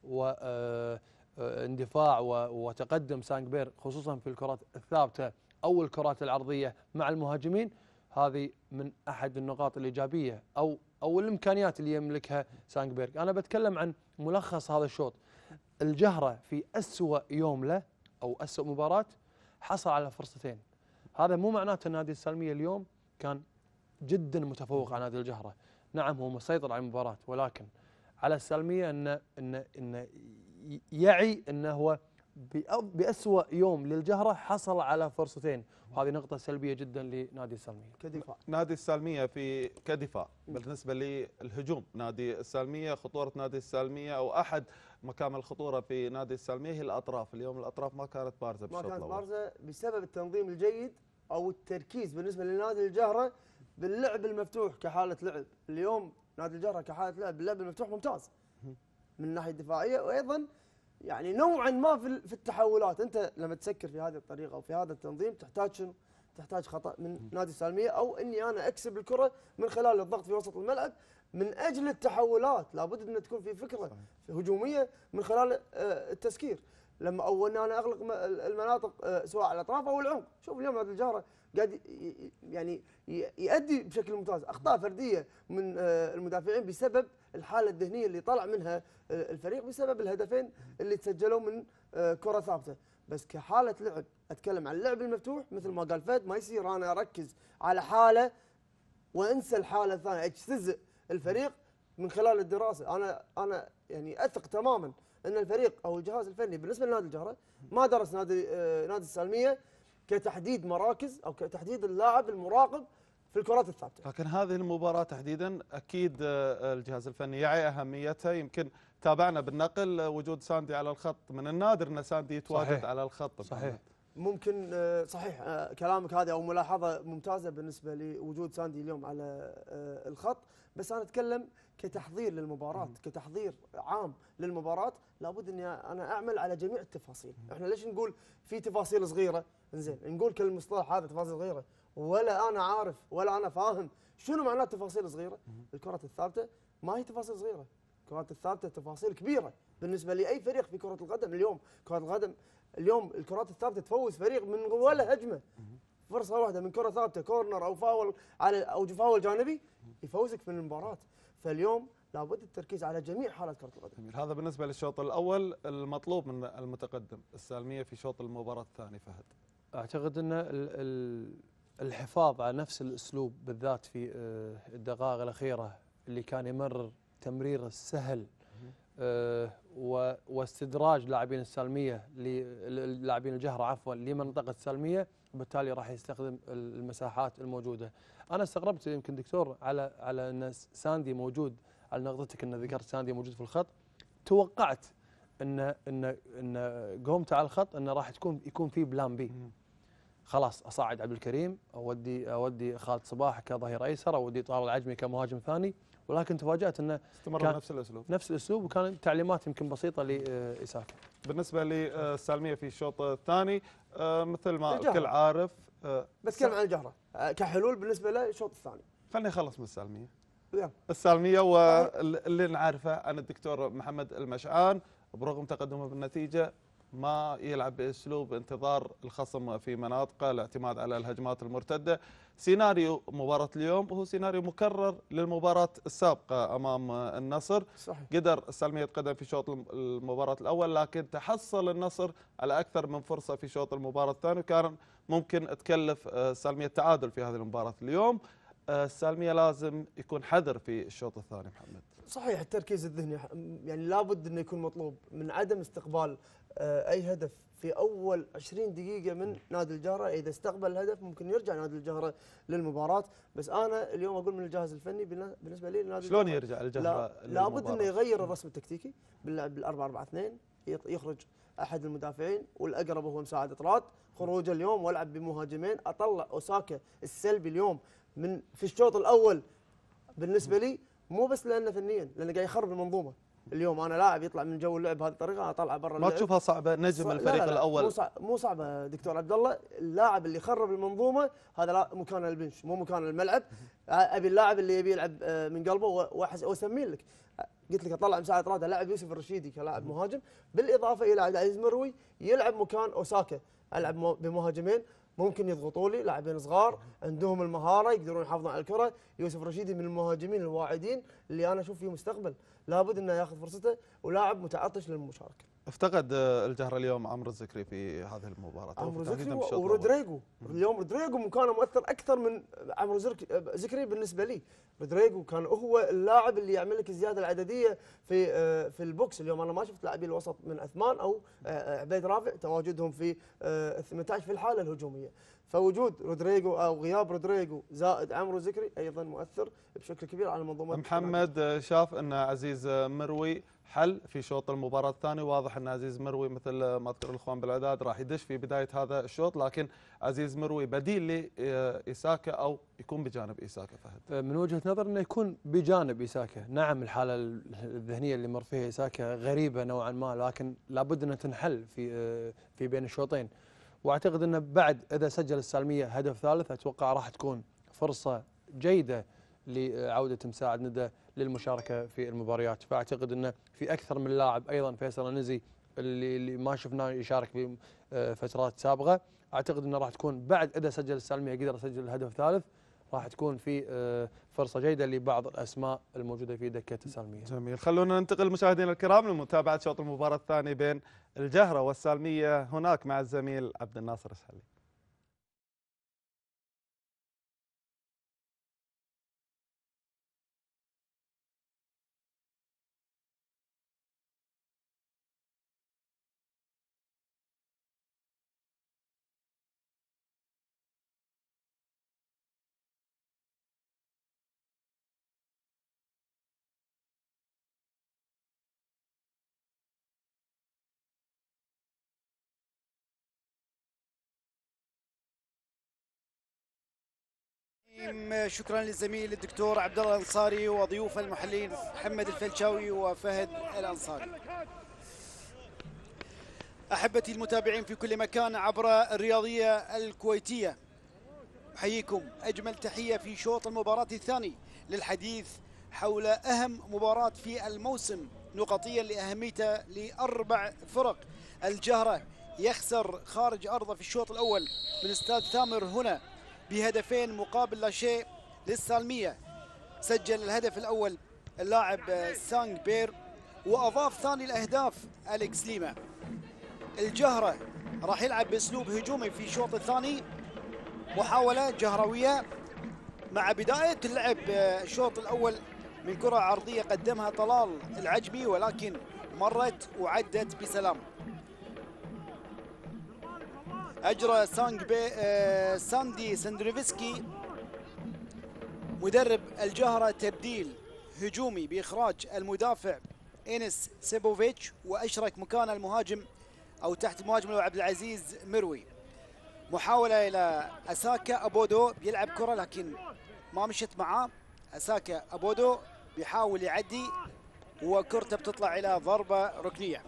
واندفاع وتقدم سانغ بير خصوصا في الكرات الثابته او الكرات العرضيه مع المهاجمين. هذه من احد النقاط الايجابيه او الامكانيات اللي يملكها سانغ بير. انا بتكلم عن ملخص هذا الشوط. الجهره في اسوأ يوم له او اسوأ مباراه حصل على فرصتين. هذا مو معناته نادي السالميه اليوم كان جدا متفوق على نادي الجهره. نعم هو مسيطر على المباراه، ولكن على السالميه انه يعي انه هو بأسوأ يوم للجهره حصل على فرصتين، وهذه نقطة سلبية جدا لنادي السالمية. كدفاع نادي السالمية كدفاع بالنسبة للهجوم نادي السالمية، خطورة نادي السالمية او احد مكامن الخطورة في نادي السالمية هي الاطراف. اليوم الاطراف ما كانت بارزة بالشوط الاول. ما كانت بارزة بسبب التنظيم الجيد او التركيز بالنسبة لنادي الجهره باللعب المفتوح كحالة لعب. اليوم نادي الجهره كحالة لعب باللعب المفتوح ممتاز من الناحية الدفاعية، وايضا يعني نوعا ما في التحولات. انت لما تسكر في هذه الطريقه وفي هذا التنظيم تحتاج شنو؟ تحتاج خطا من نادي السالميه، او اني انا اكسب الكره من خلال الضغط في وسط الملعب من اجل التحولات. لابد ان تكون في فكره هجوميه من خلال التسكير. لما اولنا انا اغلق المناطق سواء على الاطراف او العمق. شوف اليوم نادي الجهره قاعد يعني يؤدي بشكل ممتاز. اخطاء فرديه من المدافعين بسبب الحاله الذهنيه اللي طلع منها الفريق بسبب الهدفين اللي تسجلوا من كره ثابته. بس كحاله لعب اتكلم عن اللعب المفتوح مثل ما قال فهد، ما يصير انا اركز على حاله وانسى الحاله الثانيه، اجتزئ الفريق من خلال الدراسه. انا يعني اثق تماما ان الفريق او الجهاز الفني بالنسبه لنادي الجهره ما درس نادي السالميه كتحديد مراكز او كتحديد اللاعب المراقب في الكرات الثابته. لكن هذه المباراه تحديدا اكيد الجهاز الفني يعي اهميتها. يمكن تابعنا بالنقل وجود ساندي على الخط، من النادر ان ساندي يتواجد صحيح. على الخط. صحيح. ممكن صحيح كلامك هذا او ملاحظه ممتازه بالنسبه لوجود ساندي اليوم على الخط، بس انا اتكلم كتحضير للمباراه، كتحضير عام للمباراه لابد اني انا اعمل على جميع التفاصيل. احنا ليش نقول في تفاصيل صغيره؟ انزين نقول كالمصطلح هذا تفاصيل صغيره ولا انا عارف ولا انا فاهم شنو معناه تفاصيل صغيره؟ الكره الثابته ما هي تفاصيل صغيره، الكرات الثابته تفاصيل كبيره بالنسبه لاي فريق في كره القدم. اليوم كره القدم اليوم الكرات الثابته تفوز فريق من ولا هجمه، فرصه واحده من كره ثابته كورنر او فاول على او فاول جانبي يفوزك من المباراه. فاليوم لابد التركيز على جميع حالات كره القدم. جميل. هذا بالنسبه للشوط الاول. المطلوب من المتقدم السالميه في شوط المباراه الثاني فهد. اعتقد ان الحفاظ على نفس الاسلوب بالذات في الدقائق الاخيره اللي كان يمرر تمرير السهل واستدراج لاعبين السالميه لاعبين الجهره عفوا لمنطقه السالميه، وبالتالي راح يستخدم المساحات الموجوده. انا استغربت يمكن دكتور على ان ساندي موجود، على نقطتك ان ذكرت ساندي موجود في الخط. توقعت ان قومته على الخط انه راح يكون في بلان بي. خلاص اصعد عبد الكريم، اودي خالد صباح كظهير ايسر، اودي طارق العجمي كمهاجم ثاني، ولكن تفاجات انه استمر نفس الاسلوب. وكانت تعليمات يمكن بسيطه لإيساكا. بالنسبه للسالميه في الشوط الثاني مثل ما الكل عارف بتكلم عن الجهره كحلول بالنسبه للشوط الثاني. خلينا نخلص من السالميه. يلا. السالميه واللي نعرفه عن الدكتور محمد المشعان برغم تقدمه بالنتيجه ما يلعب باسلوب انتظار الخصم في مناطقه، الاعتماد على الهجمات المرتده. سيناريو مباراه اليوم هو سيناريو مكرر للمباراه السابقه امام النصر. صحيح. قدر السالميه يتقدم في شوط المباراه الاول، لكن تحصل النصر على اكثر من فرصه في شوط المباراه الثاني، وكان ممكن تكلف السالميه التعادل في هذه المباراه. اليوم السالميه لازم يكون حذر في الشوط الثاني. محمد صحيح، التركيز الذهني يعني لابد انه يكون مطلوب من عدم استقبال اي هدف في اول 20 دقيقه من نادي الجهره. اذا استقبل الهدف ممكن يرجع نادي الجهره للمباراه. بس انا اليوم اقول من الجهاز الفني بالنسبه لي نادي شلون يرجع الجهره؟ لابد انه يغير الرسم التكتيكي باللعب بال4-4-2، يخرج احد المدافعين والاقرب هو مساعد طراد، خروجه اليوم والعب بمهاجمين، اطلع اوساكا السلبي اليوم من في الشوط الاول. بالنسبه لي مو بس لانه فنيا، لانه قاعد يخرب المنظومه. اليوم انا لاعب يطلع من جو اللعب بهذه الطريقه، اطلع برا اللعب. ما تشوفها صعبه نجم الفريق لا الاول؟ مو صعبه دكتور عبد الله. اللاعب اللي خرب المنظومه هذا لا مكان البنش مو مكان الملعب. ابي اللاعب اللي يبي يلعب من قلبه واسمي لك. قلت لك اطلع مساعد راد، لاعب يوسف الرشيدي كلاعب مهاجم، بالاضافه الى عزيز مروي يلعب مكان اوساكا. العب بمهاجمين ممكن يضغطوا لي، لاعبين صغار عندهم المهاره يقدرون يحافظون على الكره. يوسف رشيدي من المهاجمين الواعدين اللي انا اشوف فيه مستقبل، لابد انه ياخذ فرصته، ولاعب متعطش للمشاركه. افتقد الجهره اليوم عمرو الزكري في هذه المباراه. عمرو زكري ورودريجو. اليوم رودريجو مكانه مؤثر اكثر من عمرو زكري بالنسبه لي. رودريجو كان هو اللاعب اللي يعمل لك الزياده العدديه في البوكس. اليوم انا ما شفت لاعبين الوسط من عثمان او عبيد رافع تواجدهم في 18 في الحاله الهجوميه. فوجود رودريجو او غياب رودريجو زائد عمرو زكري ايضا مؤثر بشكل كبير على منظومه. محمد شاف ان عزيز مروي حل في شوط المباراه الثاني. واضح ان عزيز مروي مثل ما ذكر الاخوان بالاعداد راح يدش في بدايه هذا الشوط، لكن عزيز مروي بديل لايساكا او يكون بجانب ايساكا. فهد من وجهه نظر انه يكون بجانب ايساكا. نعم الحاله الذهنيه اللي مر فيها ايساكا غريبه نوعا ما، لكن لابد انها تنحل في بين الشوطين. واعتقد انه بعد اذا سجل السالميه هدف ثالث اتوقع راح تكون فرصه جيده لعوده مساعد ندى للمشاركه في المباريات. فاعتقد انه في اكثر من لاعب، ايضا فيصل النزي اللي ما شفناه يشارك في فترات سابقه. اعتقد انه راح تكون بعد اذا سجل السالميه قدر يسجل الهدف الثالث راح تكون في فرصه جيده لبعض الاسماء الموجوده في دكه السالميه. جميل، خلونا ننتقل مشاهدينا الكرام لمتابعه شوط المباراه الثاني بين الجهره والسالميه هناك مع الزميل عبد الناصر السهلي. شكرا للزميل الدكتور عبد الله الانصاري وضيوف المحللين محمد الفلشاوي وفهد الانصاري. احبتي المتابعين في كل مكان عبر الرياضيه الكويتيه، احييكم اجمل تحيه في شوط المباراه الثاني للحديث حول اهم مباراه في الموسم نقطيا لاهميته لاربع فرق. الجهره يخسر خارج ارضه في الشوط الاول من استاد ثامر هنا بهدفين مقابل لا شيء للسالميه. سجل الهدف الاول اللاعب سانغ بير واضاف ثاني الاهداف اليكس ليما. الجهره راح يلعب باسلوب هجومي في الشوط الثاني، محاوله جهرويه مع بدايه اللعب الشوط الاول من كره عرضيه قدمها طلال العجمي ولكن مرت وعدت بسلام. أجرى ساندي سندروفسكي مدرب الجهرة تبديل هجومي بإخراج المدافع إنس سيبوفيتش وأشرك مكان المهاجم أو تحت المهاجم عبد العزيز مروي. محاولة إلى أساكا أبودو بيلعب كرة لكن ما مشت معاه. أساكا أبودو بيحاول يعدي وكرته بتطلع إلى ضربة ركنية.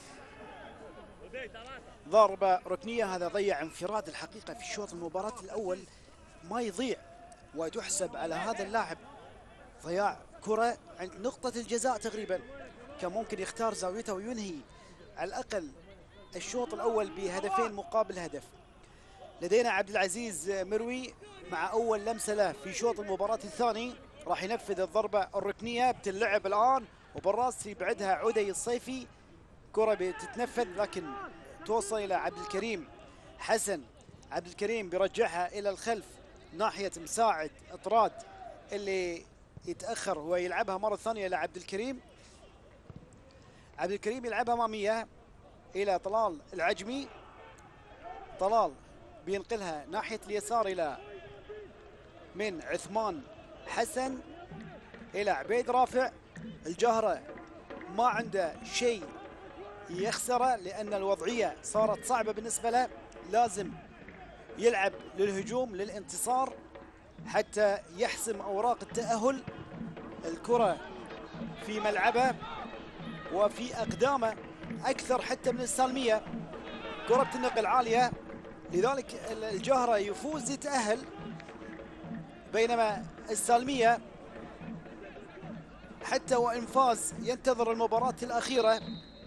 ضربة ركنية، هذا ضيع انفراد الحقيقة في الشوط المباراة الأول ما يضيع وتحسب على هذا اللاعب ضياع كرة عند نقطة الجزاء تقريبا، كان ممكن يختار زاويته وينهي على الأقل الشوط الأول بهدفين مقابل هدف. لدينا عبد العزيز مروي مع أول لمسة له في شوط المباراة الثاني، راح ينفذ الضربة الركنية بتلعب الآن وبالراس يبعدها عدي الصيفي. كرة بتتنفذ لكن توصل إلى عبد الكريم حسن. عبد الكريم بيرجعها إلى الخلف ناحية مساعد إطراد اللي يتأخر ويلعبها مرة ثانية إلى عبد الكريم. عبد الكريم يلعبها أمامية إلى طلال العجمي. طلال بينقلها ناحية اليسار إلى من عثمان حسن إلى عبيد رافع. الجهرة ما عنده شيء يخسره لأن الوضعية صارت صعبة بالنسبة له، لازم يلعب للهجوم للانتصار حتى يحسم أوراق التأهل. الكرة في ملعبه وفي أقدامه أكثر حتى من السالمية، كرة بتنقل عالية لذلك الجهرة يفوز يتأهل، بينما السالمية حتى وإن فاز ينتظر المباراة الأخيرة.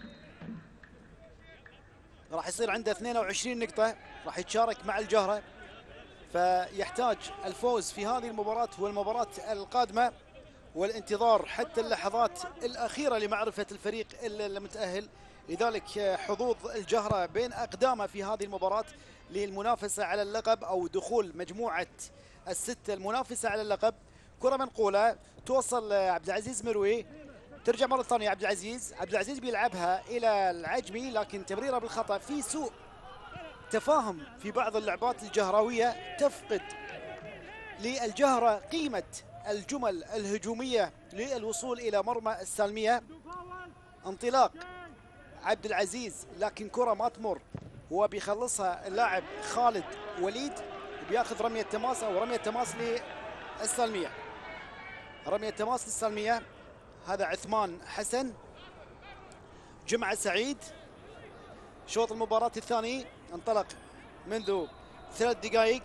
راح يصير عنده 22 نقطة، راح يتشارك مع الجهرة، فيحتاج الفوز في هذه المباراة والمباراة القادمة والانتظار حتى اللحظات الأخيرة لمعرفة الفريق المتأهل. لذلك حظوظ الجهرة بين أقدامه في هذه المباراة للمنافسة على اللقب أو دخول مجموعة الستة المنافسة على اللقب. كرة منقولة توصل عبد العزيز مروي، ترجع مرة ثانية عبد العزيز بيلعبها إلى العجمي لكن تمريرها بالخطأ. في سوء تفاهم في بعض اللعبات الجهراوية تفقد للجهرة قيمة الجمل الهجومية للوصول إلى مرمى السالمية. انطلاق عبد العزيز لكن كرة ما تمر، هو بيخلصها اللاعب خالد وليد، بياخذ رمية تماس أو رمية تماس للسالمية. رمية تماس للسالمية، هذا عثمان حسن. جمعة سعيد. شوط المباراة الثاني انطلق منذ 3 دقائق.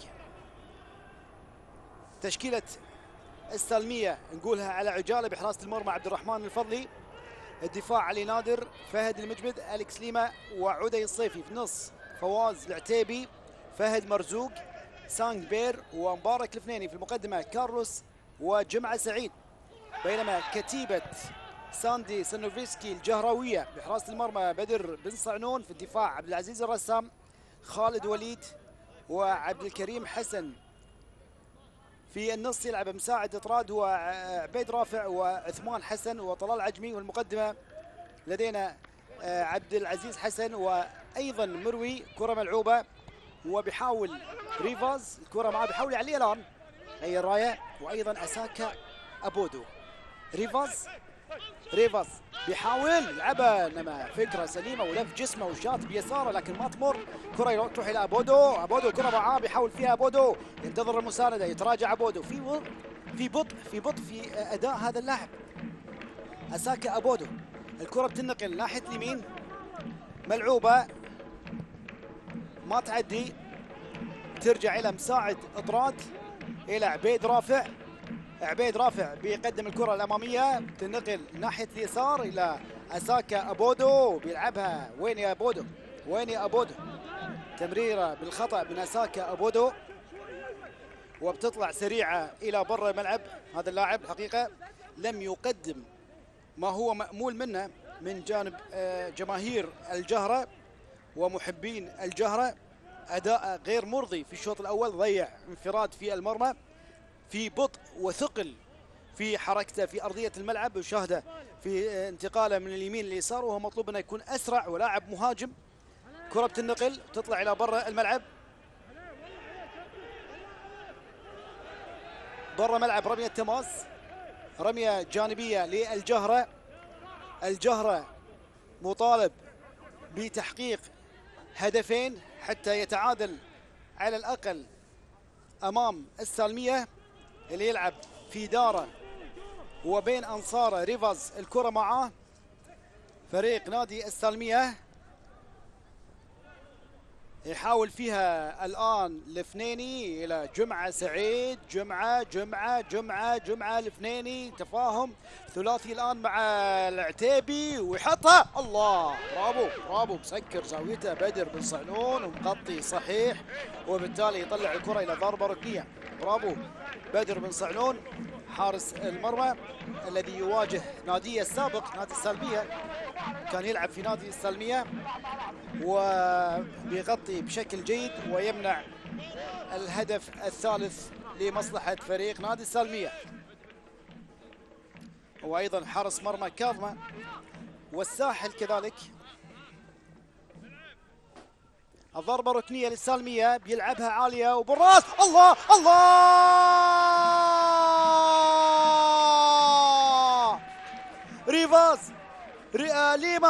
تشكيلة السالمية نقولها على عجالة بحراسة المرمى عبد الرحمن الفضلي، الدفاع علي نادر، فهد المجمد، أليكس ليما وعدي الصيفي. في النص فواز العتيبي، فهد مرزوق، سانج بير ومبارك الفنيني. في المقدمة كارلوس وجمعة سعيد. بينما كتيبة ساندي سنوفسكي الجهراوية بحراسة المرمى بدر بن صعنون. في الدفاع عبد العزيز الرسام، خالد وليد وعبد الكريم حسن. في النص يلعب مساعد اطراد وعبيد رافع وعثمان حسن وطلال عجمي. والمقدمة لدينا عبد العزيز حسن وايضا مروي. كرة ملعوبة وبيحاول ريفاز، الكرة معاه بيحاول يعليها الان، هي الراية. وايضا اساكا ابودو. ريفاز بيحاول يلعبها، انما فكره سليمه ولف جسمه وشاط بيساره لكن ما تمر. كره تروح الى ابودو الكره معاه بيحاول فيها ابودو، ينتظر المسانده، يتراجع ابودو. في بطء في اداء هذا اللاعب اساكا ابودو. الكره بتنقل ناحيه اليمين، ملعوبه ما تعدي، ترجع الى مساعد اطراد الى عبيد رافع بيقدم الكرة الأمامية، تنقل ناحية اليسار إلى أساكا أبودو، بيلعبها وين يا أبودو؟ تمريرة بالخطأ من أساكا أبودو وبتطلع سريعة إلى برا الملعب. هذا اللاعب الحقيقة لم يقدم ما هو مأمول منه من جانب جماهير الجهرة ومحبين الجهرة. أداء غير مرضي في الشوط الأول، ضيع انفراد في المرمى، في بطء وثقل في حركته في أرضية الملعب، وشاهده في انتقاله من اليمين لليسار، وهو مطلوب أنه يكون أسرع ولاعب مهاجم. كرة بتنقل تطلع إلى برا الملعب، برا ملعب رمية تماس، رمية جانبية للجهرة. الجهرة مطالب بتحقيق هدفين حتى يتعادل على الأقل أمام السالمية اللي يلعب في داره وبين أنصاره. ريفاز الكرة معاه، فريق نادي السالمية يحاول فيها الآن الفنيني إلى جمعة سعيد، جمعة الفنيني، تفاهم ثلاثي الآن مع العتيبي ويحطها. الله، برافو مسكر زاويته بدر بن صعنون ومغطي صحيح، وبالتالي يطلع الكرة إلى ضربة ركنية. برافو بدر بن صعنون حارس المرمى الذي يواجه ناديه السابق نادي السالمية، كان يلعب في نادي السالمية، وبيغطي بشكل جيد ويمنع الهدف الثالث لمصلحة فريق نادي السالمية. وأيضا حارس مرمى كاظمة والساحل كذلك. الضربة ركنية للسالمية، بيلعبها عالية وبالراس. الله ريفاز ليما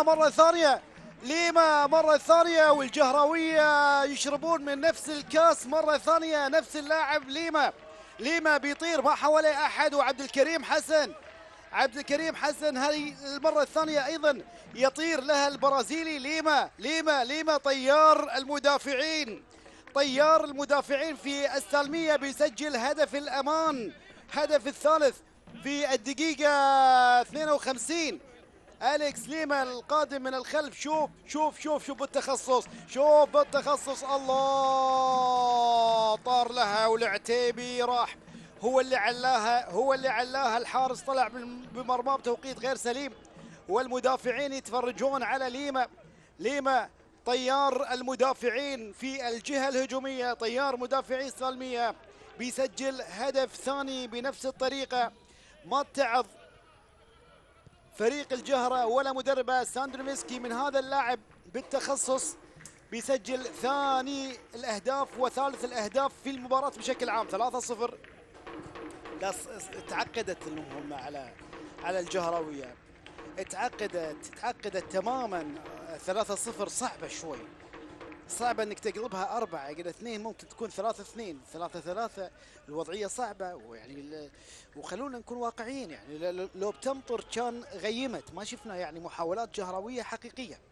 مرة ثانية، والجهراوية يشربون من نفس الكاس مرة ثانية. نفس اللاعب ليما بيطير ما حواليه أحد، وعبد الكريم حسن هذه المرة الثانية أيضا يطير لها البرازيلي. ليما طيار المدافعين في السالمية بيسجل هدف الأمان، هدف الثالث في الدقيقة 52. أليكس ليما القادم من الخلف. شوف بالتخصص. الله، طار لها والعتيبي راح، هو اللي علاها. الحارس طلع بمرماه بتوقيت غير سليم، والمدافعين يتفرجون على ليما طيار المدافعين في الجهة الهجومية، طيار مدافعي السالمية، بيسجل هدف ثاني بنفس الطريقة. ما اتعظ فريق الجهرة ولا مدربه ساندرو ميسكي من هذا اللاعب بالتخصص، بيسجل ثاني الأهداف وثالث الأهداف في المباراة بشكل عام. 3-0. تعقدت المهمة على الجهراوية، تعقدت تماما. 3-0 صعبة شوي، صعبة انك تقلبها 4 قد 2، ممكن تكون 3-2 3-3. الوضعية صعبة، ويعني وخلونا نكون واقعيين، يعني لو بتمطر كان غيمت، ما شفنا يعني محاولات جهراوية حقيقية.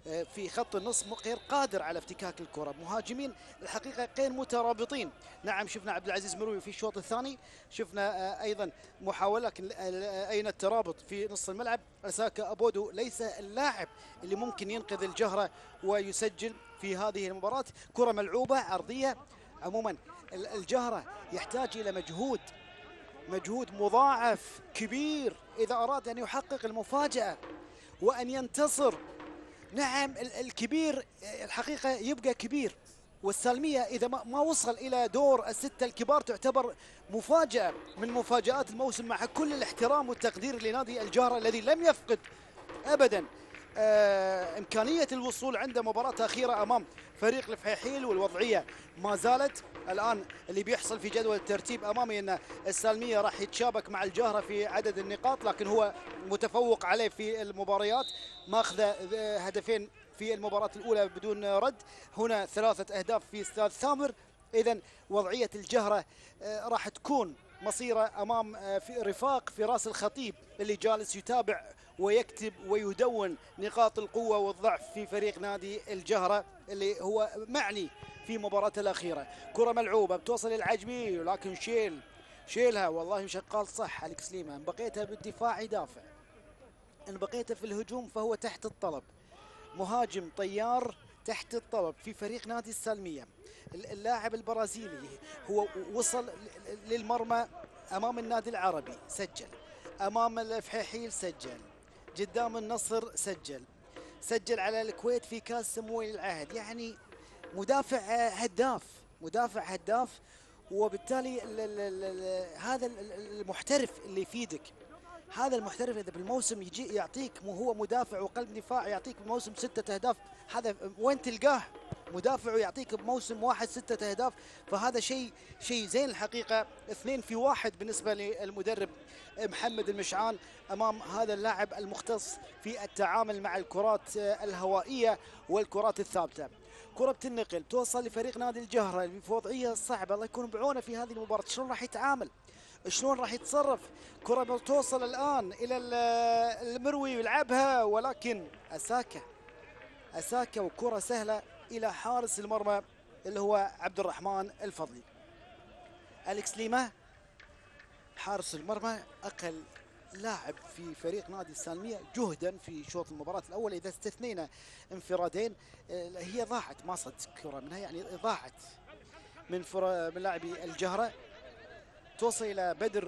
في خط النص غير قادر على افتكاك الكرة. مهاجمين الحقيقة غير مترابطين. نعم شفنا عبد العزيز مروي في الشوط الثاني، شفنا أيضا محاولة، لكن أين الترابط في نص الملعب؟ أساكا أبودو ليس اللاعب اللي ممكن ينقذ الجهرة ويسجل في هذه المباراة. كرة ملعوبة عرضية. عموما الجهرة يحتاج إلى مجهود مضاعف كبير إذا أراد أن يحقق المفاجأة وأن ينتصر. نعم الكبير الحقيقة يبقى كبير، والسالمية إذا ما وصل إلى دور الستة الكبار تعتبر مفاجأة من مفاجآت الموسم، مع كل الاحترام والتقدير لنادي الجهرة الذي لم يفقد أبدا إمكانية الوصول عند مباراة أخيرة أمام فريق الفحيحيل، والوضعية ما زالت. الآن اللي بيحصل في جدول الترتيب أمامي أن السالمية راح يتشابك مع الجهرة في عدد النقاط، لكن هو متفوق عليه في المباريات، ماخذ هدفين في المباراة الأولى بدون رد، هنا 3 أهداف في استاد ثامر. إذن وضعية الجهرة راح تكون مصيرة أمام في رفاق فراس الخطيب اللي جالس يتابع ويكتب ويدون نقاط القوة والضعف في فريق نادي الجهرة اللي هو معني في مباراة الأخيرة. كرة ملعوبة بتوصل العجمي، ولكن شيلها والله شغال صح أليكس ليما. إن بقيتها بالدفاع يدافع، إن بقيتها في الهجوم فهو تحت الطلب، مهاجم طيار تحت الطلب في فريق نادي السالمية. اللاعب البرازيلي هو وصل للمرمى أمام النادي العربي، سجل أمام الفحيحيل، سجل قدام النصر، سجل على الكويت في كاس سمويل العهد. يعني مدافع هداف، وبالتالي هذا المحترف اللي يفيدك، هذا المحترف إذا بالموسم يجي يعطيك وهو مدافع وقلب دفاع يعطيك بموسم 6 أهداف، هذا وين تلقاه؟ مدافع ويعطيك بموسم واحد 6 أهداف، فهذا شيء زين الحقيقة. 2 في 1 بالنسبة للمدرب محمد المشعان أمام هذا اللاعب المختص في التعامل مع الكرات الهوائية والكرات الثابتة. كرة بتنقل توصل لفريق نادي الجهرة في وضعية صعبة، الله يكون بعونه في هذه المباراة، شلون راح يتعامل؟ شلون راح يتصرف؟ كرة توصل الآن إلى المروي يلعبها، ولكن أساكا وكرة سهلة إلى حارس المرمى اللي هو عبد الرحمن الفضلي. أليكس ليما حارس المرمى أقل لاعب في فريق نادي السالمية جهدا في شوط المباراة الأول، إذا استثنينا انفرادين هي ضاعت، ما صد كرة منها، يعني ضاعت من لاعبي الجهرة. توصل إلى بدر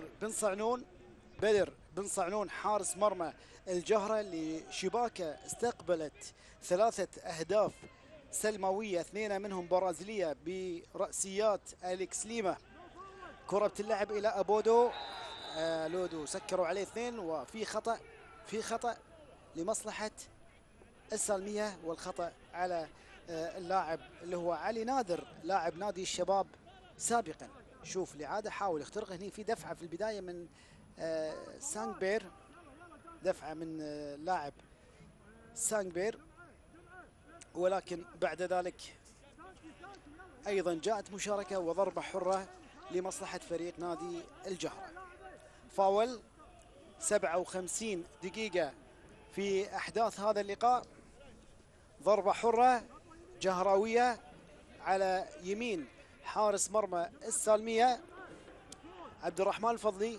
بن صعنون حارس مرمى الجهرة لشباكة استقبلت 3 أهداف سلموية، 2 منهم برازيلية برأسيات أليكس ليما. كرة بتلعب إلى أبودو، لودو سكروا عليه 2، وفي خطأ لمصلحة السالمية، والخطأ على اللاعب اللي هو علي نادر لاعب نادي الشباب سابقا. شوف لعادة حاول يخترق هنا، في دفعة في البداية من سانغبير، دفعة من لاعب سانغبير، ولكن بعد ذلك أيضا جاءت مشاركة وضربة حرة لمصلحة فريق نادي الجهرة. فاول 57 دقيقة في أحداث هذا اللقاء، ضربة حرة جهراوية على يمين حارس مرمى السالمية عبد الرحمن الفضلي.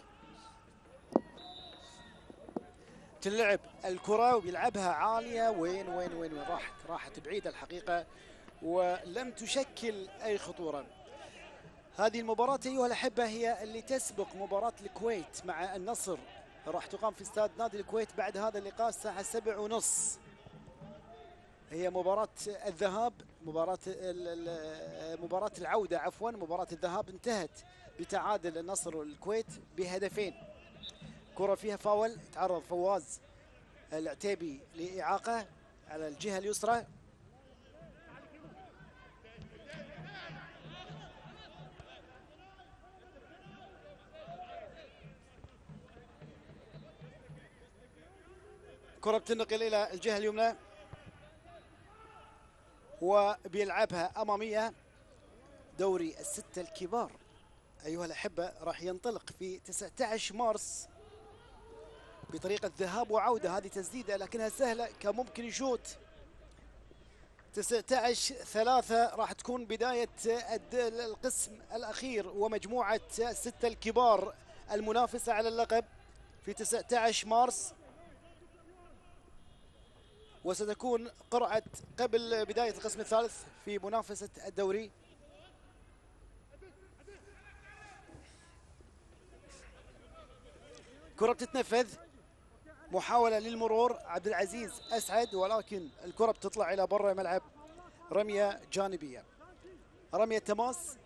تلعب الكرة ويلعبها عالية، وين راحت بعيدة الحقيقة ولم تشكل أي خطورة. هذه المباراة أيها الأحبة هي اللي تسبق مباراة الكويت مع النصر، راح تقام في استاد نادي الكويت بعد هذا اللقاء الساعة 7:30. هي مباراة الذهاب، مباراة العودة عفوا. مباراة الذهاب انتهت بتعادل النصر والكويت ب2. كرة فيها فاول، تعرض فواز العتيبي لإعاقة على الجهة اليسرى. كرة بتنقل إلى الجهة اليمنى وبيلعبها أمامية. دوري ال6 الكبار أيها الأحبة راح ينطلق في 19 مارس بطريقة ذهاب وعودة. هذه تسديدة لكنها سهلة، كان ممكن يشوت 19-3 راح تكون بداية القسم الأخير ومجموعة 6 الكبار المنافسة على اللقب في 19 مارس، وستكون قرعة قبل بداية القسم الثالث في منافسة الدوري. كرة بتتنفذ، محاولة للمرور، عبد العزيز أسعد، ولكن الكرة بتطلع إلى برا الملعب. رمية جانبية، رمية تماس.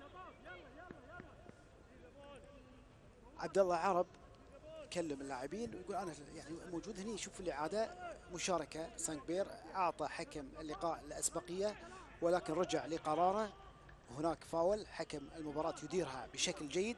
عبد الله عرب كلم اللاعبين ويقول انا يعني موجود هنا يشوف الاعاده مشاركه. سانكبير اعطى حكم اللقاء الاسبقيه ولكن رجع لقراره. هناك فاول، حكم المباراه يديرها بشكل جيد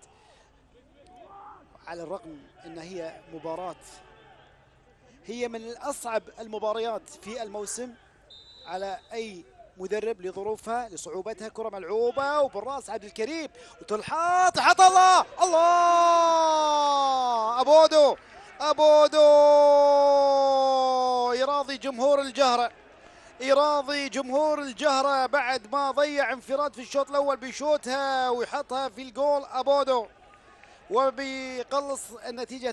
على الرغم ان هي مباراه هي من الاصعب المباريات في الموسم على اي مدرب لظروفها لصعوبتها. كره ملعوبه وبالراس عبد الكريم وتلحط، حط الله الله، ابودو يراضي جمهور الجهره، يراضي جمهور الجهره بعد ما ضيع انفراد في الشوط الاول بيشوتها ويحطها في الجول ابودو وبيقلص النتيجه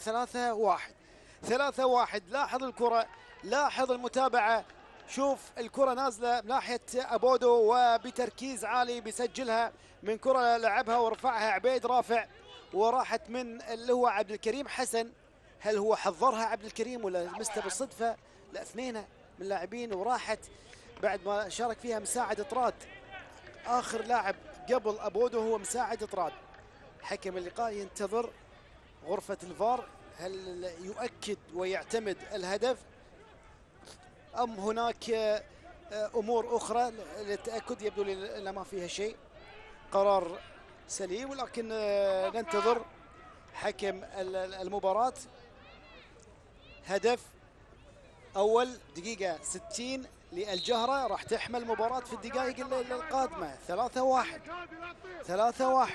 3-1. لاحظ الكره، لاحظ المتابعه، شوف الكرة نازلة من ناحية أبودو وبتركيز عالي بيسجلها من كرة لعبها ورفعها عبيد رافع وراحت من اللي هو عبد الكريم حسن. هل هو حضرها عبد الكريم ولا لمسته بالصدفة؟ لا، اثنين من اللاعبين، وراحت بعد ما شارك فيها مساعد طراد. آخر لاعب قبل أبودو هو مساعد طراد. حكم اللقاء ينتظر غرفة الفار هل يؤكد ويعتمد الهدف أم هناك أمور أخرى للتأكد. يبدو لي أن ما فيها شيء، قرار سليم، ولكن ننتظر حكم المباراة. هدف أول دقيقة 60 للجهرة، راح تحمل مباراة في الدقائق القادمة. 3-1.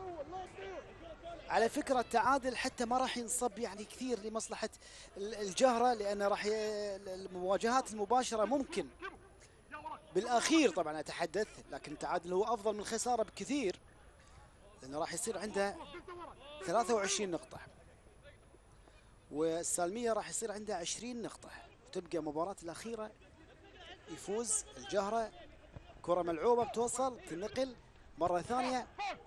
على فكرة التعادل حتى ما راح ينصب يعني كثير لمصلحة الجهرة، لأن راح المواجهات المباشرة ممكن بالأخير طبعا أتحدث، لكن التعادل هو أفضل من الخسارة بكثير، لأنه راح يصير عنده 23 نقطة والسالمية راح يصير عنده 20 نقطة، وتبقى مباراة الأخيرة يفوز الجهرة. كرة ملعوبة بتوصل تنقل مرة ثانية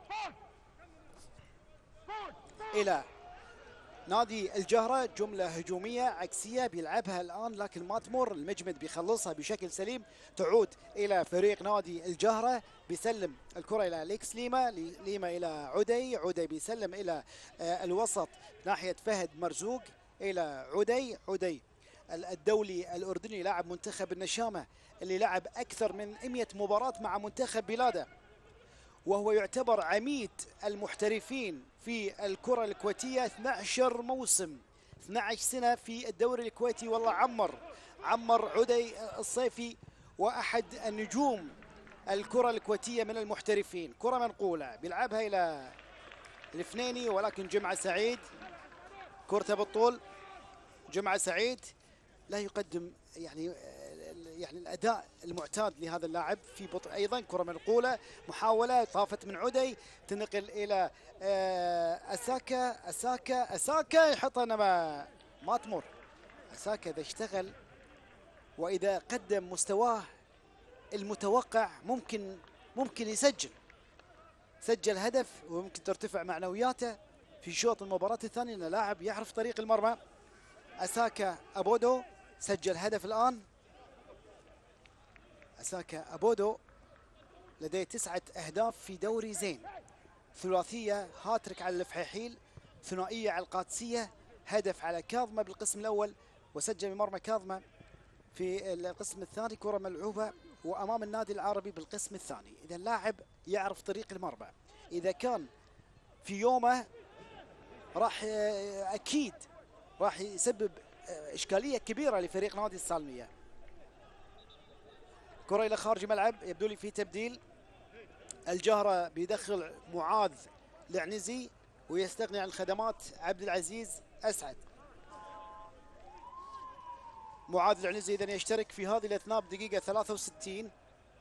إلى نادي الجهرة، جملة هجومية عكسية بيلعبها الآن لكن ما تمر. المجمد بيخلصها بشكل سليم، تعود إلى فريق نادي الجهرة. بيسلم الكرة إلى ليكس ليما إلى عدي بيسلم إلى الوسط ناحية فهد مرزوق إلى عدي الدولي الأردني، لاعب منتخب النشامة اللي لعب أكثر من 100 مباراة مع منتخب بلاده، وهو يعتبر عميد المحترفين في الكرة الكويتية. 12 موسم، 12 سنة في الدوري الكويتي. والله عمر عدي الصيفي وأحد النجوم الكرة الكويتية من المحترفين. كرة منقولة بيلعبها إلى الفنيني، ولكن جمعة سعيد كرته بالطول. جمعة سعيد لا يقدم يعني الاداء المعتاد لهذا اللاعب في بطء. ايضا كره منقوله، محاوله طافت من عدي، تنقل الى اساكا يحطها انما ما تمر. اساكا اذا اشتغل واذا قدم مستواه المتوقع ممكن سجل هدف وممكن ترتفع معنوياته في شوط المباراه الثانيه، انه لاعب يعرف طريق المرمى. اساكا ابودو سجل هدف الان. أساكا أبودو لديه 9 أهداف في دوري زين، ثلاثية هاتريك على الفحيحيل، ثنائية على القادسية، هدف على كاظمة بالقسم الأول، وسجل بمرمى كاظمة في القسم الثاني. كرة ملعوبة وأمام النادي العربي بالقسم الثاني. إذا لاعب يعرف طريق المرمى، إذا كان في يومه راح أكيد راح يسبب إشكالية كبيرة لفريق نادي السالمية. كرة إلى خارج الملعب، يبدو لي في تبديل. الجهرة بيدخل معاذ العنزي ويستغني عن خدمات عبد العزيز أسعد. معاذ العنزي إذن يشترك في هذه الأثناء بدقيقة 63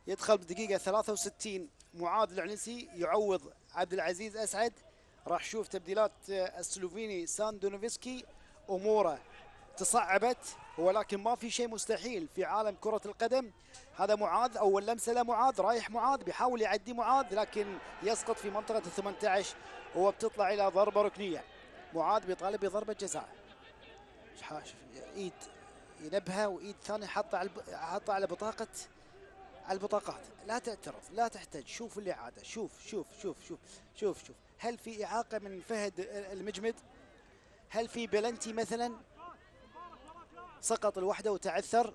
يدخل بدقيقة 63 معاذ العنسي يعوض عبد العزيز أسعد. راح نشوف تبديلات السلوفيني ساندونوفسكي. أموره تصعبت، ولكن ما في شيء مستحيل في عالم كرة القدم. هذا معاذ، أول لمسة لمعاذ، رايح معاذ بيحاول يعدي معاذ لكن يسقط في منطقة ال 18 وبتطلع إلى ضربة ركنية. معاذ بيطالب بضربة جزاء. ايد ينبهها وايد ثانيه حاطه على بطاقه، على البطاقات. لا تعترض، لا تحتاج. شوف اللي عاده، شوف شوف شوف شوف شوف شوف. هل في اعاقه من فهد المجمد؟ هل في بلنتي مثلا؟ سقط الوحده وتعثر.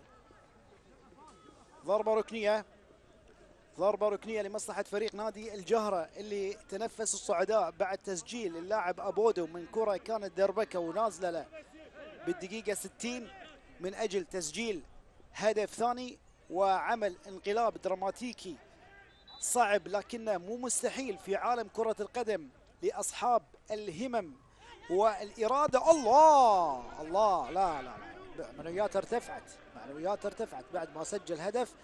ضربه ركنيه، ضربه ركنيه لمصلحه فريق نادي الجهره اللي تنفس الصعداء بعد تسجيل اللاعب ابودو من كره كانت دربكه ونازله له بالدقيقه 60 من اجل تسجيل هدف ثاني وعمل انقلاب دراماتيكي صعب لكنه مو مستحيل في عالم كرة القدم لأصحاب الهمم والإرادة. الله الله، لا لا لا، معنوياته ارتفعت، معنوياته ارتفعت بعد ما سجل هدف.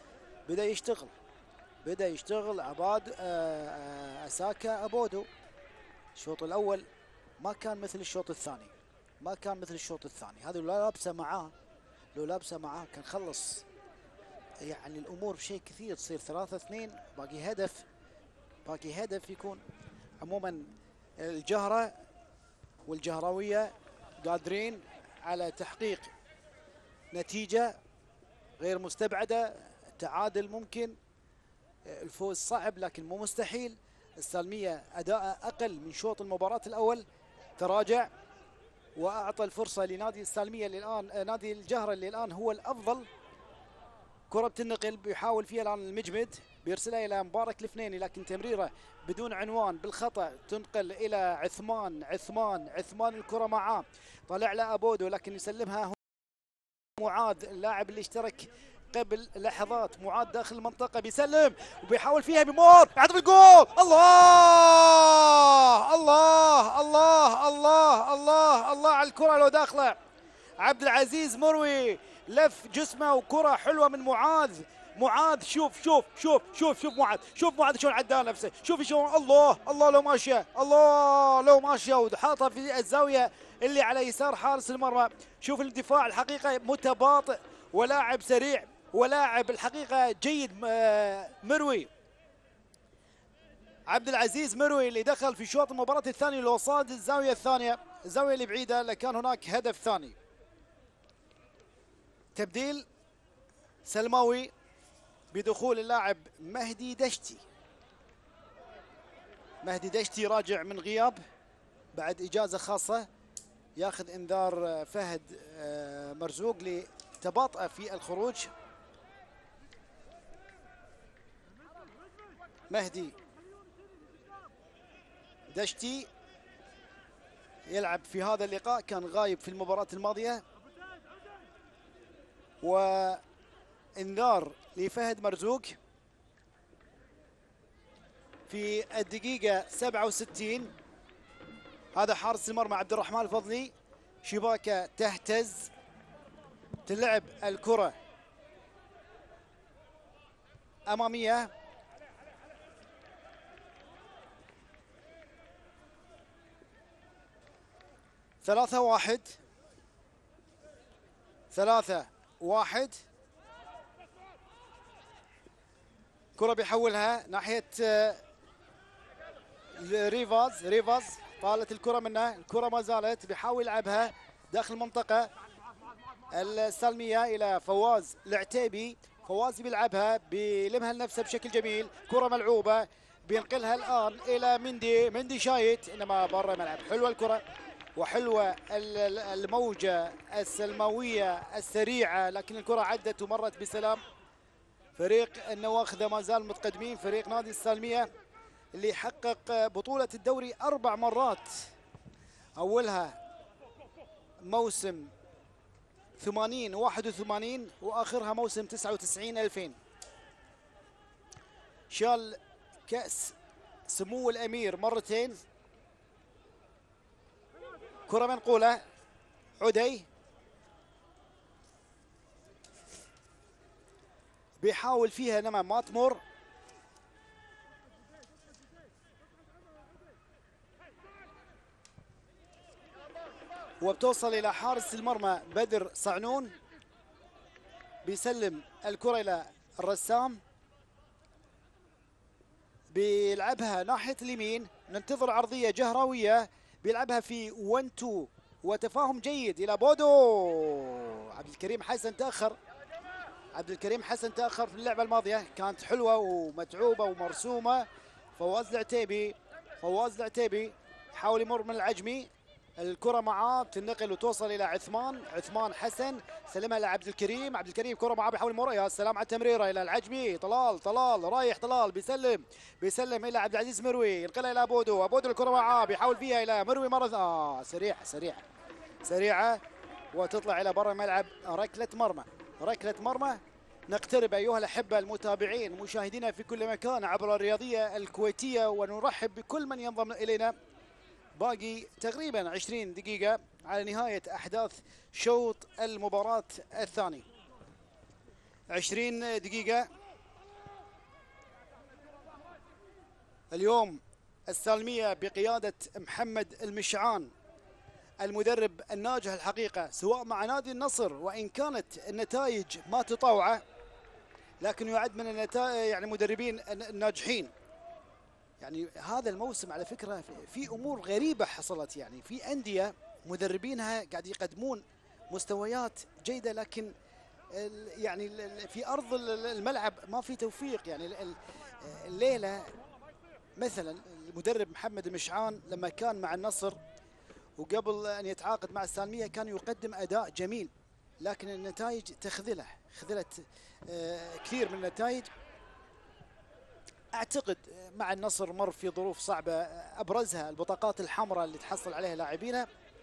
بدأ يشتغل عباد أساكا أبودو. الشوط الأول ما كان مثل الشوط الثاني، ما كان مثل الشوط الثاني. هذا لو لابسه معاه كان خلص. يعني الامور بشيء كثير تصير 3-2، باقي هدف يكون. عموما الجهره والجهراويه قادرين على تحقيق نتيجه غير مستبعده. تعادل ممكن، الفوز صعب لكن مو مستحيل. السالميه اداء اقل من شوط المباراه الاول، تراجع واعطى الفرصه لنادي السالميه اللي الان، نادي الجهره اللي الان هو الافضل. كرة بتنقل بيحاول فيها الان المجمد، بيرسلها الى مبارك الفنيني لكن تمريره بدون عنوان بالخطا، تنقل الى عثمان الكرة معاه، طلع له ابودو لكن يسلمها معاذ اللاعب اللي اشترك قبل لحظات. معاذ داخل المنطقة بيسلم وبيحاول فيها بمور، يعطي الجول. الله الله الله الله الله الله على الكرة لو داخله. عبد العزيز مروي لف جسمه وكرة حلوة من معاذ. شوف معاذ شلون عدى نفسه، شوف شلون. الله لو ماشيه وحاطها في الزاوية اللي على يسار حارس المرمى. شوف الدفاع الحقيقة متباطئ ولاعب سريع ولاعب الحقيقة جيد. مروي، عبد العزيز مروي اللي دخل في شوط المباراة الثاني لو صاد الزاوية الثانية، الزاوية اللي بعيدة لكان هناك هدف ثاني. تبديل سلماوي بدخول اللاعب مهدي دشتي راجع من غياب بعد إجازة خاصة، ياخذ انذار فهد مرزوق لتباطؤ في الخروج. مهدي دشتي يلعب في هذا اللقاء، كان غايب في المباراة الماضية. وانذار لفهد مرزوق في الدقيقة 67. هذا حارس المرمى عبد الرحمن الفضلي، شباكة تهتز، تلعب الكرة أمامية. ثلاثة واحد. كرة بيحولها ناحية ريفاز طالت الكرة منه، الكرة ما زالت بيحاول يلعبها داخل المنطقة السالمية إلى فواز العتيبي. فواز بيلعبها بيلمها لنفسه بشكل جميل، كرة ملعوبة بينقلها الآن إلى مندي شايت إنما برا الملعب. حلوة الكرة وحلوة الموجة السلماوية السريعة، لكن الكرة عدت ومرت بسلام. فريق النواخذة ما زال متقدمين، فريق نادي السالمية اللي حقق بطولة الدوري 4 مرات، أولها موسم 80-81 وآخرها موسم 99-2000. شال كأس سمو الأمير مرتين. كرة منقولة، عدي بيحاول فيها انما ما تمر. وبتوصل الى حارس المرمى بدر صعنون، بيسلم الكرة الى الرسام، بيلعبها ناحية اليمين، ننتظر عرضية جهراوية، بيلعبها في 1-2 وتفاهم جيد إلى بودو. عبد الكريم حسن تأخر، عبد الكريم حسن تأخر في اللعبة الماضية، كانت حلوة ومتعوبة ومرسومة. فواز العتيبي، فواز العتيبي يحاول يمر من العجمي، الكرة معاه تنقل وتوصل إلى عثمان، عثمان حسن سلمها لعبد الكريم، عبد الكريم كرة معاه بيحاول يمر، يا سلام على التمريرة إلى العجمي، طلال طلال رايح طلال بيسلم إلى عبد العزيز مروي، ينقلها إلى بودو، بودو الكرة معاه بيحاول فيها إلى مروي مرة سريعة وتطلع إلى برا الملعب. ركلة مرمى، ركلة مرمى. نقترب أيها الأحبة المتابعين مشاهدينا في كل مكان عبر الرياضية الكويتية، ونرحب بكل من ينضم إلينا. باقي تقريبا 20 دقيقة على نهاية أحداث شوط المباراة الثاني. 20 دقيقة. اليوم السالمية بقيادة محمد المشعان، المدرب الناجح الحقيقة سواء مع نادي النصر، وإن كانت النتائج ما تطاوعه لكن يعد من النتائج يعني مدربين الناجحين. يعني هذا الموسم على فكرة في أمور غريبة حصلت، يعني في أندية مدربينها قاعد يقدمون مستويات جيدة، لكن يعني في أرض الملعب ما في توفيق. يعني الليلة مثلا المدرب محمد المشعان لما كان مع النصر وقبل أن يتعاقد مع السالمية كان يقدم أداء جميل، لكن النتائج تخذله، خذلت كثير من النتائج. أعتقد مع النصر مر في ظروف صعبة، أبرزها البطاقات الحمراء اللي تحصل عليها لاعبينه.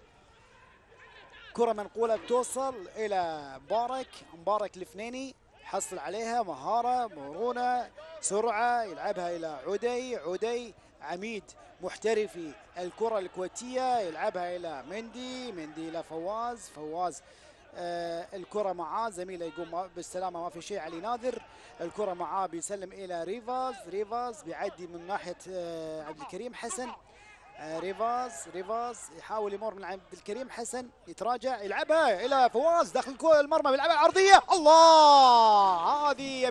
كرة منقولة بتوصل إلى مبارك الفنيني، حصل عليها مهارة، مرونة، سرعة، يلعبها إلى عدي عميد محترفي الكرة الكويتية، يلعبها إلى مندي إلى فواز الكرة معاه زميله يقوم بالسلامة ما في شيء. علي نادر الكرة معاه بيسلم إلى ريفاز بيعدي من ناحية عبد الكريم حسن. ريفاز يحاول يمر من عبد الكريم حسن، يتراجع يلعبها إلى فواز داخل المرمى، بيلعبها عرضية. الله، هذه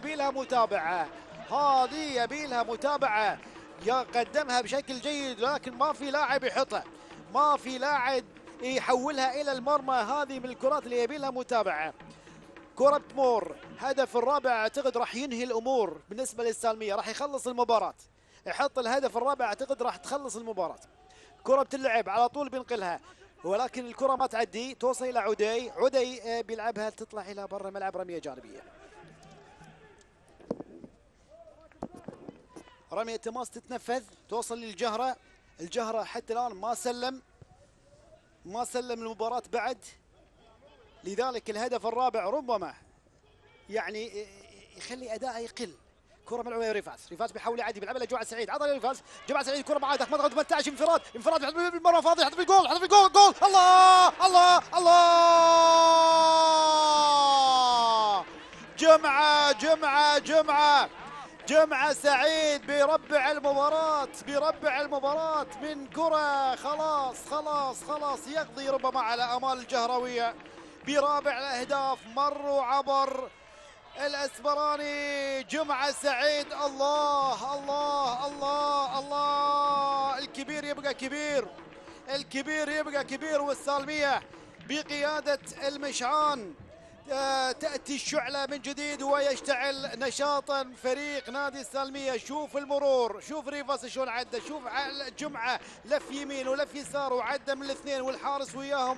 يبيلها متابعة، قدمها بشكل جيد لكن ما في لاعب يحطها، ما في لاعب يحولها إلى المرمى. هذه من الكرات اللي يبيلها متابعة. كرة تمور، هدف الرابع اعتقد راح ينهي الامور بالنسبه للسالميه، راح يخلص المباراه، يحط الهدف الرابع اعتقد راح تخلص المباراه. كرة بتلعب على طول بينقلها، ولكن الكرة ما تعدي، توصل الى عدي بيلعبها تطلع الى برا الملعب، رميه جانبيه. رميه تماس تتنفذ، توصل للجهره، الجهره حتى الان ما سلم المباراه بعد، لذلك الهدف الرابع ربما يعني يخلي اداءه يقل. كره ملعوبه ريفاز بيحاول يعدي، بيلعبها لجمعه سعيد، عطى ريفاز، جمعه سعيد كره معاه داخل منطقه 18، انفراد بالمره فاضي، حط في الجول جول. الله جمعه سعيد بيربع المباراة من كرة خلاص يقضي ربما على امال الجهراويه برابع الاهداف. مروا عبر الاسبراني جمعه سعيد. الله الكبير يبقى كبير، والسالميه بقياده المشعان تأتي الشعلة من جديد ويشتعل نشاطا فريق نادي السالمية. شوف المرور، شوف ريفاس شلون عدى، شوف جمعة لف يمين ولف يسار وعدى من الاثنين، والحارس وياهم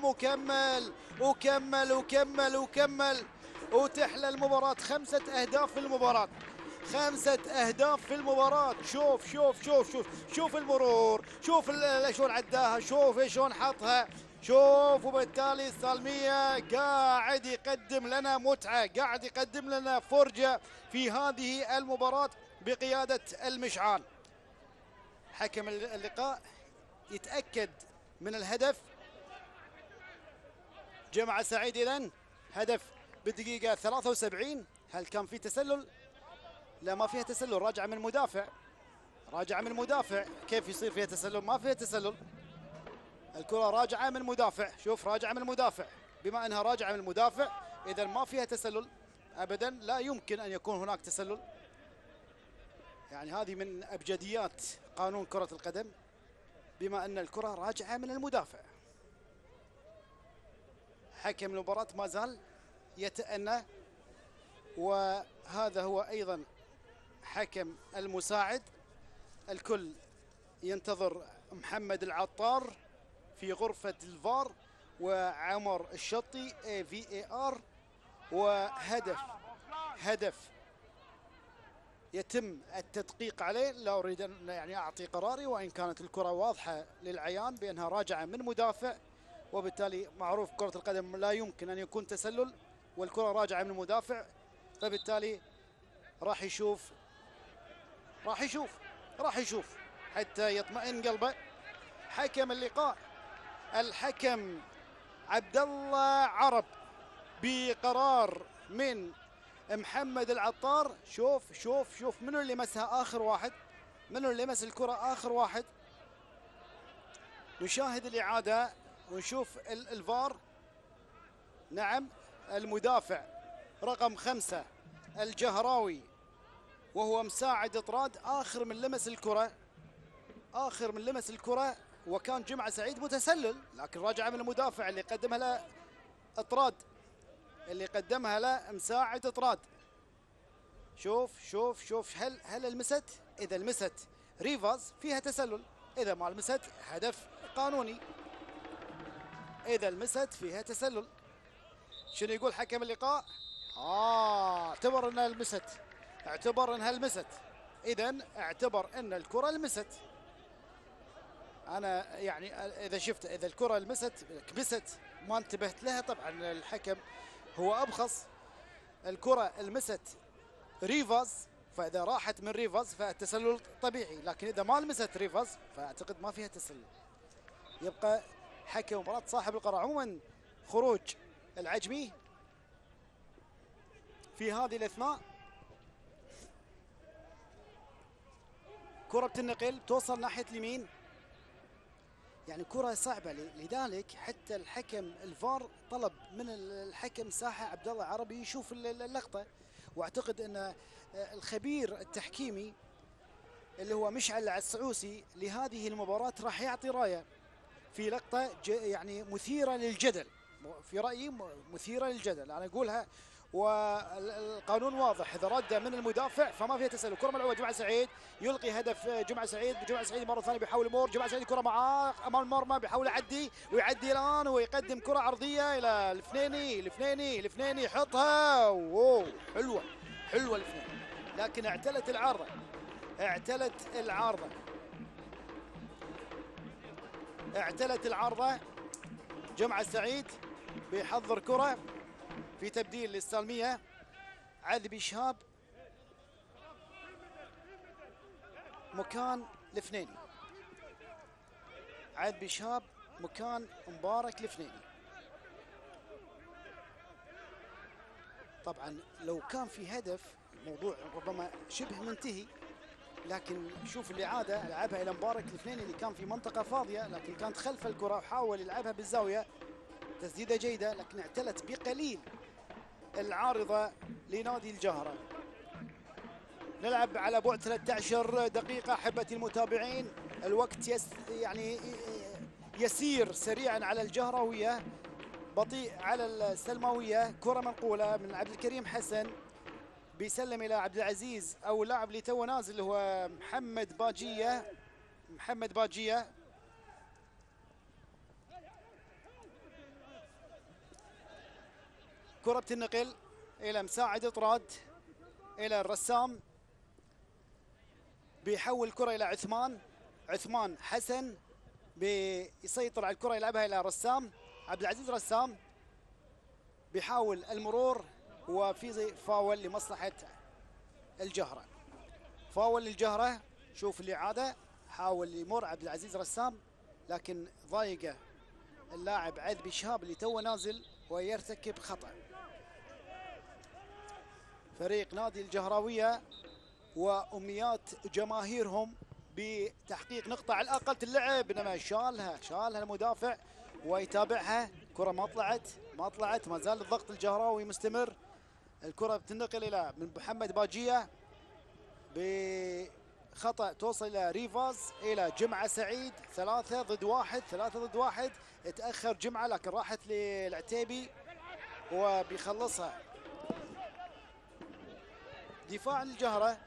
وكمل وتحلى المباراة. 5 أهداف في المباراة. شوف المرور، شوف شلون عداها، شوف شلون حطها، شوف. وبالتالي السالمية قاعد يقدم لنا متعة، قاعد يقدم لنا فرجة في هذه المباراة بقيادة المشعان. حكم اللقاء يتأكد من الهدف. جمعة سعيد إذن هدف بالدقيقة 73. هل كان في تسلل؟ لا ما فيها تسلل، راجعة من المدافع، راجعة من المدافع. كيف يصير فيها تسلل؟ ما فيها تسلل، الكرة راجعة من المدافع. شوف راجعة من المدافع، بما أنها راجعة من المدافع إذا ما فيها تسلل أبدا، لا يمكن أن يكون هناك تسلل. يعني هذه من أبجديات قانون كرة القدم، بما أن الكرة راجعة من المدافع. حكم المباراة ما زال يتأنى، وهذا هو أيضا حكم المساعد. الكل ينتظر محمد العطار في غرفة الفار، وعمر الشطي VAR، وهدف يتم التدقيق عليه. لا أريد أن يعني أعطي قراري، وإن كانت الكرة واضحة للعيان بأنها راجعة من مدافع، وبالتالي معروف كرة القدم لا يمكن أن يكون تسلل والكرة راجعة من المدافع، فبالتالي راح يشوف حتى يطمئن قلبه حكم اللقاء الحكم عبد الله عرب بقرار من محمد العطار. شوف منو اللي مسها آخر واحد، منو اللي مس الكرة آخر واحد. نشاهد الإعادة ونشوف الفار. نعم المدافع رقم 5 الجهراوي وهو مساعد اطراد آخر من لمس الكرة، وكان جمعة سعيد متسلل، لكن راجع من المدافع اللي قدمها له اطراد، اللي قدمها له مساعد اطراد. شوف هل المست؟ اذا المست ريفاز فيها تسلل، اذا ما المست هدف قانوني. اذا المست فيها تسلل. شنو يقول حكم اللقاء؟ اعتبر انها المست، اذا اعتبر ان الكرة المست. انا يعني اذا الكرة كبست ما انتبهت لها، طبعا الحكم هو ابخص. الكرة المست ريفاز، فاذا راحت من ريفاز فالتسلل طبيعي، لكن اذا ما لمست ريفاز فاعتقد ما فيها تسلل. يبقى حكم مباراة صاحب القرار. عموما خروج العجمي في هذه الاثناء، كرة بتنقل توصل ناحية اليمين، يعني كرة صعبة، لذلك حتى الحكم الفار طلب من الحكم ساحة عبد الله عربي يشوف اللقطة. واعتقد ان الخبير التحكيمي اللي هو مشعل العسعوسي لهذه المباراة راح يعطي راية في لقطة يعني مثيرة للجدل، في رأيي مثيرة للجدل انا اقولها. والقانون واضح، اذا رد من المدافع فما فيها تسلل. كره ملعوبه جمعه سعيد، يلقي هدف جمعه سعيد مره ثانيه بيحاول الامور. جمعه سعيد كره معاه امام المرمى، بيحاول ويعدي الان ويقدم كره عرضيه الى الفنيني يحطها. اوه حلوه الفنيني، لكن اعتلت العارضه. جمعه سعيد بيحضر كره في تبديل للسالمية. عذبي شهاب مكان الفنيني، مكان مبارك الفنيني. طبعا لو كان في هدف الموضوع ربما شبه منتهي، لكن شوف الإعادة لعبها إلى مبارك الفنيني اللي كان في منطقة فاضية، لكن كانت خلف الكرة وحاول يلعبها بالزاوية. تسديدة جيدة لكن اعتلت بقليل العارضة لنادي الجهرة. نلعب على بعد 13 دقيقة أحبتي المتابعين. الوقت يعني يسير سريعا على الجهراوية، بطيء على السلماوية. كرة منقولة من عبد الكريم حسن، بيسلم إلى عبد العزيز أو اللاعب اللي تو نازل اللي هو محمد باجية. كرة بتنقل إلى مساعد اطراد، إلى الرسام، بيحول الكرة إلى عثمان حسن، بيسيطر على الكرة يلعبها إلى رسام عبد العزيز. رسام بيحاول المرور، وفي فاول لمصلحة الجهرة، فاول للجهرة. شوف الإعادة، حاول يمر عبد العزيز رسام لكن ضايقه اللاعب عذبي شهاب اللي تو نازل ويرتكب خطأ. فريق نادي الجهراوية وأمنيات جماهيرهم بتحقيق نقطة على الأقل تلعب، إنما شالها المدافع ويتابعها. كرة ما طلعت ما زال الضغط الجهراوي مستمر. الكرة بتنقل إلى من محمد باجية بخطأ توصل إلى ريفاز إلى جمعة سعيد. 3 ضد 1. اتأخر جمعة لكن راحت للعتيبي وبيخلصها دفاع الجهرة.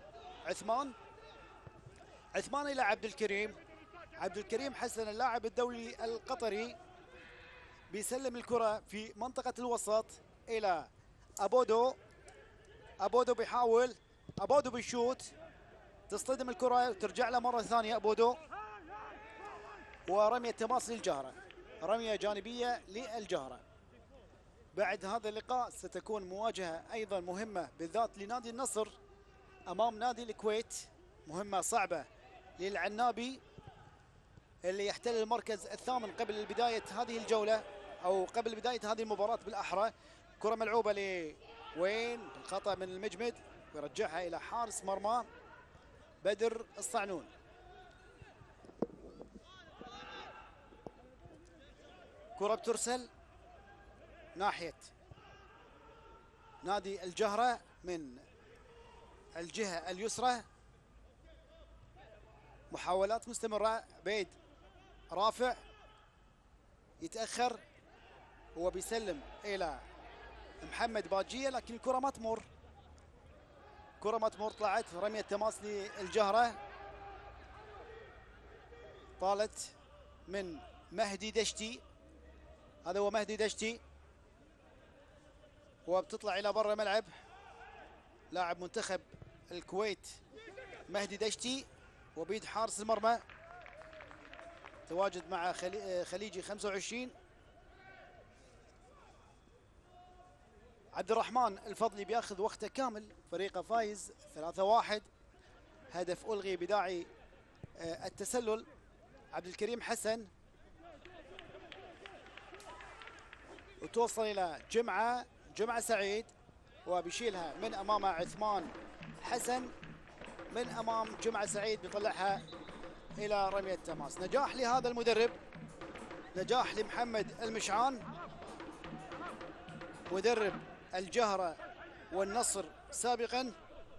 عثمان إلى عبد الكريم حسن اللاعب الدولي القطري بيسلم الكرة في منطقة الوسط إلى أبودو بيحاول، أبودو بيشوت، تصطدم الكرة وترجع له مرة ثانية أبودو، ورمية تماس للجهرة، رمية جانبية للجهرة. بعد هذا اللقاء ستكون مواجهة أيضا مهمة بالذات لنادي النصر أمام نادي الكويت، مهمة صعبة للعنابي اللي يحتل المركز الثامن قبل بداية هذه الجولة أو قبل بداية هذه المباراة بالأحرى. كرة ملعوبة لوين الخطأ من المجمد ويرجعها إلى حارس مرمى بدر الصعنون. كرة بترسل ناحية نادي الجهرة من الجهة اليسرى، محاولات مستمرة. بيد رافع يتأخر، هو بيسلم إلى محمد باجية لكن الكرة ما تمر، طلعت رمية تماس للجهرة، طالت من مهدي دشتي، هذا هو مهدي دشتي، وبتطلع إلى برا الملعب لاعب منتخب الكويت مهدي دشتي، وبيد حارس المرمى تواجد مع خليجي 25 عبد الرحمن الفضلي بياخذ وقته كامل، فريقه فايز 3-1، هدف ألغي بداعي التسلل. عبد الكريم حسن وتوصل إلى جمعة سعيد وبيشيلها من أمام عثمان حسن، من أمام جمعة سعيد بيطلعها إلى رمية تماس. نجاح لهذا المدرب، نجاح لمحمد المشعان مدرب الجهرة والنصر سابقا.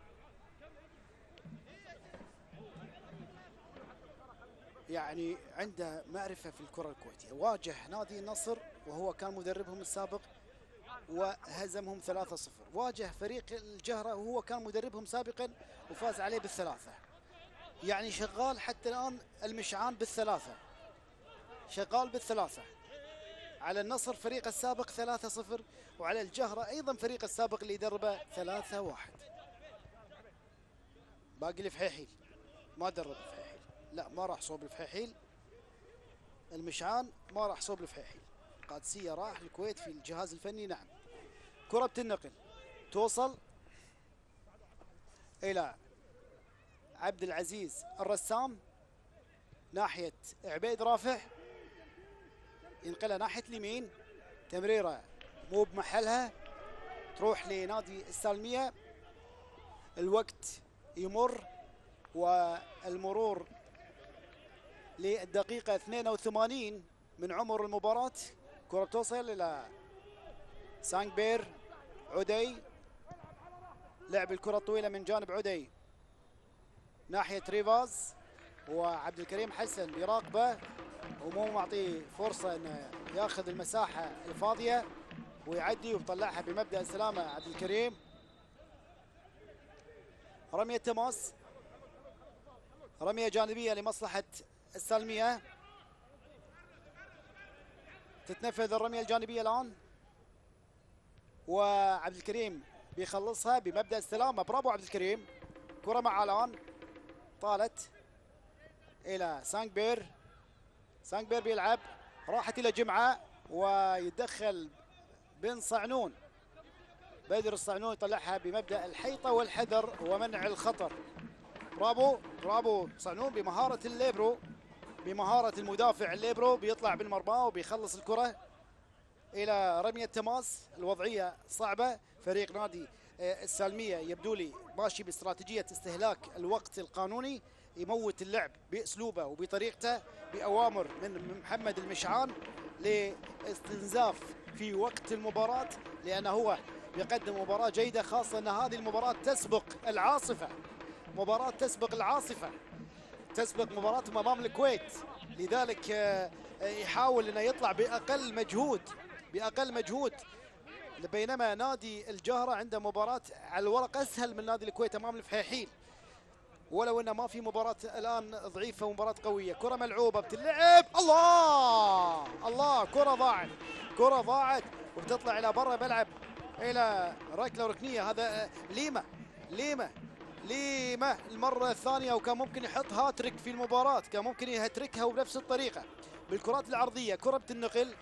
يعني عنده معرفة في الكرة الكويتية، واجه نادي النصر وهو كان مدربهم السابق وهزمهم 3-0، واجه فريق الجهرة وهو كان مدربهم سابقا وفاز عليه بالثلاثة. يعني شغال حتى الآن المشعان بالثلاثة، شغال بالثلاثة على النصر فريق السابق 3-0، وعلى الجهرة أيضا فريق السابق اللي يدربه 3-1. باقي الفحيحيل ما درب الفحيحيل، لا ما راح صوب الفحيحيل، المشعان ما راح صوب الفحيحيل، قادسية راح الكويت في الجهاز الفني. نعم. كرة بتنقل توصل إلى عبد العزيز الرسام ناحية عبيد رافع، ينقلها ناحية اليمين، تمريرة مو بمحلها تروح لنادي السالمية. الوقت يمر والمرور للدقيقة 82 من عمر المباراة. كرة توصل إلى سانغبير عدي، لعب الكرة الطويلة من جانب عدي ناحية ريفاز، وعبد الكريم حسن بيراقبه ومو معطيه فرصة انه ياخذ المساحة الفاضية ويعدي وبيطلعها بمبدأ السلامة. عبد الكريم رمية تماس، رمية جانبية لمصلحة السالمية، تتنفذ الرمية الجانبية الآن وعبد الكريم بيخلصها بمبدأ السلامة. برافو عبد الكريم. كرة مع علان، طالت إلى سانغبير بيلعب، راحت إلى جمعة ويتدخل بن صعنون، بدر الصعنون يطلعها بمبدأ الحيطة والحذر ومنع الخطر. برافو صعنون بمهارة الليبرو، بمهارة المدافع الليبرو، بيطلع بالمرمى وبيخلص الكرة إلى رمية تماس. الوضعية صعبة، فريق نادي السالميه يبدو لي ماشي باستراتيجيه استهلاك الوقت القانوني، يموت اللعب باسلوبه وبطريقته باوامر من محمد المشعان لاستنزاف في وقت المباراه، لانه هو يقدم مباراه جيده، خاصه ان هذه المباراه تسبق العاصفه، مباراه تسبق العاصفه، تسبق مباراتهم امام الكويت، لذلك يحاول انه يطلع باقل مجهود، بينما نادي الجهرة عنده مباراة على الورق اسهل من نادي الكويت امام الفحيحين، ولو انه ما في مباراة الان ضعيفة ومباراة قوية. كرة ملعوبة بتلعب، الله كرة ضاعت وبتطلع الى برا ملعب الى ركلة ركنية. هذا ليمة المرة الثانية، وكان ممكن يحط هاتريك في المباراة، كان ممكن يهتركها وبنفس الطريقة بالكرات العرضية. كرة بتنقل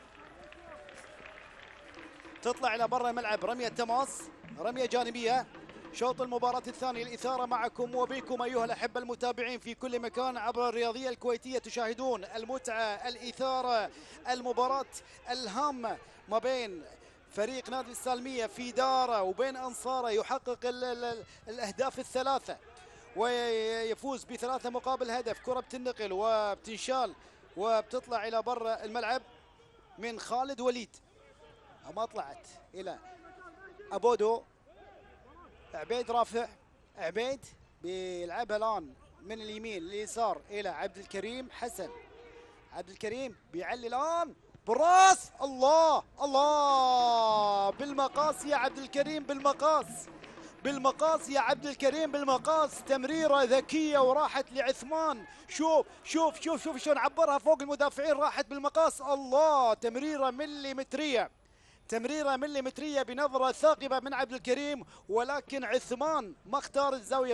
تطلع إلى برا الملعب، رمية تماس، رمية جانبية. شوط المباراة الثاني، الإثارة معكم وبكم أيها الأحبة المتابعين في كل مكان عبر الرياضية الكويتية، تشاهدون المتعة، الإثارة، المباراة الهامة ما بين فريق نادي السالمية في داره وبين أنصاره، يحقق الأهداف الثلاثة ويفوز ب3 مقابل هدف. كرة بتنقل وبتنشال وبتطلع إلى برا الملعب من خالد وليد، ما طلعت إلى أبودو. عبيد رافع، عبيد بيلعبها الآن من اليمين لليسار إلى عبد الكريم حسن. عبد الكريم بيعلي الآن بالراس، الله بالمقاس يا عبد الكريم، بالمقاس يا عبد الكريم، بالمقاس. تمريرة ذكية وراحت لعثمان، شوف شلون عبرها فوق المدافعين، راحت بالمقاس. الله، تمريرة مليمترية بنظرة ثاقبة من عبد الكريم، ولكن عثمان ما اختار الزاوية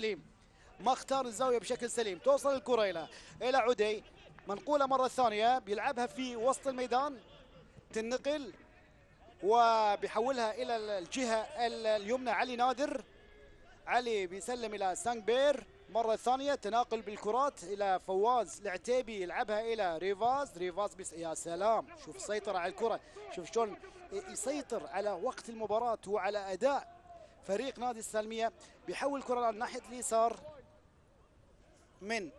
بشكل سليم. توصل الكرة إلى عدي، منقولة مرة ثانية، بيلعبها في وسط الميدان، تنقل وبيحولها إلى الجهة اليمنى. علي نادر، علي بيسلم إلى سانغبير مرة ثانية، تناقل بالكرات إلى فواز العتيبي، يلعبها إلى ريفاز يا سلام، شوف السيطرة على الكرة، شوف شلون يسيطر على وقت المباراة وعلى أداء فريق نادي السالمية. بيحول الكرة ناحية اليسار من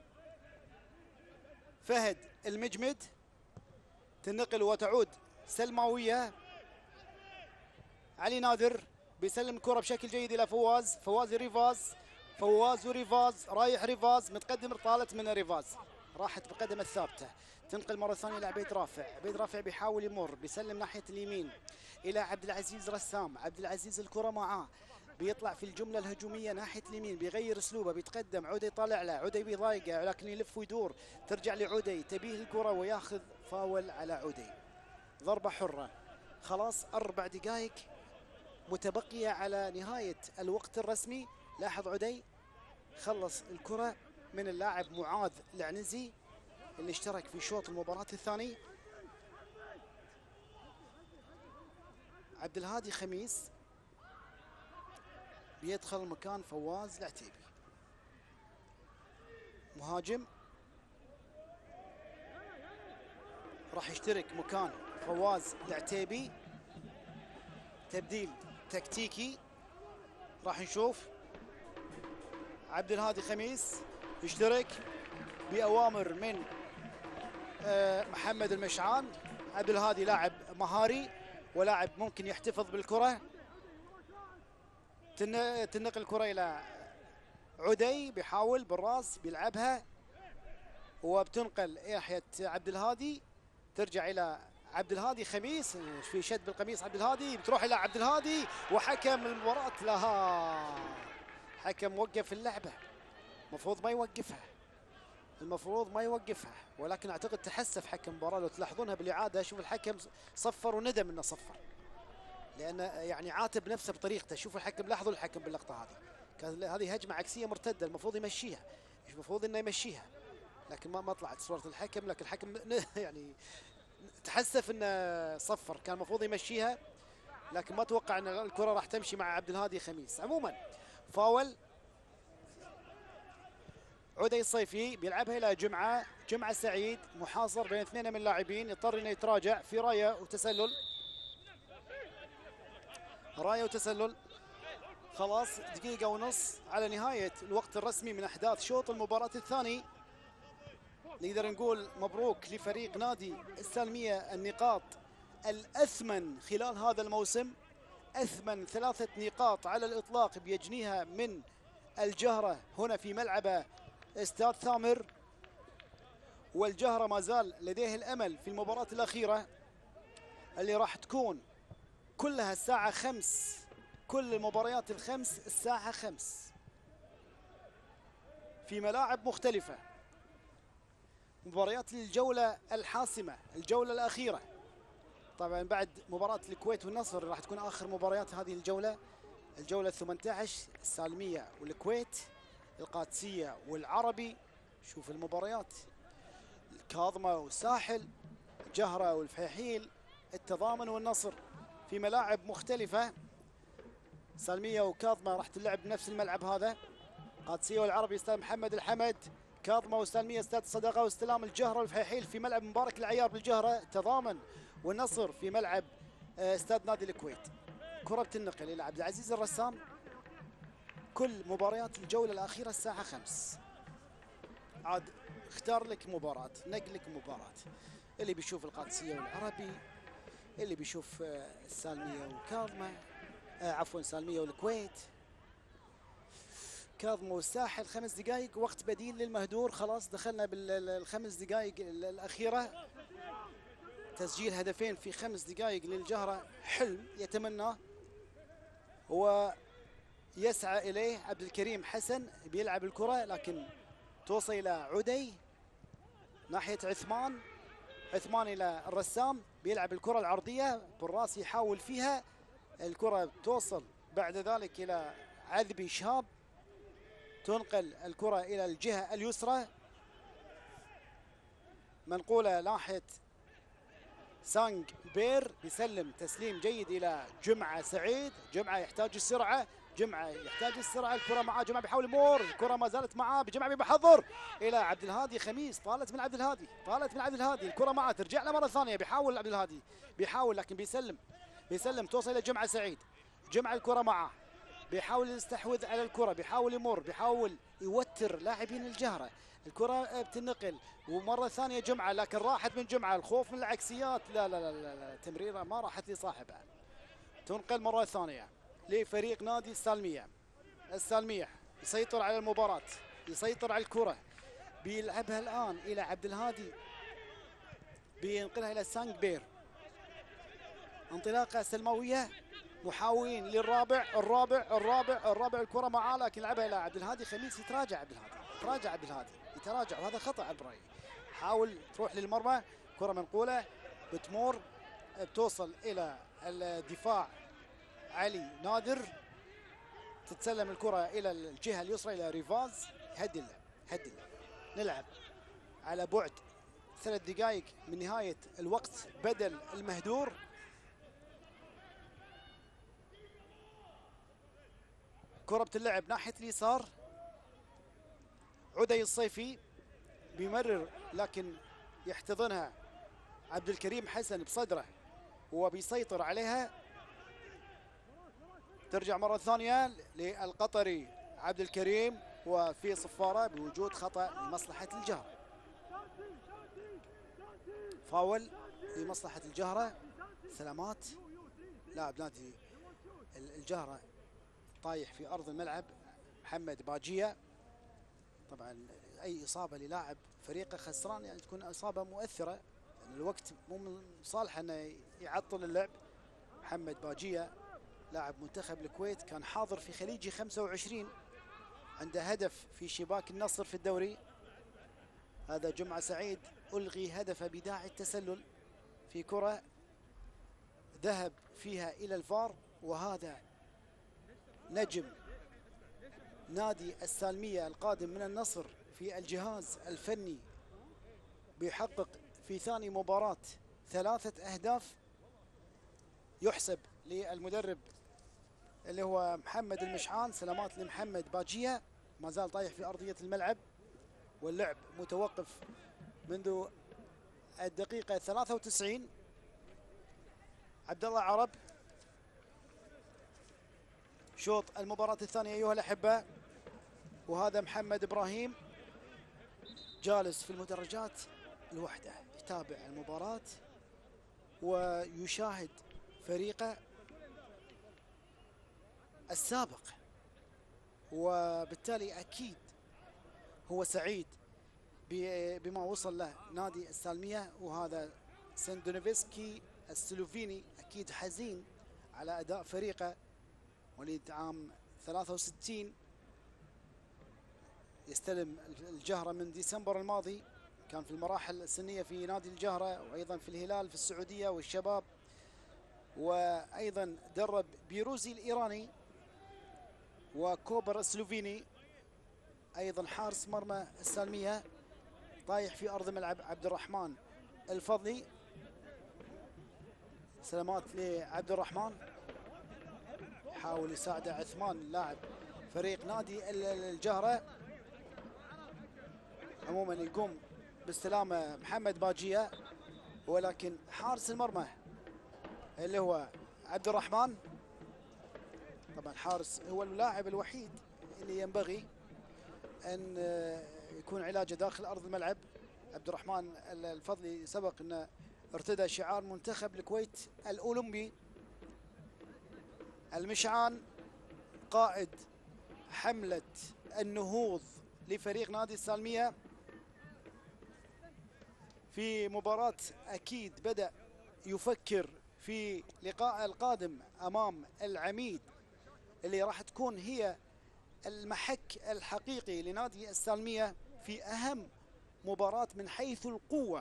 فهد المجمد، تنقل وتعود سلماوية. علي نادر بيسلم الكرة بشكل جيد إلى فواز وريفاز، رايح ريفاز، متقدم، طالت من ريفاز، راحت بقدم الثابتة، تنقل مرة ثانية لعبيد رافع، بيحاول يمر، بيسلم ناحية اليمين إلى عبد العزيز رسام. عبد العزيز الكرة معاه، بيطلع في الجملة الهجومية ناحية اليمين، بيغير اسلوبه، بيتقدم، عودي طالع له، عودي بيضايقه لكن يلف ويدور، ترجع لعودي، تبيه الكرة وياخذ فاول على عودي. ضربة حرة، خلاص 4 دقائق متبقية على نهاية الوقت الرسمي. لاحظ عودي خلص الكرة من اللاعب معاذ العنزي اللي اشترك في شوط المباراة الثاني. عبد الهادي خميس بيدخل مكان فواز العتيبي، مهاجم راح يشترك مكان فواز العتيبي، تبديل تكتيكي. راح نشوف عبد الهادي خميس يشترك بأوامر من محمد المشعان. عبد الهادي لاعب مهاري ولاعب ممكن يحتفظ بالكرة، تنقل الكرة إلى عدي، بيحاول بالراس بيلعبها وبتنقل ناحية عبد الهادي، ترجع إلى عبد الهادي خميس، في شد بالقميص عبد الهادي، بتروح إلى عبد الهادي وحكم المباراة لها، حكم وقف اللعبة، المفروض ما يوقفها، ولكن اعتقد تحسف حكم المباراة. لو تلاحظونها بالإعادة شوف الحكم صفر وندم انه صفر، لأنه يعني عاتب نفسه بطريقته. شوف الحكم، لاحظوا الحكم باللقطة هذه، كان هذه هجمة عكسية مرتدة، المفروض يمشيها، المفروض انه يمشيها، لكن ما طلعت صورة الحكم، لكن الحكم يعني تحسف انه صفر، كان المفروض يمشيها، لكن ما توقع ان الكرة راح تمشي مع عبد الهادي خميس. عموما فاول. عدي الصيفي بيلعبها الى جمعة سعيد، محاصر بين 2 من اللاعبين، يضطر انه يتراجع في راية وتسلل. خلاص دقيقة ونص على نهاية الوقت الرسمي من أحداث شوط المباراة الثاني. نقدر نقول مبروك لفريق نادي السالمية النقاط الأثمن خلال هذا الموسم، أثمن 3 نقاط على الإطلاق بيجنيها من الجهرة هنا في ملعب استاد ثامر. والجهرة ما زال لديه الأمل في المباراة الأخيرة اللي راح تكون كلها الساعة 5، كل المباريات الخمس الساعة 5 في ملاعب مختلفة. مباريات الجولة الحاسمة، الجولة الأخيرة طبعا بعد مباراة الكويت والنصر راح تكون آخر مباريات هذه الجولة. الجولة 18 السالمية والكويت، القادسية والعربي. شوف المباريات، الكاظمة والساحل، جهرة والفيحيل، التضامن والنصر في ملاعب مختلفة. سالمية وكاظمة راح تلعب بنفس الملعب هذا. قادسية والعربي استاد محمد الحمد، كاظمة والسالمية استاد الصداقة واستلام الجهرة والفيحيل في ملعب مبارك العيار بالجهرة، تضامن والنصر في ملعب استاد نادي الكويت. كرة بتنقل إلى عبد العزيز الرسام. كل مباريات الجولة الأخيرة الساعة 5. عاد اختار لك مباراة، نقل لك مباراة. اللي بيشوف القادسية والعربي، اللي بيشوف السالمية وكاظمة، عفوا سالمية والكويت، كاظمة والساحل. 5 دقائق وقت بديل للمهدور. خلاص دخلنا بالخمس دقائق الأخيرة. تسجيل هدفين في 5 دقائق للجهرة حلم يتمناه ويسعى إليه عبد الكريم حسن. بيلعب الكرة لكن توصل إلى عدي ناحية عثمان إلى الرسام، بيلعب الكرة العرضية بالراس يحاول فيها، الكرة توصل بعد ذلك إلى عذبي شهاب، تنقل الكرة إلى الجهة اليسرى، منقولة ناحية سانج بير، بيسلم تسليم جيد إلى جمعة سعيد. جمعة يحتاج السرعة، الكرة معاه جمعة بيحاول يمر، الكرة ما زالت معاه، بجمعة بيحضر إلى عبد الهادي خميس، طالت من عبد الهادي، الكرة معاه ترجع له مرة ثانية، بيحاول عبد الهادي لكن بيسلم توصل إلى جمعة سعيد. جمعة الكرة معاه، بيحاول يستحوذ على الكرة، بيحاول يمر، بيحاول يوتر لاعبين الجهرة. الكرة بتنقل ومرة ثانية جمعة، لكن راحت من جمعة، الخوف من العكسيات. لا تمريرة ما راحت لصاحبها. تنقل مرة ثانية لفريق نادي السالمية يسيطر على المباراة، يسيطر على الكرة، بيلعبها الآن إلى عبد الهادي، بينقلها إلى سانج بير. انطلاقة سلموية، محاولين للرابع، الرابع الكرة معاه لكن لعبها إلى عبد الهادي خميس. يتراجع عبد الهادي، وهذا خطأ برأيي. حاول تروح للمرمى، كرة منقولة بتمر، بتوصل إلى الدفاع علي نادر، تتسلم الكرة إلى الجهة اليسرى إلى ريفاز. هدي اللعب. نلعب على بعد 3 دقائق من نهاية الوقت بدل المهدور. كرة بتلعب ناحية اليسار، عدي الصيفي بيمرر لكن يحتضنها عبد الكريم حسن بصدره وبيسيطر عليها. ترجع مرة ثانية للقطري عبد الكريم وفي صفارة بوجود خطأ لمصلحة الجهرة. فاول لمصلحة الجهرة. سلامات لاعب نادي الجهرة طايح في أرض الملعب، محمد باجية. طبعا أي إصابة للاعب فريقه خسران يعني تكون إصابة مؤثرة، يعني الوقت مو من صالحه أنه يعطل اللعب. محمد باجية لاعب منتخب الكويت، كان حاضر في خليجي 25، عنده هدف في شباك النصر في الدوري. هذا جمعة سعيد ألغي هدفه بداعي التسلل في كرة ذهب فيها إلى الفار. وهذا نجم نادي السالمية القادم من النصر في الجهاز الفني، بيحقق في ثاني مباراة 3 أهداف. يحسب للمدرب اللي هو محمد المشعان. سلامات لمحمد باجية، ما زال طايح في أرضية الملعب واللعب متوقف منذ الدقيقة 93. عبد الله عرب شوط المباراة الثانية أيها الأحبة. وهذا محمد إبراهيم جالس في المدرجات لوحده يتابع المباراة ويشاهد فريقه السابق، وبالتالي أكيد هو سعيد بما وصل له نادي السالمية. وهذا سندونيفسكي السلوفيني أكيد حزين على أداء فريقه، وليد عام 63 يستلم الجهرة من ديسمبر الماضي، كان في المراحل السنية في نادي الجهرة وأيضا في الهلال في السعودية والشباب، وأيضا درب بيروزي الإيراني وكوبر السلوفيني. أيضا حارس مرمى السالمية طايح في أرض ملعب عبد الرحمن الفضلي. سلامات لعبد الرحمن، يحاول يساعده عثمان لاعب فريق نادي الجهرة. عموما يقوم باستلامه محمد باجية، ولكن حارس المرمى اللي هو عبد الرحمن، طبعا حارس هو اللاعب الوحيد اللي ينبغي أن يكون علاجه داخل أرض الملعب. عبد الرحمن الفضلي سبق أنه ارتدى شعار منتخب الكويت الأولمبي. المشعان قائد حملة النهوض لفريق نادي السالمية في مباراة أكيد بدأ يفكر في لقاء القادم أمام العميد، اللي راح تكون هي المحك الحقيقي لنادي السالمية في أهم مباراة من حيث القوة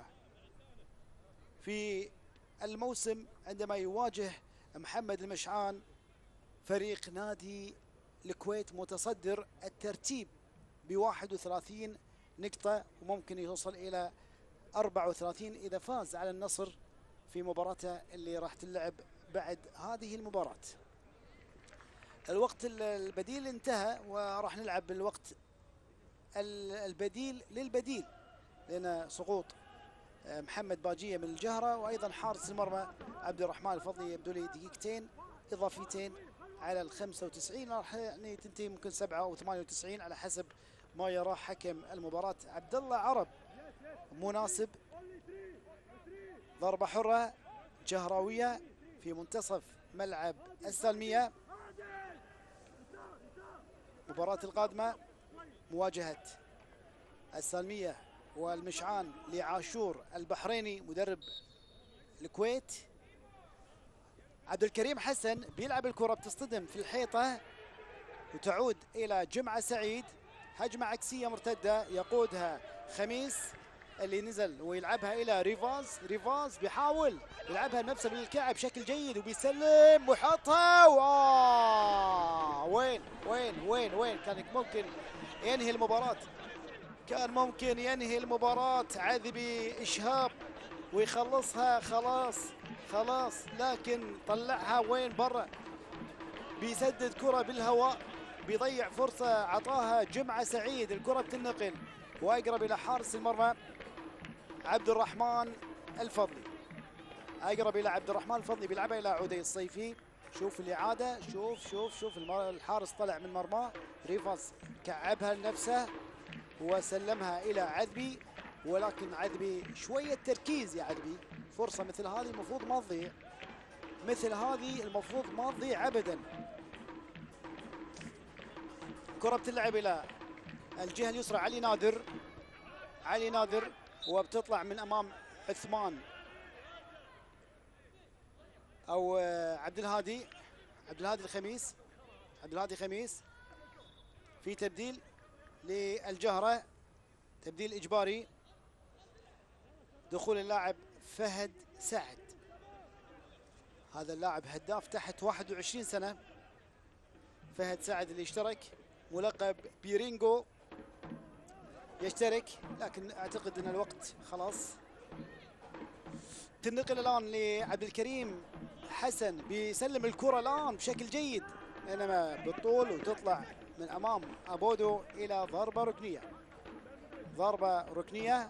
في الموسم، عندما يواجه محمد المشعان فريق نادي الكويت متصدر الترتيب ب31 نقطة، وممكن يوصل إلى 34 إذا فاز على النصر في مباراته اللي راح تلعب بعد هذه المباراة. الوقت البديل انتهى وراح نلعب بالوقت البديل للبديل، لأن سقوط محمد باجية من الجهرة وأيضا حارس المرمى عبد الرحمن الفضلي يبدو لي دقيقتين إضافيتين على ال95، راح يعني تنتهي ممكن 7 أو 98 على حسب ما يراه حكم المباراة عبد الله عرب مناسب. ضربة حرة جهراوية في منتصف ملعب السالمية. المباراة القادمة مواجهة السالمية والمشعان لعاشور البحريني مدرب الكويت. عبد الكريم حسن بيلعب الكرة بتصطدم في الحيطة وتعود إلى جمعة سعيد. هجمة عكسية مرتدة يقودها خميس اللي نزل ويلعبها إلى ريفاز بيحاول يلعبها نفسه بالكعب بشكل جيد وبيسلم ويحطها. وين وين وين وين كان ممكن ينهي المباراة، كان ممكن ينهي المباراة عذبي إشهاب ويخلصها خلاص، لكن طلعها وين برا، بيسدد كرة بالهواء، بيضيع فرصة عطاها جمعة سعيد. الكرة بتنقل وأقرب إلى حارس المرمى عبد الرحمن الفضلي، أقرب إلى عبد الرحمن الفضلي بيلعبها إلى عودي الصيفي. شوف الإعادة، شوف الحارس طلع من مرماه، ريفاز كعبها لنفسه وسلمها إلى عذبي، ولكن عذبي شوية تركيز يا عذبي. فرصة مثل هذه المفروض ما تضيع، مثل هذه المفروض ما تضيع أبدا. كرة بتلعب إلى الجهة اليسرى علي نادر وبتطلع من أمام عثمان أو عبد الهادي خميس في تبديل للجهرة، تبديل إجباري، دخول اللاعب فهد سعد. هذا اللاعب هداف تحت 21 سنة، فهد سعد اللي اشترك، ملقب بيرينجو، يشترك، لكن اعتقد ان الوقت خلاص. تنقل الان لعبد الكريم حسن، بيسلم الكرة الان بشكل جيد انما بالطول وتطلع من امام ابودو الى ضربة ركنية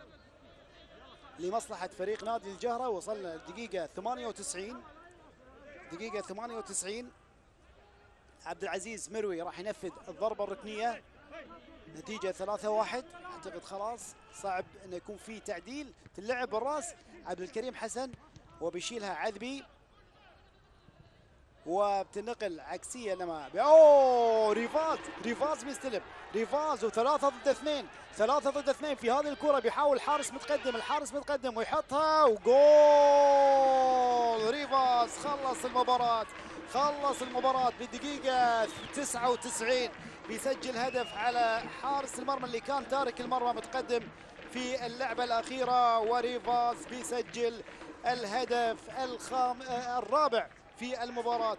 لمصلحة فريق نادي الجهرة. وصلنا الدقيقة 98. عبد العزيز مروي راح ينفذ الضربة الركنية. نتيجة 3-1. اعتقد خلاص صعب انه يكون في تعديل. تلعب بالراس عبد الكريم حسن وبيشيلها عذبي وبتنقل عكسيه لما اوه ريفاز بيستلم. ريفاز وثلاثة ضد اثنين في هذه الكرة. بيحاول الحارس متقدم ويحطها وجول. ريفاز خلص المباراة بالدقيقة 99. بيسجل هدف على حارس المرمى اللي كان تارك المرمى متقدم في اللعبة الأخيرة، وريفاز بيسجل الهدف الرابع في المباراة.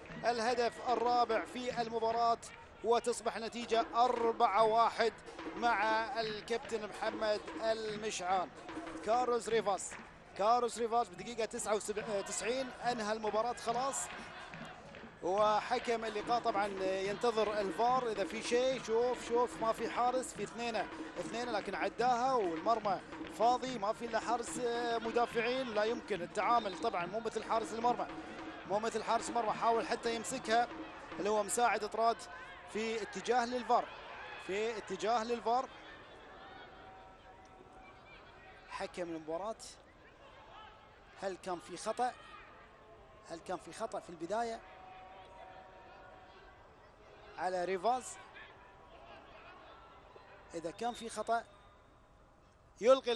وتصبح النتيجة 4-1 مع الكابتن محمد المشعان. كارلوس ريفاز بدقيقة 99 أنهى المباراة خلاص. وحكم اللقاء طبعا ينتظر الفار اذا في شيء. شوف ما في حارس، في اثنين لكن عداها والمرمى فاضي، ما في الا حارس مدافعين. لا يمكن التعامل طبعا، مو مثل حارس المرمى حاول حتى يمسكها اللي هو مساعد اطراد في اتجاه للفار. حكم المباراة هل كان في خطأ في البداية على ريفاز؟ إذا كان في خطأ يلغي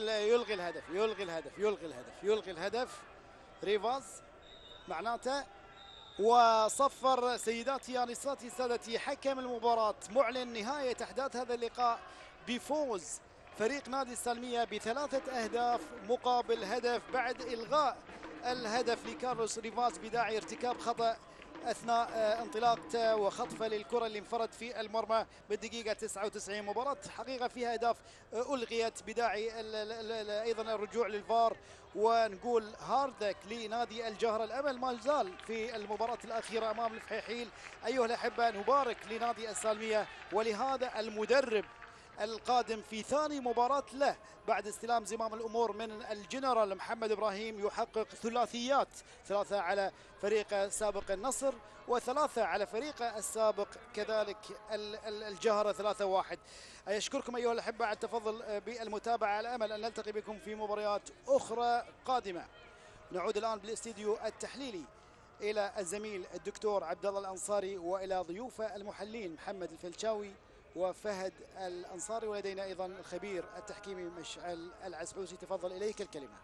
الهدف ريفاز معناته. وصفر سيداتي آنساتي سادتي حكم المباراة معلن نهاية أحداث هذا اللقاء بفوز فريق نادي السالمية ب3 أهداف مقابل هدف بعد إلغاء الهدف لكارلوس ريفاز بداعي ارتكاب خطأ أثناء انطلاقته وخطفه للكرة اللي انفرد في المرمى بالدقيقة 99. مباراة حقيقة فيها أهداف ألغيت بداعي أيضا الرجوع للفار. ونقول هاردك لنادي الجهرة، الأمل ما زال في المباراة الأخيرة أمام الفحيحيل. أيها الأحبة نبارك لنادي السالمية ولهذا المدرب القادم في ثاني مباراة له بعد استلام زمام الأمور من الجنرال محمد إبراهيم، يحقق ثلاثيات، 3 على فريق سابق النصر و3 على فريق السابق كذلك الجهرة 3-1. أشكركم أيها الأحبة على التفضل بالمتابعة، على أمل أن نلتقي بكم في مباريات أخرى قادمة. نعود الآن بالاستديو التحليلي إلى الزميل الدكتور عبد الله الأنصاري وإلى ضيوفه المحللين محمد الفلشاوي وفهد الأنصاري، ولدينا أيضا الخبير التحكيمي مشعل العسعوسي. تفضل إليك الكلمة.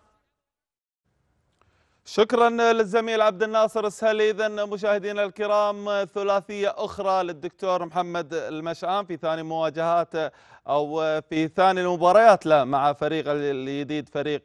شكرا للزميل عبد الناصر السهلي. إذن مشاهدينا الكرام ثلاثية أخرى للدكتور محمد المشعان في ثاني مواجهات أو في ثاني المباريات له مع فريق الجديد فريق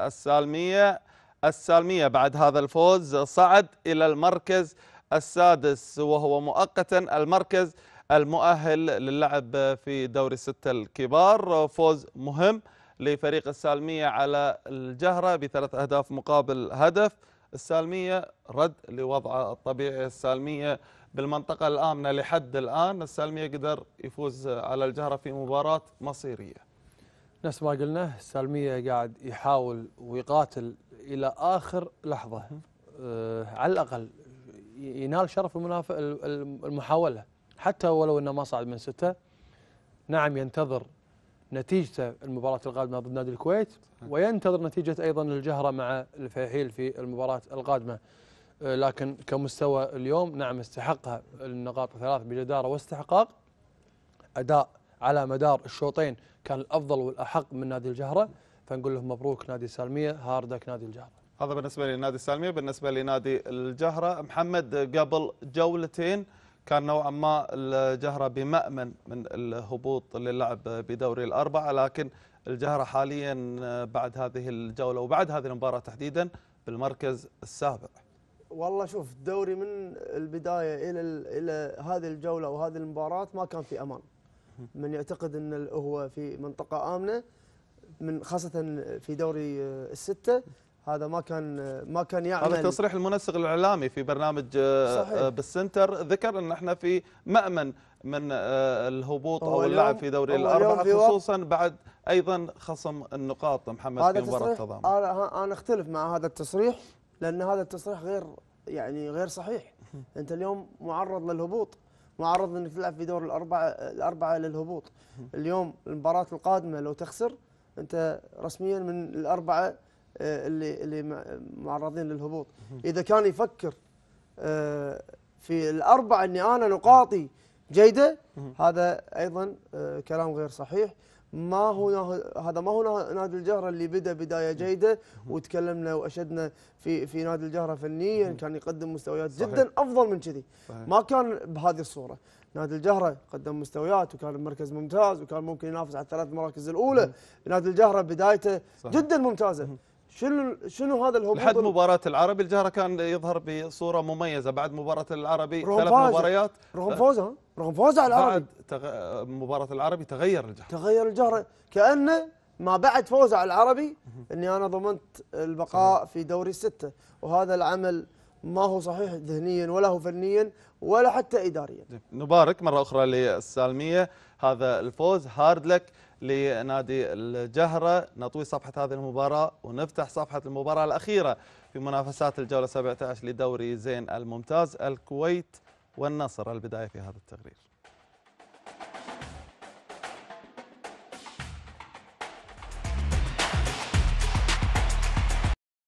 السالمية بعد هذا الفوز صعد إلى المركز السادس، وهو مؤقتا المركز المؤهل للعب في دوري 6 الكبار. فوز مهم لفريق السالمية على الجهرة ب3 أهداف مقابل هدف. السالمية رد لوضعه الطبيعي. السالمية بالمنطقة الآمنة لحد الآن. السالمية قدر يفوز على الجهرة في مباراة مصيرية. نفس ما قلنا السالمية قاعد يحاول ويقاتل إلى آخر لحظة على الأقل ينال شرف المحاولة، حتى ولو أنه ما صعد من 6. نعم ينتظر نتيجة المباراة القادمة ضد نادي الكويت، وينتظر نتيجة أيضا الجهرة مع الفحيحيل في المباراة القادمة. لكن كمستوى اليوم نعم استحقها النقاط 3 بجدارة واستحقاق. أداء على مدار الشوطين كان الأفضل والأحق من نادي الجهرة، فنقول لهم مبروك نادي السالمية، هاردك نادي الجهرة. هذا بالنسبة لنادي السالمية. بالنسبة لنادي الجهرة، محمد قبل جولتين كان نوعا ما الجهرة بمأمن من الهبوط للعب بدوري الأربعة، لكن الجهرة حاليا بعد هذه الجولة وبعد هذه المباراة تحديدا بالمركز السابع. والله شوف الدوري من البداية إلى هذه الجولة وهذه المباراة ما كان في أمان. من يعتقد أن هو في منطقة آمنة من خاصة في دوري الستة، هذا ما كان يعمل. هذا تصريح المنسق الإعلامي في برنامج صحيح. بالسنتر ذكر أن احنا في مأمن من الهبوط أو اللعب في دوري الأربعة، خصوصا بعد أيضا خصم النقاط محمد في مباراة التضامن. أنا أختلف مع هذا التصريح، لأن هذا التصريح يعني غير صحيح. انت اليوم معرض للهبوط، معرض انك تلعب في دور الاربعه للهبوط. اليوم المباراه القادمه لو تخسر انت رسميا من الاربعه اللي معرضين للهبوط. اذا كان يفكر في الاربعه اني انا نقاطي جيده، هذا ايضا كلام غير صحيح. هذا ما هو نادي الجهرة اللي بدا بدايه جيده، وتكلمنا واشدنا في نادي الجهرة فنيا كان يقدم مستويات جدا افضل من كذي. ما كان بهذه الصوره. نادي الجهرة قدم مستويات وكان بمركز ممتاز وكان ممكن ينافس على الثلاث مراكز الاولى. نادي الجهرة بدايته جدا ممتازه. شنو هذا الهبوط؟ لحد مباراة العربي الجهرة كان يظهر بصورة مميزة. بعد مباراة العربي 3 مباريات رغم فوزه على العربي، بعد مباراة العربي تغير الجهرة كأنه ما بعد فوزه على العربي اني انا ضمنت البقاء في دوري الستة، وهذا العمل ما هو صحيح ذهنيا ولا هو فنيا ولا حتى اداريا. نبارك مرة اخرى للسالمية هذا الفوز. هارد لك لنادي الجهرة. نطوي صفحة هذه المباراة ونفتح صفحة المباراة الأخيرة في منافسات الجولة 17 لدوري زين الممتاز، الكويت والنصر. البداية في هذا التقرير.